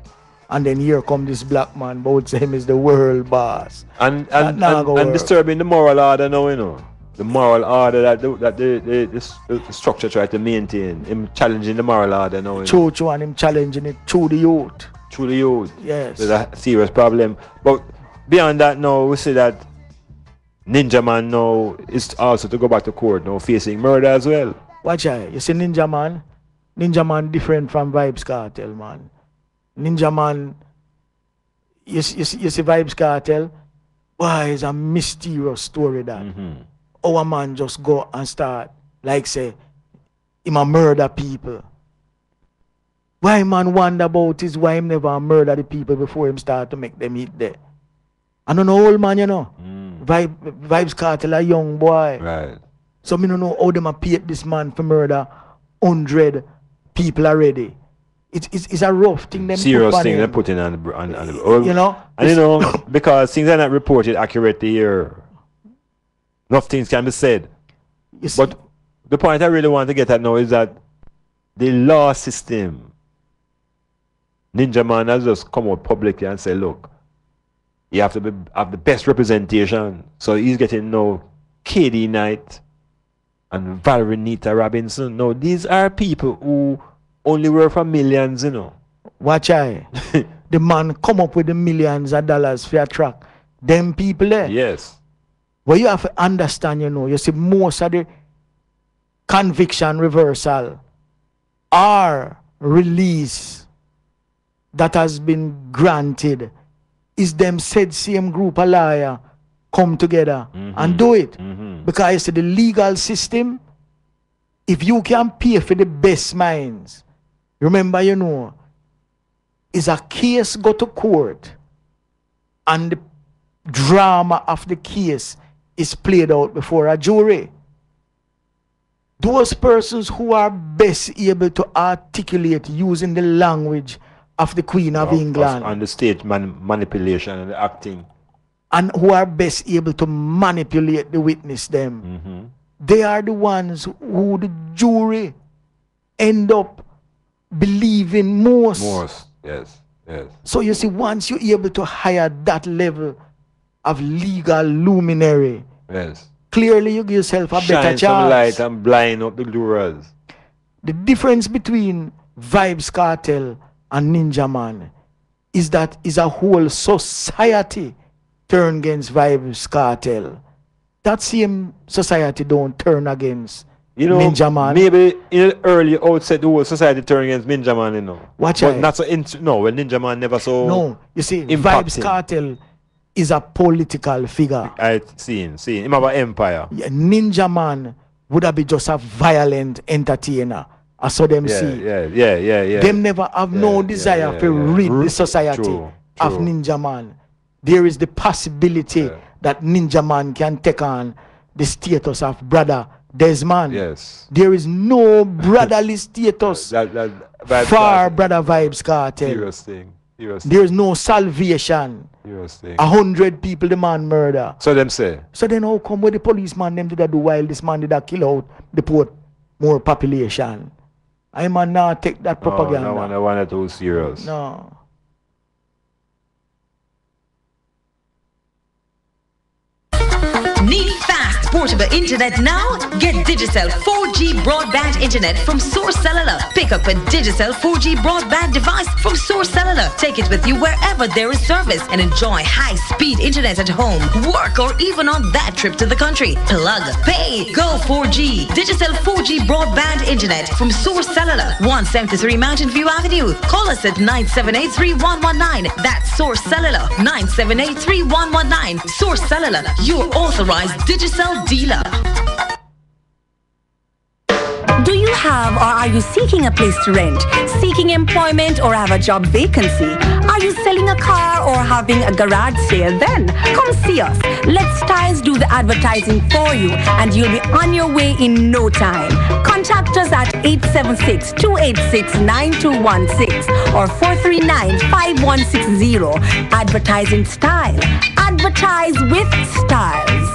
And then here come this black man, but say him is the world boss. And and, and, and disturbing the moral order now, you know. The moral order that the, that the, the, the, the structure try to maintain. Him challenging the moral order now. You know. True, true, and him challenging it through the youth. Through the youth. Yes. There's a serious problem. But beyond that now, we see that Ninja Man now is also to go back to court now, facing murder as well. Watch out. You see Ninja Man? Ninja Man different from Vybz Kartel, man. Ninja Man, you, you, you see Vybz Kartel? Why, it's a mysterious story that. Mm-hmm. Our man just go and start, like say, him a murder people. Why man wonder about is why him never murder the people before him start to make them hit there. I don't know old man, you know. Mm. Vibe, Vybz Kartel a young boy. Right. So me don't know how them a paid this man for murder hundred people already. It's, it's, it's a rough thing. Them Serious put thing him. they put in on the, on, on the oh, you know. And you know, because things are not reported accurately here. Enough things can be said. But the point I really want to get at now is that the law system, Ninja Man has just come out publicly and say, look, you have to be, have the best representation. So he's getting now K D Knight and Valerie Nita Robinson. No, these are people who only work for millions, you know. Watch I. The man come up with the millions of dollars for a track. Them people there. Yes. Well, you have to understand, you know, you see most of the conviction reversal or release that has been granted is them said same group of liar come together mm-hmm. and do it. Mm-hmm. Because you see the legal system, if you can pay for the best minds, remember, you know, is a case go to court and the drama of the case is played out before a jury. Those persons who are best able to articulate using the language of the Queen of, of England. And the state man manipulation and the acting. And who are best able to manipulate the witness them. Mm-hmm. They are the ones who the jury end up believing most. Most, yes, yes. So you see, once you're able to hire that level of legal luminary, yes, clearly you give yourself a Shine better chance. some light and blind up the jurors. The difference between Vybz Kartel and Ninja Man is that is a whole society turn against Vybz Kartel. That same society don't turn against you know, Ninja Man. Maybe in the early outset the whole society turn against Ninja Man, you know. Watch but out. not so int- no, when Ninja Man never so No, you see, impacting. Vybz Kartel is a political figure. I seen, seen. Him have an empire. Yeah, Ninja Man would have been just a violent entertainer. I saw them yeah, see. Yeah, yeah, yeah, yeah. Them never have yeah, no desire yeah, yeah, to yeah. rid R- the society true, of true. Ninja Man. There is the possibility yeah. that Ninja Man can take on the status of brother Desmond. Yes. There is no brotherly status that, that, that, for that, brother Vybz Kartel. Serious thing. Serious There is no salvation. Serious thing. A hundred people the man murder. So them say. So then how come with the policeman them did that do while this man did that kill out the poor more population? I man now take that propaganda. No, no one, no one at all serious. No. Need fast portable internet now? Get Digicel four G broadband internet from Source Cellular. Pick up a Digicel four G broadband device from Source Cellular. Take it with you wherever there is service and enjoy high-speed internet at home, work, or even on that trip to the country. Plug, pay, go four G. Digicel four G broadband internet from Source Cellular, one seventy-three Mountain View Avenue. Call us at nine seven eight, three one one nine. That's Source Cellular, nine seven eight, three one one nine. Source Cellular, your authorized Digicel dealer. Do you have or are you seeking a place to rent, seeking employment or have a job vacancy? Are you selling a car or having a garage sale? Then come see us. Let Styles do the advertising for you and you'll be on your way in no time. Contact us at eight seven six, two eight six, nine two one six or four three nine, five one six zero. Advertising Style. Advertise with Styles.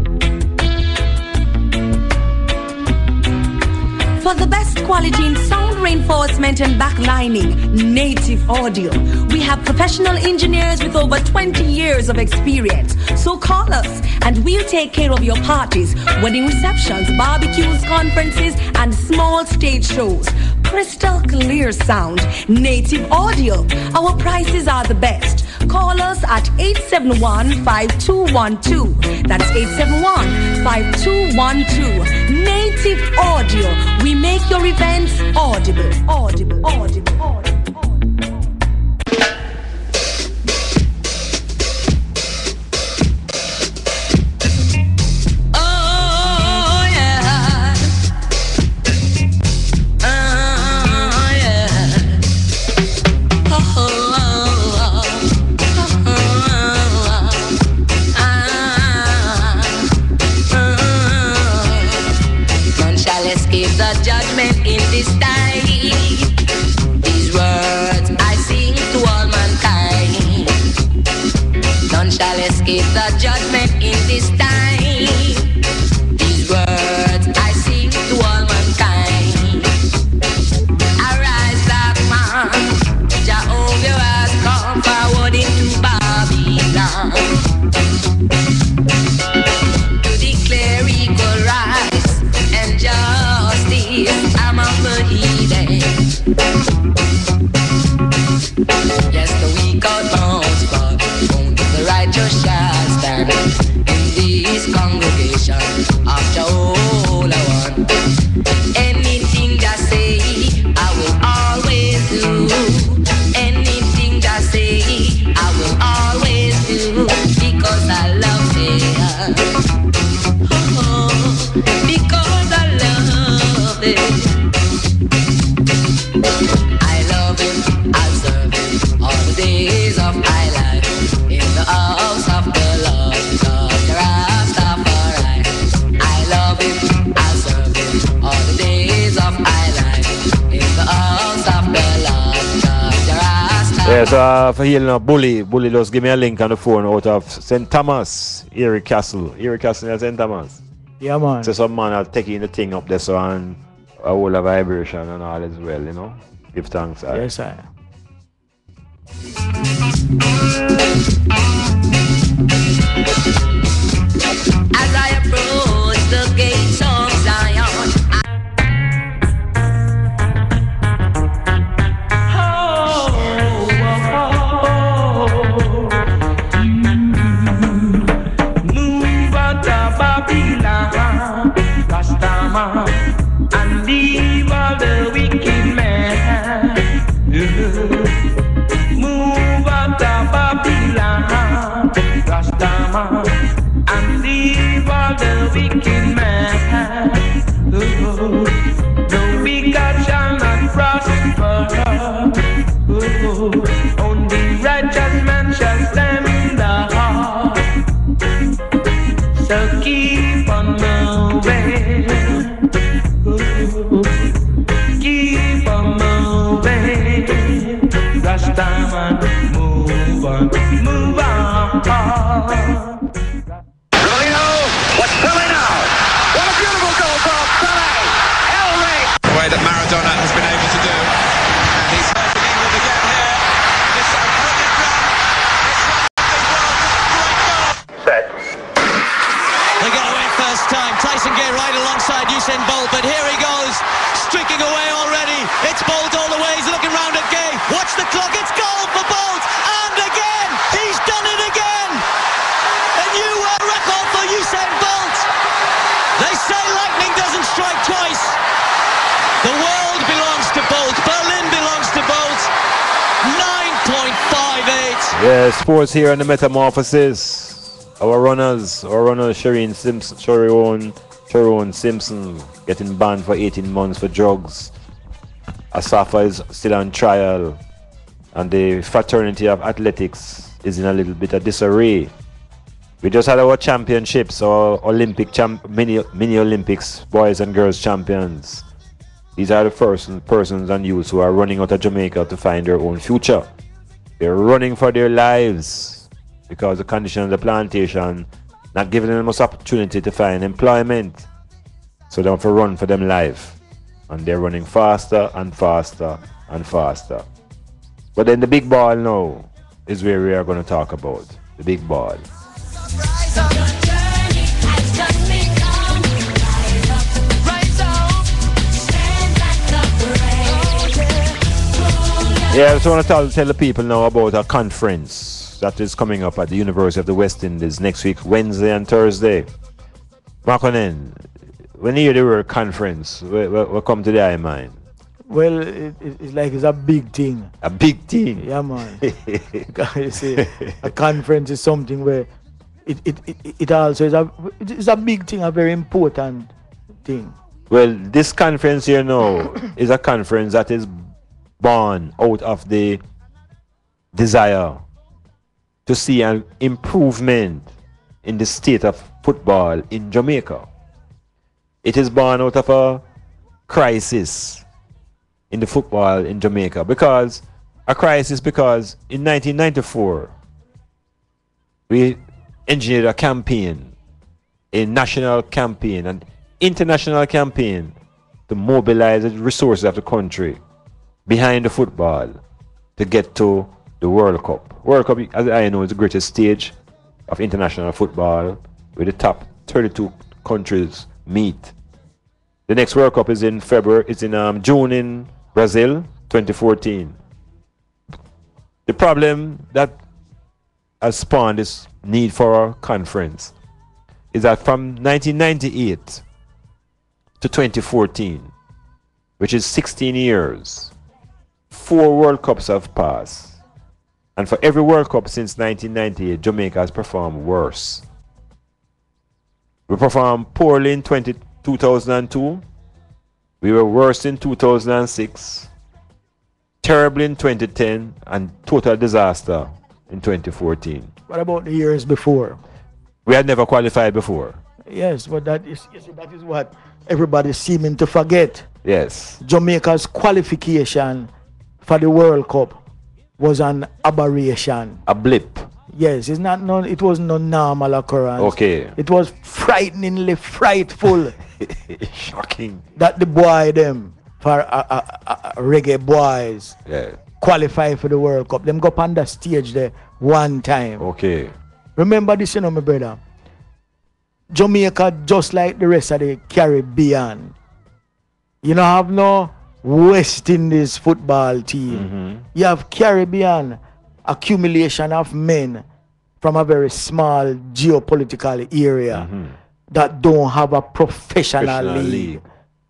For the best quality in sound sound reinforcement and backlining, Native Audio. We have professional engineers with over twenty years of experience. So call us and we'll take care of your parties, wedding receptions, barbecues, conferences, and small stage shows. Crystal clear sound, Native Audio. Our prices are the best. Call us at eight seven one, five two one two. That's eight seven one, five two one two. Native Audio. We make your events audible, audible, audible, audible. The judgment in this time. These words I sing to all mankind. None shall escape the judgment in this time. These words I sing to all mankind. Arise, black man, Jehovah has come forward into Babylon to declare equal rights and justice among the heathen. Yes, the weak are bound, but only the righteous shall stand in this congregation of Jehovah one. Anything that say, I will always do. Anything that say, I will always do, because I love it. Oh, because I love it. I love him, I'll serve him all the days of my life in the house of the Lord God, the Rastafari. I love him, I'll serve him all the days of my life in the house of the Lord God, the Rastafari. Yes, uh, for healing a bully, bully just give me a link on the phone out of Saint Thomas, Erie Castle, Erie Castle near Saint Thomas. Yeah, man. So some man are taking the thing up there so and a whole of vibration and all as well, you know. Give thanks. I. Yes, I. As I approach the gates of Zion, move out of Babylon, Rastaman, and leave all the wicked men. Move out of Babylon, Rastaman, and leave all the wicked men. The wicked shall not prosper. Only righteous man shall stand up. So keep on moving. Keep on moving. Rastaman, move on, move on. What's coming now? What a beautiful goal for Salah! El Rey! The way that Maradona has been able to do. And he's helping England again here. This is a brilliant run. This one of the world's great goal. Set. They get away first time. Tyson Gay right alongside Usain Bolt, but here he goes, streaking away already. It's Bolt all the way. He's looking round at Gay. Watch the clock. It's goal for Bolt, and again he's done it again. A new world record for Usain Bolt. They say lightning doesn't strike twice. The world belongs to Bolt. Berlin belongs to Bolt. nine point five eight. Yeah, sports here in the Metamorphosis. Our runners, our runner Shireen Simpson, Sharon, Sharon Simpson, getting banned for eighteen months for drugs. Asafa is still on trial, and the fraternity of athletics is in a little bit of disarray. We just had our championships, our Olympic champ, mini mini Olympics, boys and girls champions. These are the person, persons and youths who are running out of Jamaica to find their own future. They're running for their lives because the conditions of the plantation not giving them much opportunity to find employment. So they have to run for them life. and they're running faster and faster and faster. But then the big ball now is where we are going to talk about. The big ball. Yeah, I just want to tell, tell the people now about a conference that is coming up at the University of the West Indies next week, Wednesday and Thursday. Makonnen, when you hear the word conference, what, what, what come to the eye mind? Well, it, it's like it's a big thing. A big thing? Yeah, man. You see, a conference is something where it, it, it, it also is a, it's a big thing, a very important thing. Well, this conference here now is a conference that is born out of the desire to see an improvement in the state of football in Jamaica. It is born out of a crisis in the football in Jamaica, because a crisis because in nineteen ninety-four we engineered a campaign, a national campaign, an international campaign to mobilize the resources of the country behind the football to get to the World Cup. World Cup, as I know, is the greatest stage of international football where the top thirty-two countries meet. The next World Cup is in February, it's in um, June in Brazil, twenty fourteen. The problem that has spawned this need for a conference is that from nineteen ninety-eight to twenty fourteen, which is sixteen years, four World Cups have passed. And for every World Cup since nineteen ninety-eight, Jamaica has performed worse. We performed poorly in two thousand two. We were worse in two thousand six. Terrible in twenty ten. And total disaster in twenty fourteen. What about the years before? We had never qualified before. Yes, but that is, you see, that is what everybody's seeming to forget. Yes. Jamaica's qualification for the World Cup was an aberration. A blip. Yes, it's not no, it was no normal occurrence. Okay. It was frighteningly frightful. Shocking. That the boy them for uh, uh, uh, reggae boys yeah. qualify for the World Cup. Them go up on the stage there one time. Okay. Remember this, you know, my brother. Jamaica, just like the rest of the Caribbean, you know, have no West Indies football team. Mm-hmm. You have Caribbean accumulation of men from a very small geopolitical area mm-hmm. that don't have a professional, professional league. league.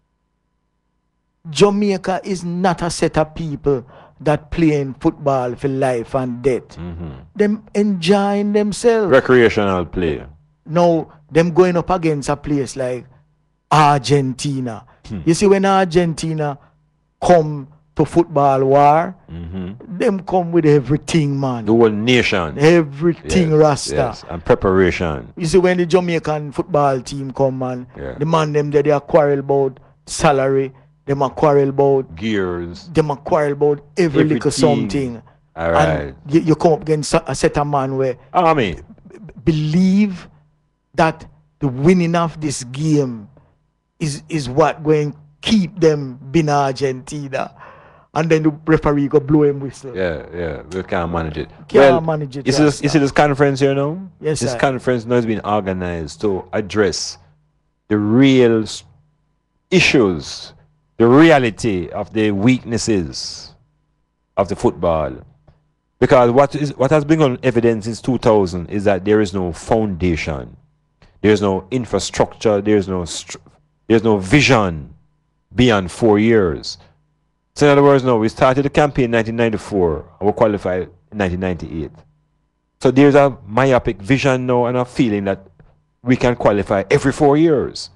Jamaica is not a set of people that playing football for life and death. Mm-hmm. Them enjoying themselves. Recreational play. Now, them going up against a place like Argentina. Hmm. You see, when Argentina come to football war, mm-hmm. them come with everything, man. The whole nation. Everything, yes, Rasta. Yes. And preparation. You see, when the Jamaican football team come, man, yeah. the man them there, they are quarrel about salary, them are quarrel about gears, them are quarrel about every everything. Little something. All right. And you, you come up against a set of man where Army b- believe that the winning of this game is is what going keep them being Argentina, and then the referee go blow him whistle. Yeah, yeah, we can't manage it. Can't well, manage it. You see, this, you see this conference here now? Yes, This sir. conference now has been organized to address the real s- issues, the reality of the weaknesses of the football. Because what is what has been on evidence since two thousand is that there is no foundation, there is no infrastructure, there is no str- there is no vision beyond four years. So in other words, no, we started the campaign in nineteen ninety-four and we qualified in nineteen ninety-eight. So there's a myopic vision now and a feeling that we can qualify every four years.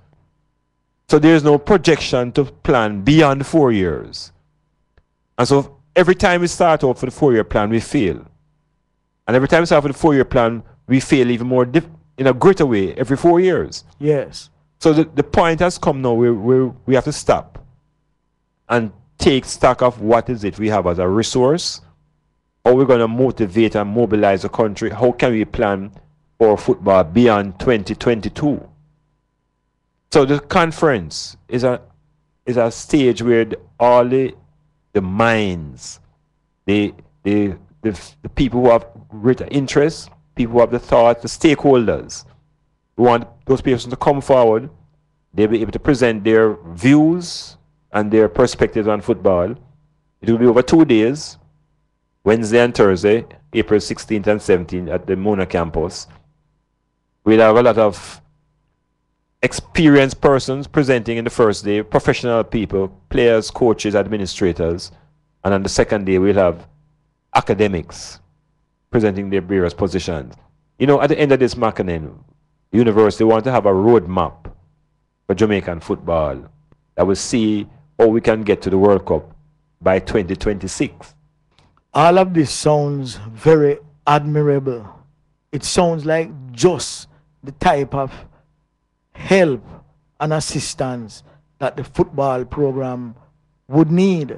So there's no projection to plan beyond four years. And so every time we start out for the four-year plan, we fail. And every time we start for the four-year plan, we fail even more diff- in a greater way every four years. Yes. So the, the point has come now where, where we have to stop and take stock of what is it we have as a resource, how we're going to motivate and mobilize the country, how can we plan for football beyond twenty twenty-two. So the conference is a is a stage where the, all the the minds, the the the, the people who have greater interest, people who have the thought, the stakeholders, we want those people to come forward. They'll be able to present their views and their perspectives on football. It will be over two days, Wednesday and Thursday, April sixteenth and seventeenth at the Mona campus. We'll have a lot of experienced persons presenting in the first day, professional people, players, coaches, administrators. And on the second day, we'll have academics presenting their various positions. You know, at the end of this Makanen, the university want to have a roadmap for Jamaican football that will see how we can get to the World Cup by twenty twenty-six. All of this sounds very admirable. It sounds like just the type of help and assistance that the football program would need.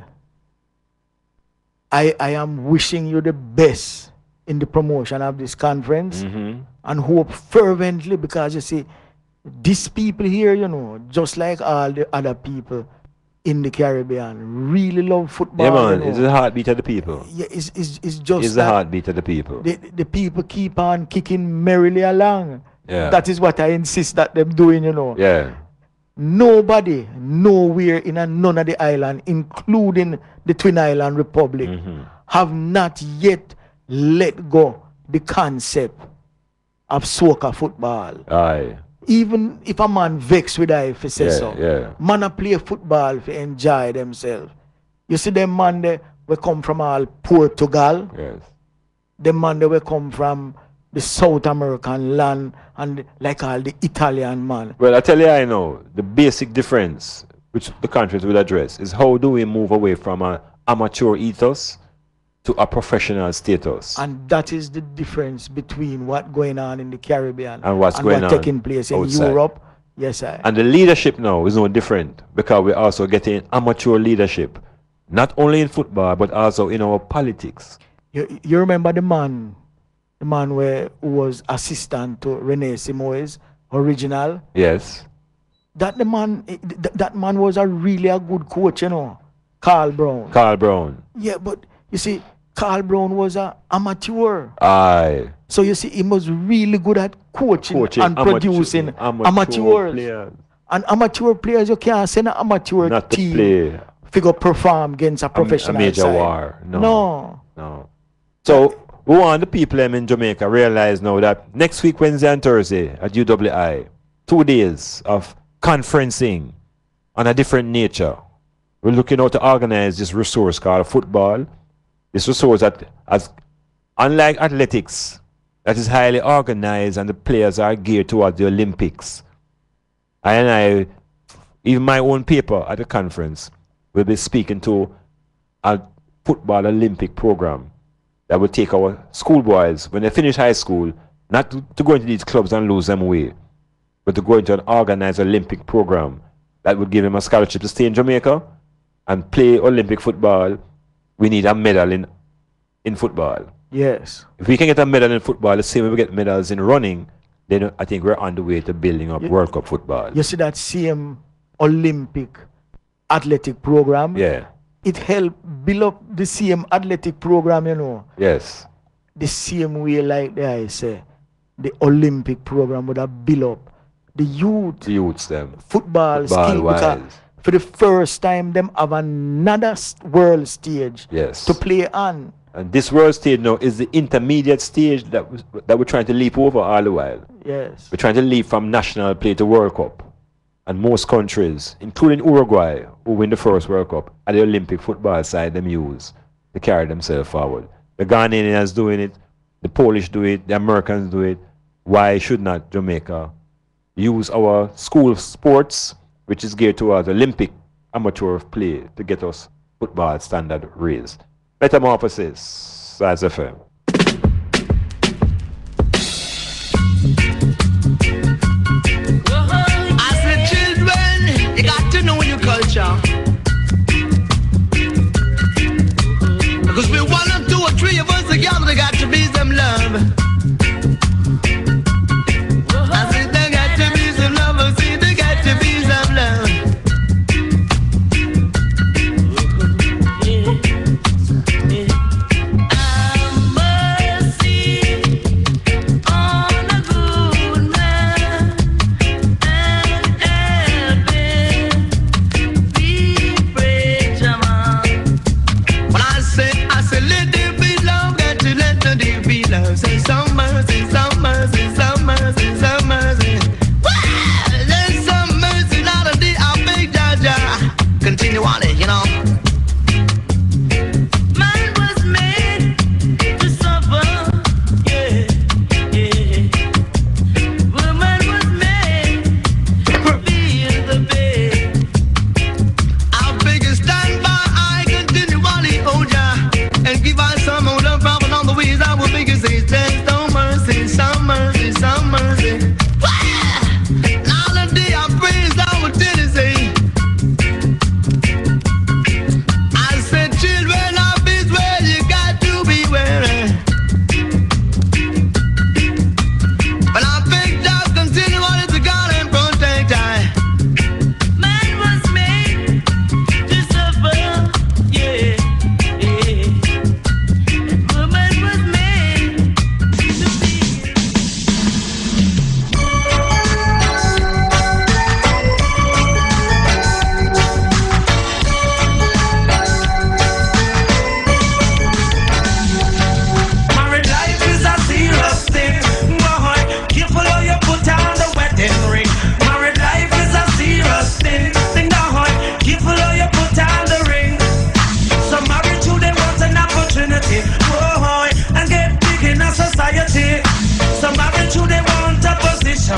I, I am wishing you the best in the promotion of this conference, mm-hmm. and hope fervently, because you see, these people here, you know, just like all the other people in the Caribbean, really love football. Yeah, man, you know. it's the heartbeat of the people. Yeah, it's, it's, it's just It's the heartbeat of the people. The, the people keep on kicking merrily along. Yeah. That is what I insist that them doing, you know. Yeah. Nobody, nowhere in a, none of the island, including the Twin Island Republic, mm-hmm. have not yet let go the concept of soca football. Aye. Even if a man vex with I, if he say Yeah, so, yeah. man a play football to enjoy themselves. You see them man they we come from all Portugal. Yes. Them man they we come from the South American land, and like all the Italian man. Well, I tell you, I know the basic difference which the countries will address is how do we move away from an amateur ethos to a professional status. And that is the difference between what going on in the Caribbean And what's and going what on taking place in outside. Europe. Yes, I. And the leadership now is no different, because we're also getting amateur leadership, not only in football but also in our politics. You, you remember the man, the man where, who was assistant to Rene Simoes, original? Yes. That the man, eh, th- that man was a really a good coach, you know, Carl Brown. Carl Brown. Yeah, but you see, Carl Brown was a amateur. Aye. So you see, he was really good at coaching, Coaching and amateur- producing amateur amateurs. players. And amateur players, you can't send an amateur Not to team play figure perform against a professional a major side. war. No. No. No. So we want the people them in Jamaica realize now that next week, Wednesday and Thursday at U W I, two days of conferencing on a different nature. We're looking out to organize this resource called football. This resource that, as unlike athletics, that is highly organized and the players are geared towards the Olympics. I and I, even my own paper at the conference, will be speaking to a football Olympic program that will take our schoolboys, when they finish high school, not to, to go into these clubs and lose them away, but to go into an organized Olympic program that would give them a scholarship to stay in Jamaica and play Olympic football. We need a medal in in football. Yes. If we can get a medal in football, the same way we get medals in running, then I think we're on the way to building up You- World Cup football. You see that same Olympic athletic program? Yeah. It helped build up the same athletic program, you know. Yes. The same way like the I say, the Olympic program would have built up the youth The youths them. football, Football skill, because wise. for the first time them have another s- world stage Yes. to play on. And this world stage now is the intermediate stage that was, that we're trying to leap over all the while. Yes. We're trying to leap from national play to World Cup. And most countries, including Uruguay, who win the first World Cup, at the Olympic football side, them use to carry themselves forward. The Ghanaians doing it, the Polish do it, the Americans do it. Why should not Jamaica use our school sports, which is geared towards Olympic amateur play, to get us football standard raised? Metamorphosis, Size F M. As the children, you got to know your culture. Because we one or two or three of us together, they got to be some love. I said there got to be some love, I said there got to be some love. society. Whoa, and get big in a society. Some married to they want a position.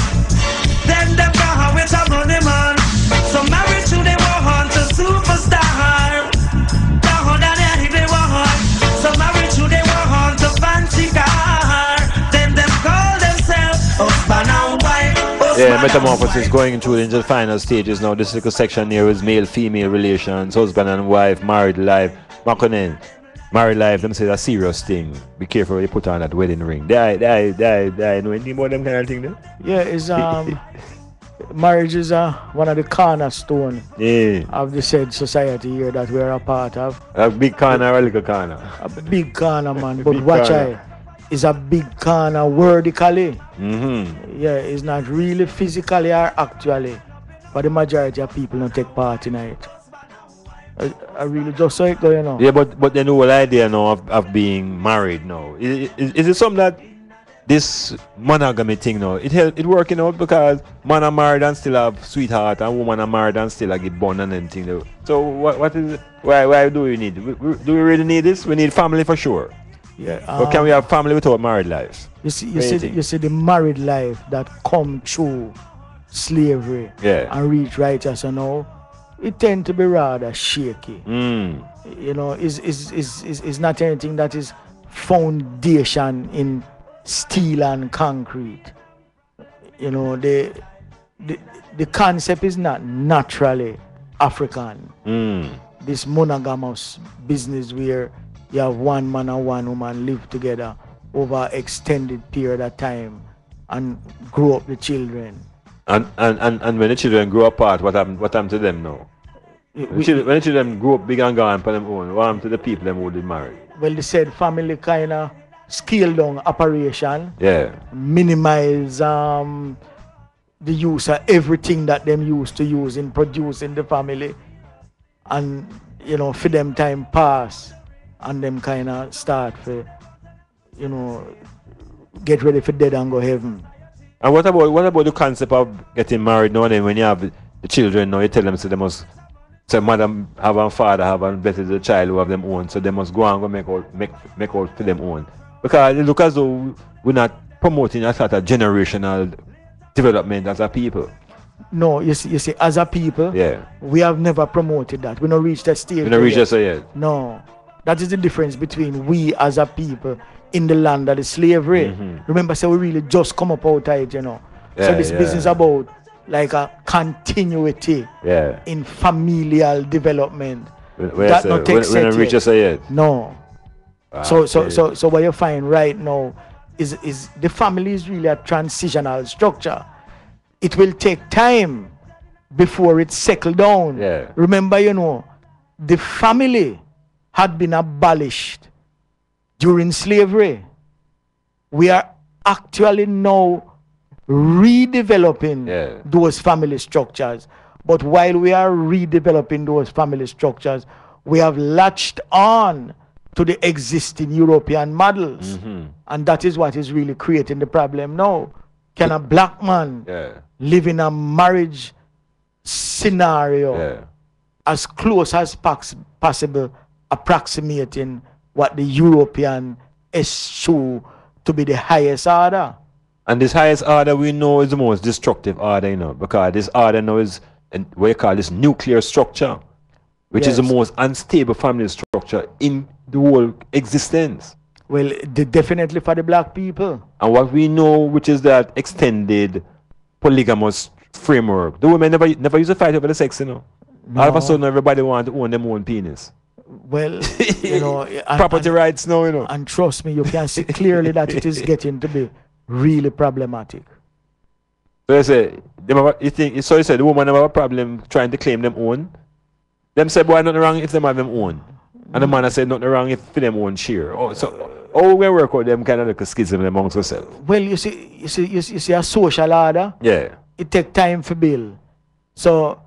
Then them go with a money man. Some married to they want a superstar. Down and they want. Some married to they want a fancy car. Then them call themselves husband and wife. Yeah, Metamorphosis going into into the final stages now. This little section here is male-female relations, husband and wife, married life. Makonnen, married life, them say a serious thing. Be careful when you put on that wedding ring. They, they, they, they know anything about them kind of thing there? Yeah, it's um, marriage is uh, one of the cornerstone yeah. of the said society here that we're a part of. A big corner or a little corner? A big corner, man. But watch I, is a big corner wordically. Mm-hmm. Yeah, it's not really physically or actually. But the majority of people don't take part in it. I, I really just saw it go, you know. Yeah, but but then the whole idea now of, of being married now, is, is, is it something that this monogamy thing now, it help, it working out because man are married and still have sweetheart and woman are married and still like get born and anything though. So what what is it? Why why do we need? We, we, do we really need this? We need family for sure. Yeah. Um, or can we have family without married lives? You see, you see, you see the married life that come through slavery yeah. and reach righteous and all. It tend to be rather shaky. Mm. You know, is is is is is not anything that is foundation in steel and concrete. You know, the the the concept is not naturally African. Mm. This monogamous business where you have one man and one woman live together over extended period of time and grow up the children. And, and, and, and when the children grow apart, what happened what happened to them now? When, We, children, when the children grow up big and gone for them own, what happened to the people them who did marry? well, they said family kind of scale down operation. Yeah. Minimize um, the use of everything that them used to use in producing the family. And, you know, for them time pass and them kind of start for, you know, get ready for dead and go heaven. And what about what about the concept of getting married now and then when you have the children now, you tell them so they must so mother have and father have and better the child who have them own, so they must go and go make out make make out for them own. Because it look as though we're not promoting a sort of generational development as a people. No, you see, you see, as a people, yeah, we have never promoted that. We don't reach that stage. We don't reach that yet. No. That is the difference between we as a people in the land of the slavery. Mm-hmm. Remember, so we really just come up out of it, you know. Yeah, so this yeah. business about like a continuity yeah. in familial development. When, when that say, not take when, when set reach yet. us yet. No. Ah, so so okay. so so what you find right now is is the family is really a transitional structure. It will take time before it settle down. Yeah. Remember, you know, the family had been abolished during slavery. We are actually now redeveloping yeah. those family structures. But while we are redeveloping those family structures, we have latched on to the existing European models. Mm-hmm. And that is what is really creating the problem now. Can a black man yeah. live in a marriage scenario yeah. as close as pox- possible, approximating what the European eschew to be the highest order? And this highest order we know is the most destructive order, you know, because this order now is and what you call this nuclear structure, which Yes. is the most unstable family structure in the whole existence. Well, de- definitely for the black people. And what we know, which is that extended polygamous framework, the women never never used to fight over the sex, you know. No. All of a sudden, everybody want to own their own penis. Well, you know, and, Property and, rights now, you know. And trust me, you can see clearly that it is getting to be really problematic. So you say, them have a, you think, so you say the woman have a problem trying to claim them own. Them say, boy, nothing wrong if them have them own. And the man has said nothing wrong if for them own share. Oh, so, oh, we work out them kind of like a schism amongst themselves. Well, you see, you see, you see, you see a social order. Yeah. It takes time for build. So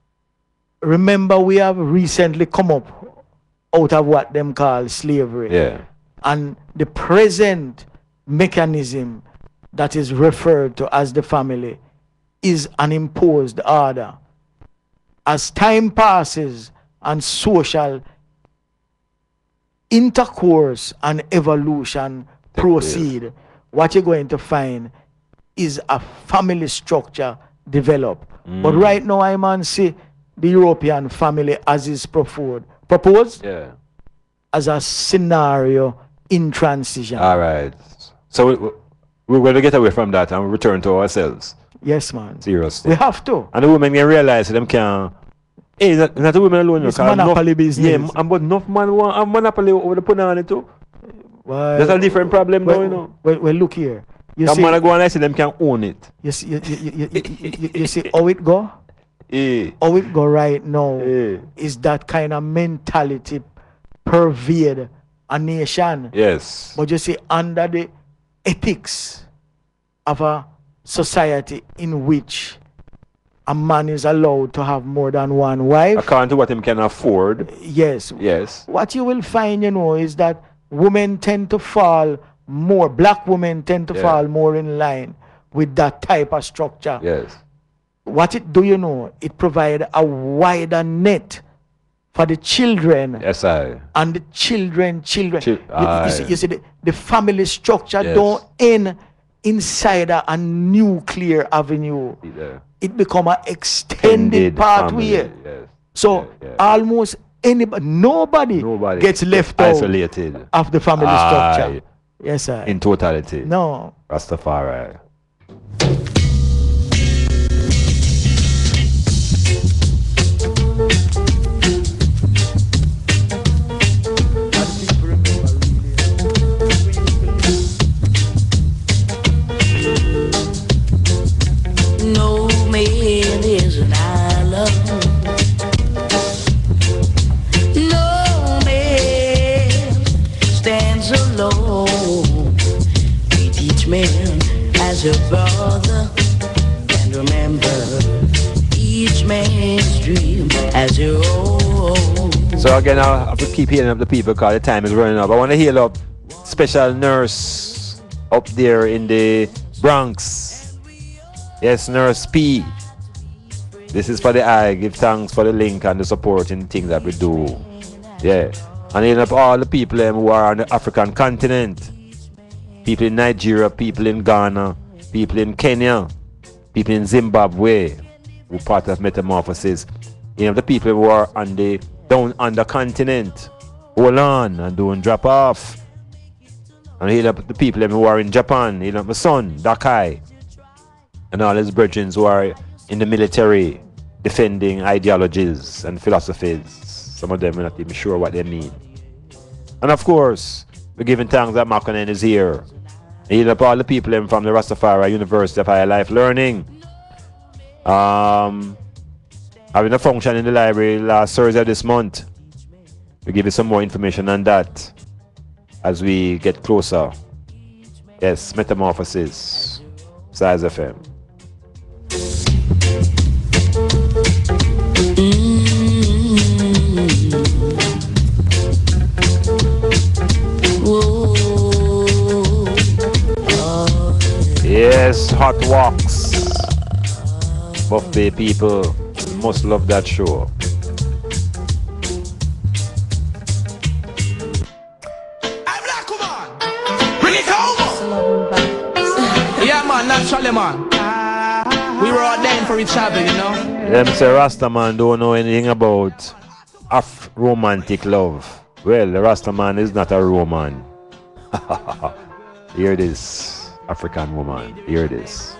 remember, we have recently come up out of what them call slavery. Yeah. And the present mechanism that is referred to as the family is an imposed order. As time passes and social intercourse and evolution proceed, what you're going to find is a family structure develop. Mm. But right now, I man see the European family as is proposed, proposed yeah. as a scenario in transition. All right. So we, we're going to get away from that and return to ourselves. Yes, man. Seriously. We have to. And the women can realize that them can. Hey, not, not the women alone. It's you monopoly enough, business. Yeah, m- but enough man want a monopoly over the punani too. Well, That's a different problem well, now, you know. Well, well, look here. You That see, man go and I say them can own it. You see, you, you, you, you, you, you see how it go? Yeah. How it go right now Yeah. is that kind of mentality pervade a nation. Yes. But you see, under the ethics of a society in which a man is allowed to have more than one wife. According to what him can afford. Yes. Yes. What you will find, you know, is that women tend to fall more, black women tend to Yeah. fall more in line with that type of structure. Yes. What it do, you know, it provide a wider net for the children. Yes, I. And the children, children. Chil- you, you see, aye. you see the, the family structure Yes. don't end inside a, a nuclear avenue. Yeah. It become an extended Ended pathway. family, yes. So almost anybody, nobody, Nobody gets left isolated out of the family Aye. structure. Yes, sir. In totality. No. Rastafari. No man is an island. No man stands alone. Treat each man as a brother. And remember, each man's dream as your own. So again, I have to keep healing up the people because the time is running up. I want to heal up special nurse up there in the Bronx. Yes, Nurse P. This is for the eye. Give thanks for the link and the support in the things that we do. Yeah. And healing up all the people um, who are on the African continent. People in Nigeria, people in Ghana, people in Kenya, people in Zimbabwe, who part of Metamorphosis. You know, the people who are on the down on the continent, hold on and don't drop off. And heal up the people who are in Japan, heal up my son, Dakai, and all his brethren who are in the military, defending ideologies and philosophies. Some of them are not even sure what they mean. And of course, we're giving thanks that Makonnen is here. Heal up all the people from the Rastafari University of Higher Life Learning. Um, having a function in the library last Thursday this month. We'll give you some more information on that as we get closer. Yes, Metamorphosis, Size F M. Yes, Hot Walks. Buffet people must love that show. Bring it home. Yeah, man, naturally, man. We were ordained for each other, you know. Them say Rasta man don't know anything about Af romantic love. Well, the Rasta man is not a Roman. Hear this, African woman. Hear this.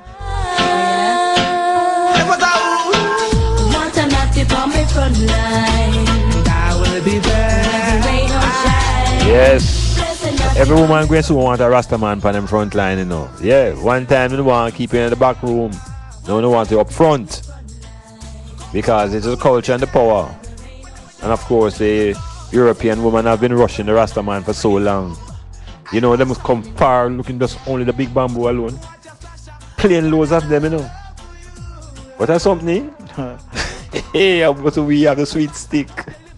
Want a natty on my front line. I will be there. Rain or shine. Yes. Every woman going to want a Rasta man on them front line, you know. Yeah, one time you want to keep you in the back room. No one want you up front. Because it's the culture and the power. And of course, the European women have been rushing the Rasta man for so long. You know, they must come far looking just only the big bamboo alone. Plain loads of them, you know. What are something? Hey, but we have the sweet stick.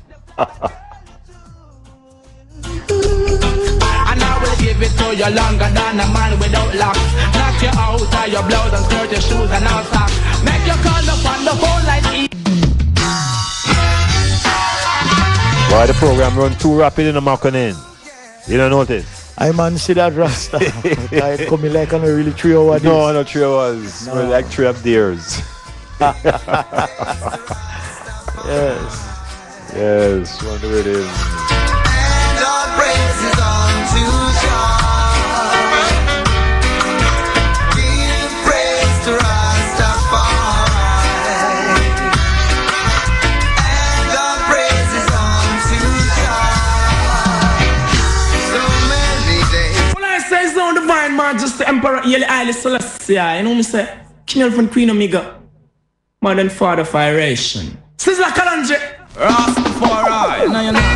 And I will give it to you longer than a man without locks. Knock you out of your blouse and skirt your shoes and all socks. Make you call up on the phone like E. Why the program run too rapid in the Makonnen? You don't notice? I man see that Rasta. It come like on a really three hours. No, no three hours. No. We're like three up deers. Yes. Yes, wonder where it is. And our praises unto God. Give praise to Rastafari. And our praises unto God. So many days. When I say so divine majesty, Emperor Haile Haile Selassie, you know me say, King Elephant Queen Omega, Mother and Father Firation. Sizzla Kalonji, Rastafari, now you know.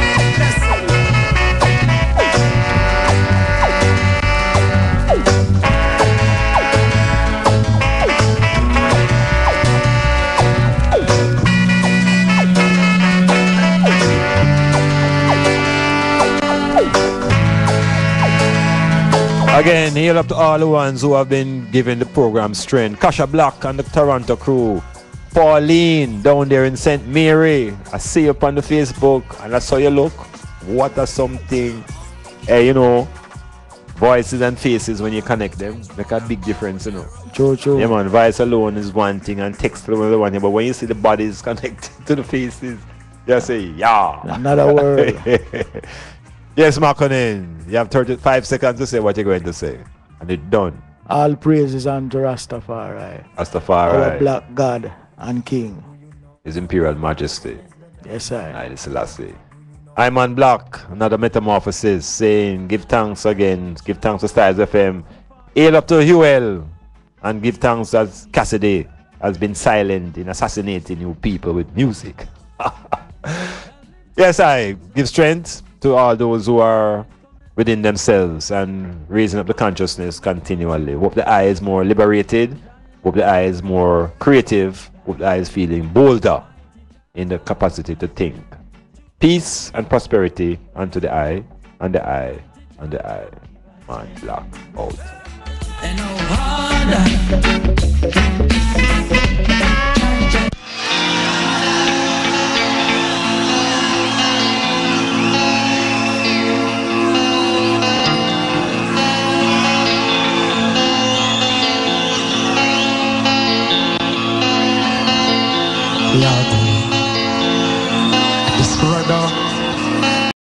Again, hail up to all the ones who have been giving the program strength. Kasha Black and the Toronto crew. Pauline down there in Saint Mary. I see you up on the Facebook and I saw you look. What a something. Hey, you know, voices and faces when you connect them make a big difference, you know. True, true. Yeah, man, voice alone is one thing and text alone is one thing. But when you see the bodies connected to the faces, you say, yeah. Another word. Yes, Makonnen, you have thirty-five seconds to say what you're going to say. And it's done. All praises unto Rastafari. Rastafari. Our black God and King. His Imperial Majesty. Yes, sir. Haile Selassie. I'm on Black, another metamorphosis, saying give thanks again, give thanks to Styles F M. Hail up to Huel, and give thanks as Cassidy has been silent in assassinating you people with music. Yes, I give strength to all those who are within themselves and raising up the consciousness continually. Hope the eye is more liberated, hope the eye is more creative, hope the eye is feeling bolder in the capacity to think. Peace and prosperity unto the eye, and the eye, and the eye. Man, Black, out.